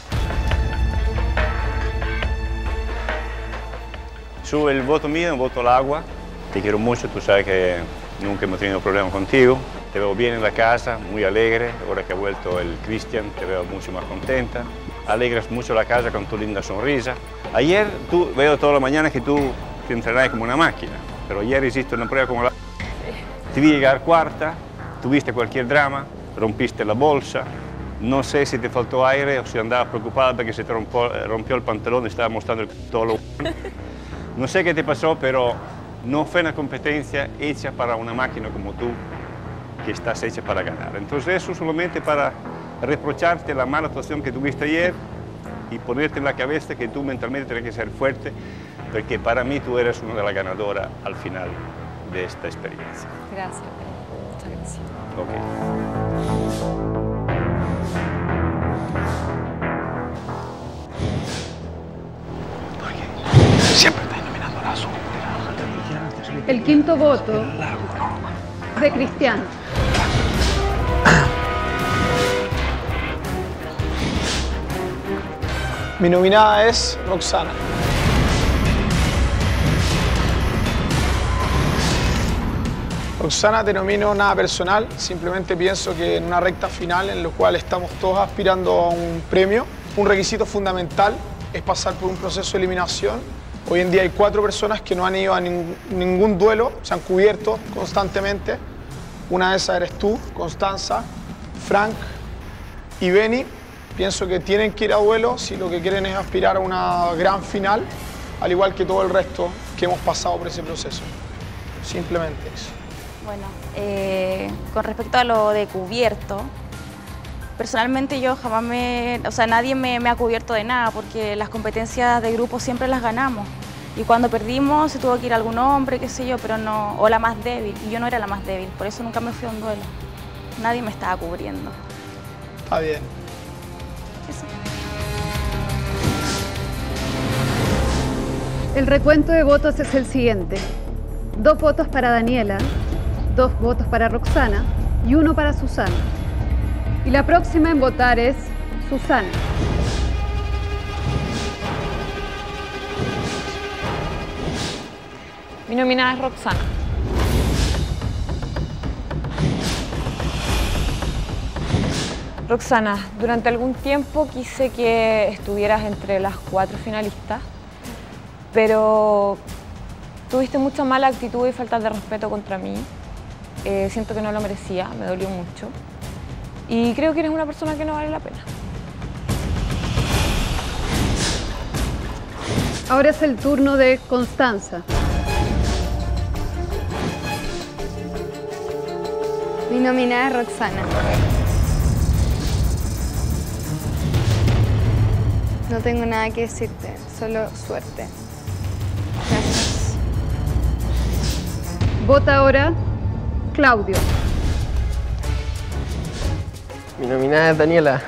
Shu, el voto mío es un voto al agua. Te quiero mucho, tú sabes que nunca hemos tenido problemas contigo. Te veo bien en la casa, muy alegre. Ahora que ha vuelto el Cristian, te veo mucho más contenta. Alegras mucho la casa con tu linda sonrisa. Ayer, tú veo toda la mañana que tú te entrenabas como una máquina, pero ayer hiciste una prueba como la... Te vi llegar cuarta, tuviste cualquier drama, rompiste la bolsa. No sé si te faltó aire o si andabas preocupada porque se te rompió, rompió el pantalón y estaba mostrando el todo lo... No sé qué te pasó, pero no fue una competencia hecha para una máquina como tú, que estás hecha para ganar. Entonces eso solamente para reprocharte la mala actuación que tuviste ayer y ponerte en la cabeza que tú mentalmente tienes que ser fuerte, porque para mí tú eres una de las ganadoras al final de esta experiencia. Gracias. Muchas gracias. Okay. Siempre estás nominando a la azul. El quinto voto de Cristian. Mi nominada es Roxana. Roxana, te nomino nada personal, simplemente pienso que en una recta final en la cual estamos todos aspirando a un premio, un requisito fundamental es pasar por un proceso de eliminación. Hoy en día hay cuatro personas que no han ido a ning ningún duelo, se han cubierto constantemente. Una de esas eres tú, Constanza, Frank y Benny. Pienso que tienen que ir a duelo si lo que quieren es aspirar a una gran final, al igual que todo el resto que hemos pasado por ese proceso. Simplemente eso. Bueno, eh, con respecto a lo de cubierto, personalmente yo jamás me, o sea, nadie me, me ha cubierto de nada porque las competencias de grupo siempre las ganamos. Y cuando perdimos se tuvo que ir algún hombre, qué sé yo, pero no, o la más débil, y yo no era la más débil, por eso nunca me fui a un duelo. Nadie me estaba cubriendo. Está bien. Eso. El recuento de votos es el siguiente. Dos votos para Daniela, dos votos para Roxana y uno para Susana. Y la próxima en votar es Susana. Mi nominada es Roxana. Roxana, durante algún tiempo quise que estuvieras entre las cuatro finalistas, pero tuviste mucha mala actitud y falta de respeto contra mí. Eh, siento que no lo merecía, me dolió mucho. Y creo que eres una persona que no vale la pena. Ahora es el turno de Constanza. Mi nominada es Roxana. No tengo nada que decirte, solo suerte. Gracias. Vota ahora Claudio. Mi nominada es Daniela.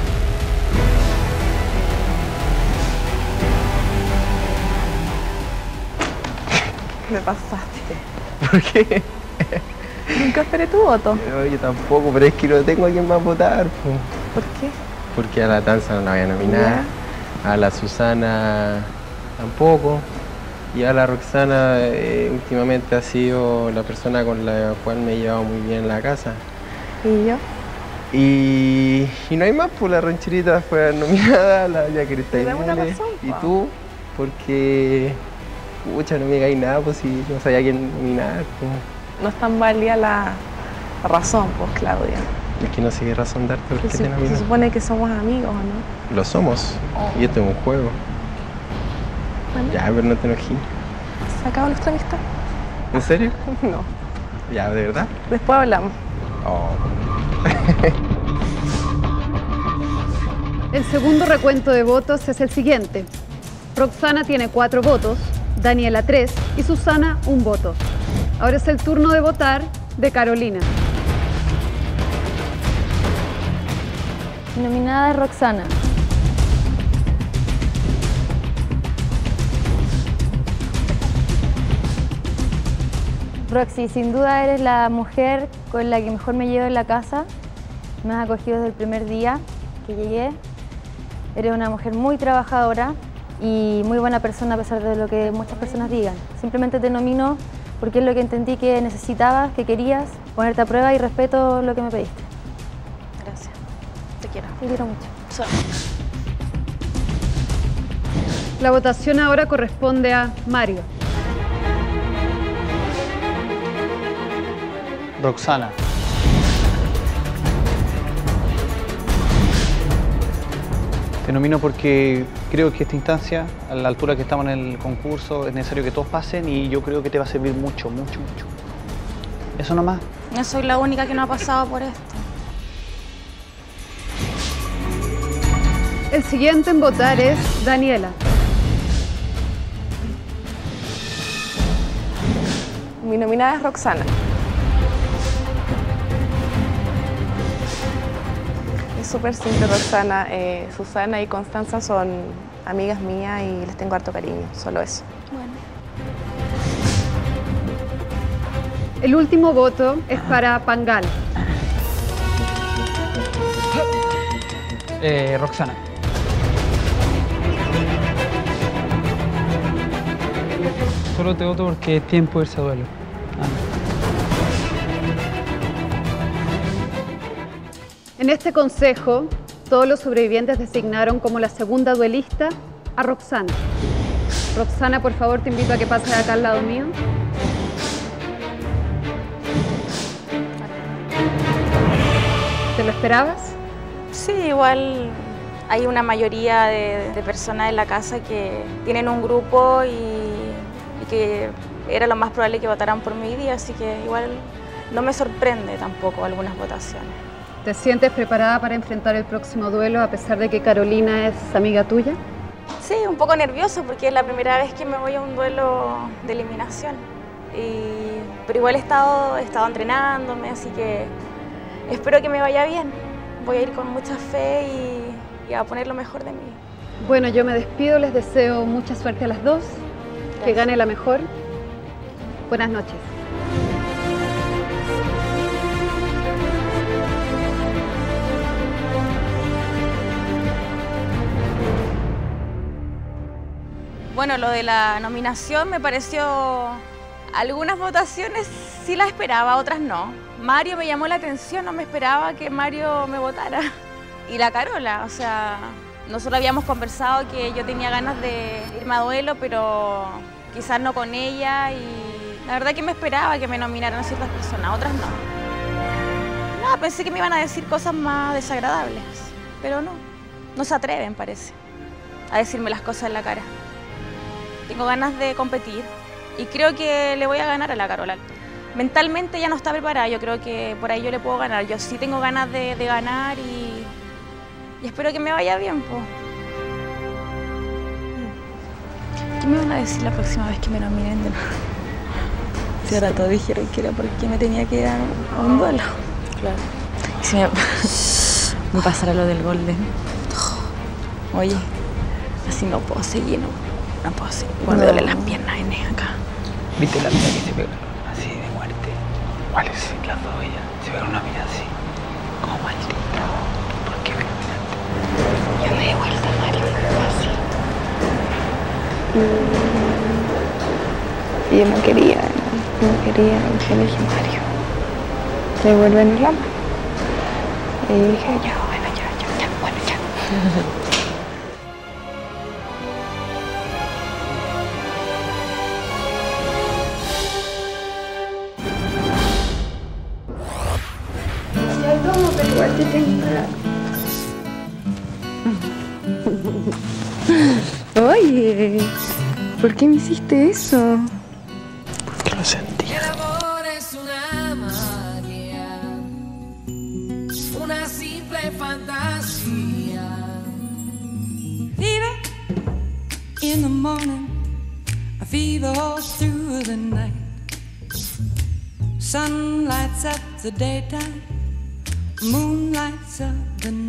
Me pasaste. ¿Por qué? Nunca esperé tu voto. No, yo tampoco, pero es que no tengo a quién más votar. Po. ¿Por qué? Porque a la Tanza no la voy a nominar, ¿ya? A la Susana tampoco, y a la Roxana eh, últimamente ha sido la persona con la cual me he llevado muy bien en la casa. ¿Y yo? Y, y no hay más, pues la rancherita fue nominada, la ya que está inmune, y tú, porque, pucha, no me caí nada, pues si no sabía quién nominar. Pues. No es tan válida la razón, pues, Claudia. Es que no sé qué razón darte porque se, te nominan. Se supone que somos amigos, ¿no? Lo somos, oh. Y esto es un juego. Bueno. Ya, pero no te enojes. ¿Se acabó nuestra amistad? ¿En serio? No. Ya, ¿de verdad? Después hablamos. Oh. El segundo recuento de votos es el siguiente. Roxana tiene cuatro votos, Daniela tres y Susana un voto. Ahora es el turno de votar de Carolina. Mi nominada es Roxana. Roxy, sin duda eres la mujer con la que mejor me llevo en la casa. Me has acogido desde el primer día que llegué. Eres una mujer muy trabajadora y muy buena persona a pesar de lo que muchas personas digan. Simplemente te nomino porque es lo que entendí que necesitabas, que querías, ponerte a prueba y respeto lo que me pediste. Gracias. Te quiero. Te quiero mucho. Solo. La votación ahora corresponde a Mario. Roxana. Te nomino porque creo que esta instancia, a la altura que estamos en el concurso, es necesario que todos pasen y yo creo que te va a servir mucho, mucho, mucho. Eso nomás. No soy la única que no ha pasado por esto. El siguiente en votar es Daniela. Mi nominada es Roxana. Es súper simple, Roxana. Eh, Susana y Constanza son amigas mías y les tengo harto cariño, solo eso. Bueno. El último voto es para Pangal. Eh, Roxana. Solo te voto porque es tiempo de irse a duelo. Ah. En este consejo, todos los sobrevivientes designaron como la segunda duelista a Roxana. Roxana, por favor, te invito a que pases acá al lado mío. ¿Te lo esperabas? Sí, igual hay una mayoría de, de personas en la casa que tienen un grupo y, y que era lo más probable que votaran por mi día, así que igual no me sorprende tampoco algunas votaciones. ¿Te sientes preparada para enfrentar el próximo duelo a pesar de que Carolina es amiga tuya? Sí, un poco nervioso porque es la primera vez que me voy a un duelo de eliminación. Y, pero igual he estado, he estado entrenándome, así que espero que me vaya bien. Voy a ir con mucha fe y, y a poner lo mejor de mí. Bueno, yo me despido, les deseo mucha suerte a las dos, Gracias. Que gane la mejor. Buenas noches. Bueno, lo de la nominación me pareció... Algunas votaciones sí las esperaba, otras no. Mario me llamó la atención, no me esperaba que Mario me votara. Y la Carola, o sea, nosotros habíamos conversado que yo tenía ganas de irme a duelo, pero quizás no con ella y la verdad que me esperaba que me nominaran a ciertas personas, otras no. No, pensé que me iban a decir cosas más desagradables, pero no, no se atreven, parece, a decirme las cosas en la cara. Tengo ganas de competir y creo que le voy a ganar a la Carola. Mentalmente ya no está preparada, yo creo que por ahí yo le puedo ganar. Yo sí tengo ganas de, de ganar y, y espero que me vaya bien, po. ¿Qué me van a decir la próxima vez que me nominen de nuevo? Si ahora todos dijeron que era porque me tenía que ir a un, a un duelo. Claro. Y si me, me pasara lo del Golden. Oye, así no puedo seguir, no, no puedo seguir. Igual me duelen las piernas, N, acá. ¿Viste la mina que se pegó así de muerte? ¿Cuál es? Las dos ellas. Se pegaron una mina así. Como maldita. ¿Por qué me nominaste? Yo me di vuelta, Mario, así. Y yo no quería, no, no quería. Y yo le dije, Mario, devuélvenos la mano. Y yo dije, ya, bueno, ya, ya, ya, bueno, ya. Igual te tengo que... Oye, ¿por qué me hiciste eso? Porque lo sentía. El amor es una magia, una simple fantasía. Fever in the morning, a fever all through the night. Sun lights up the daytime, moon lights up the night.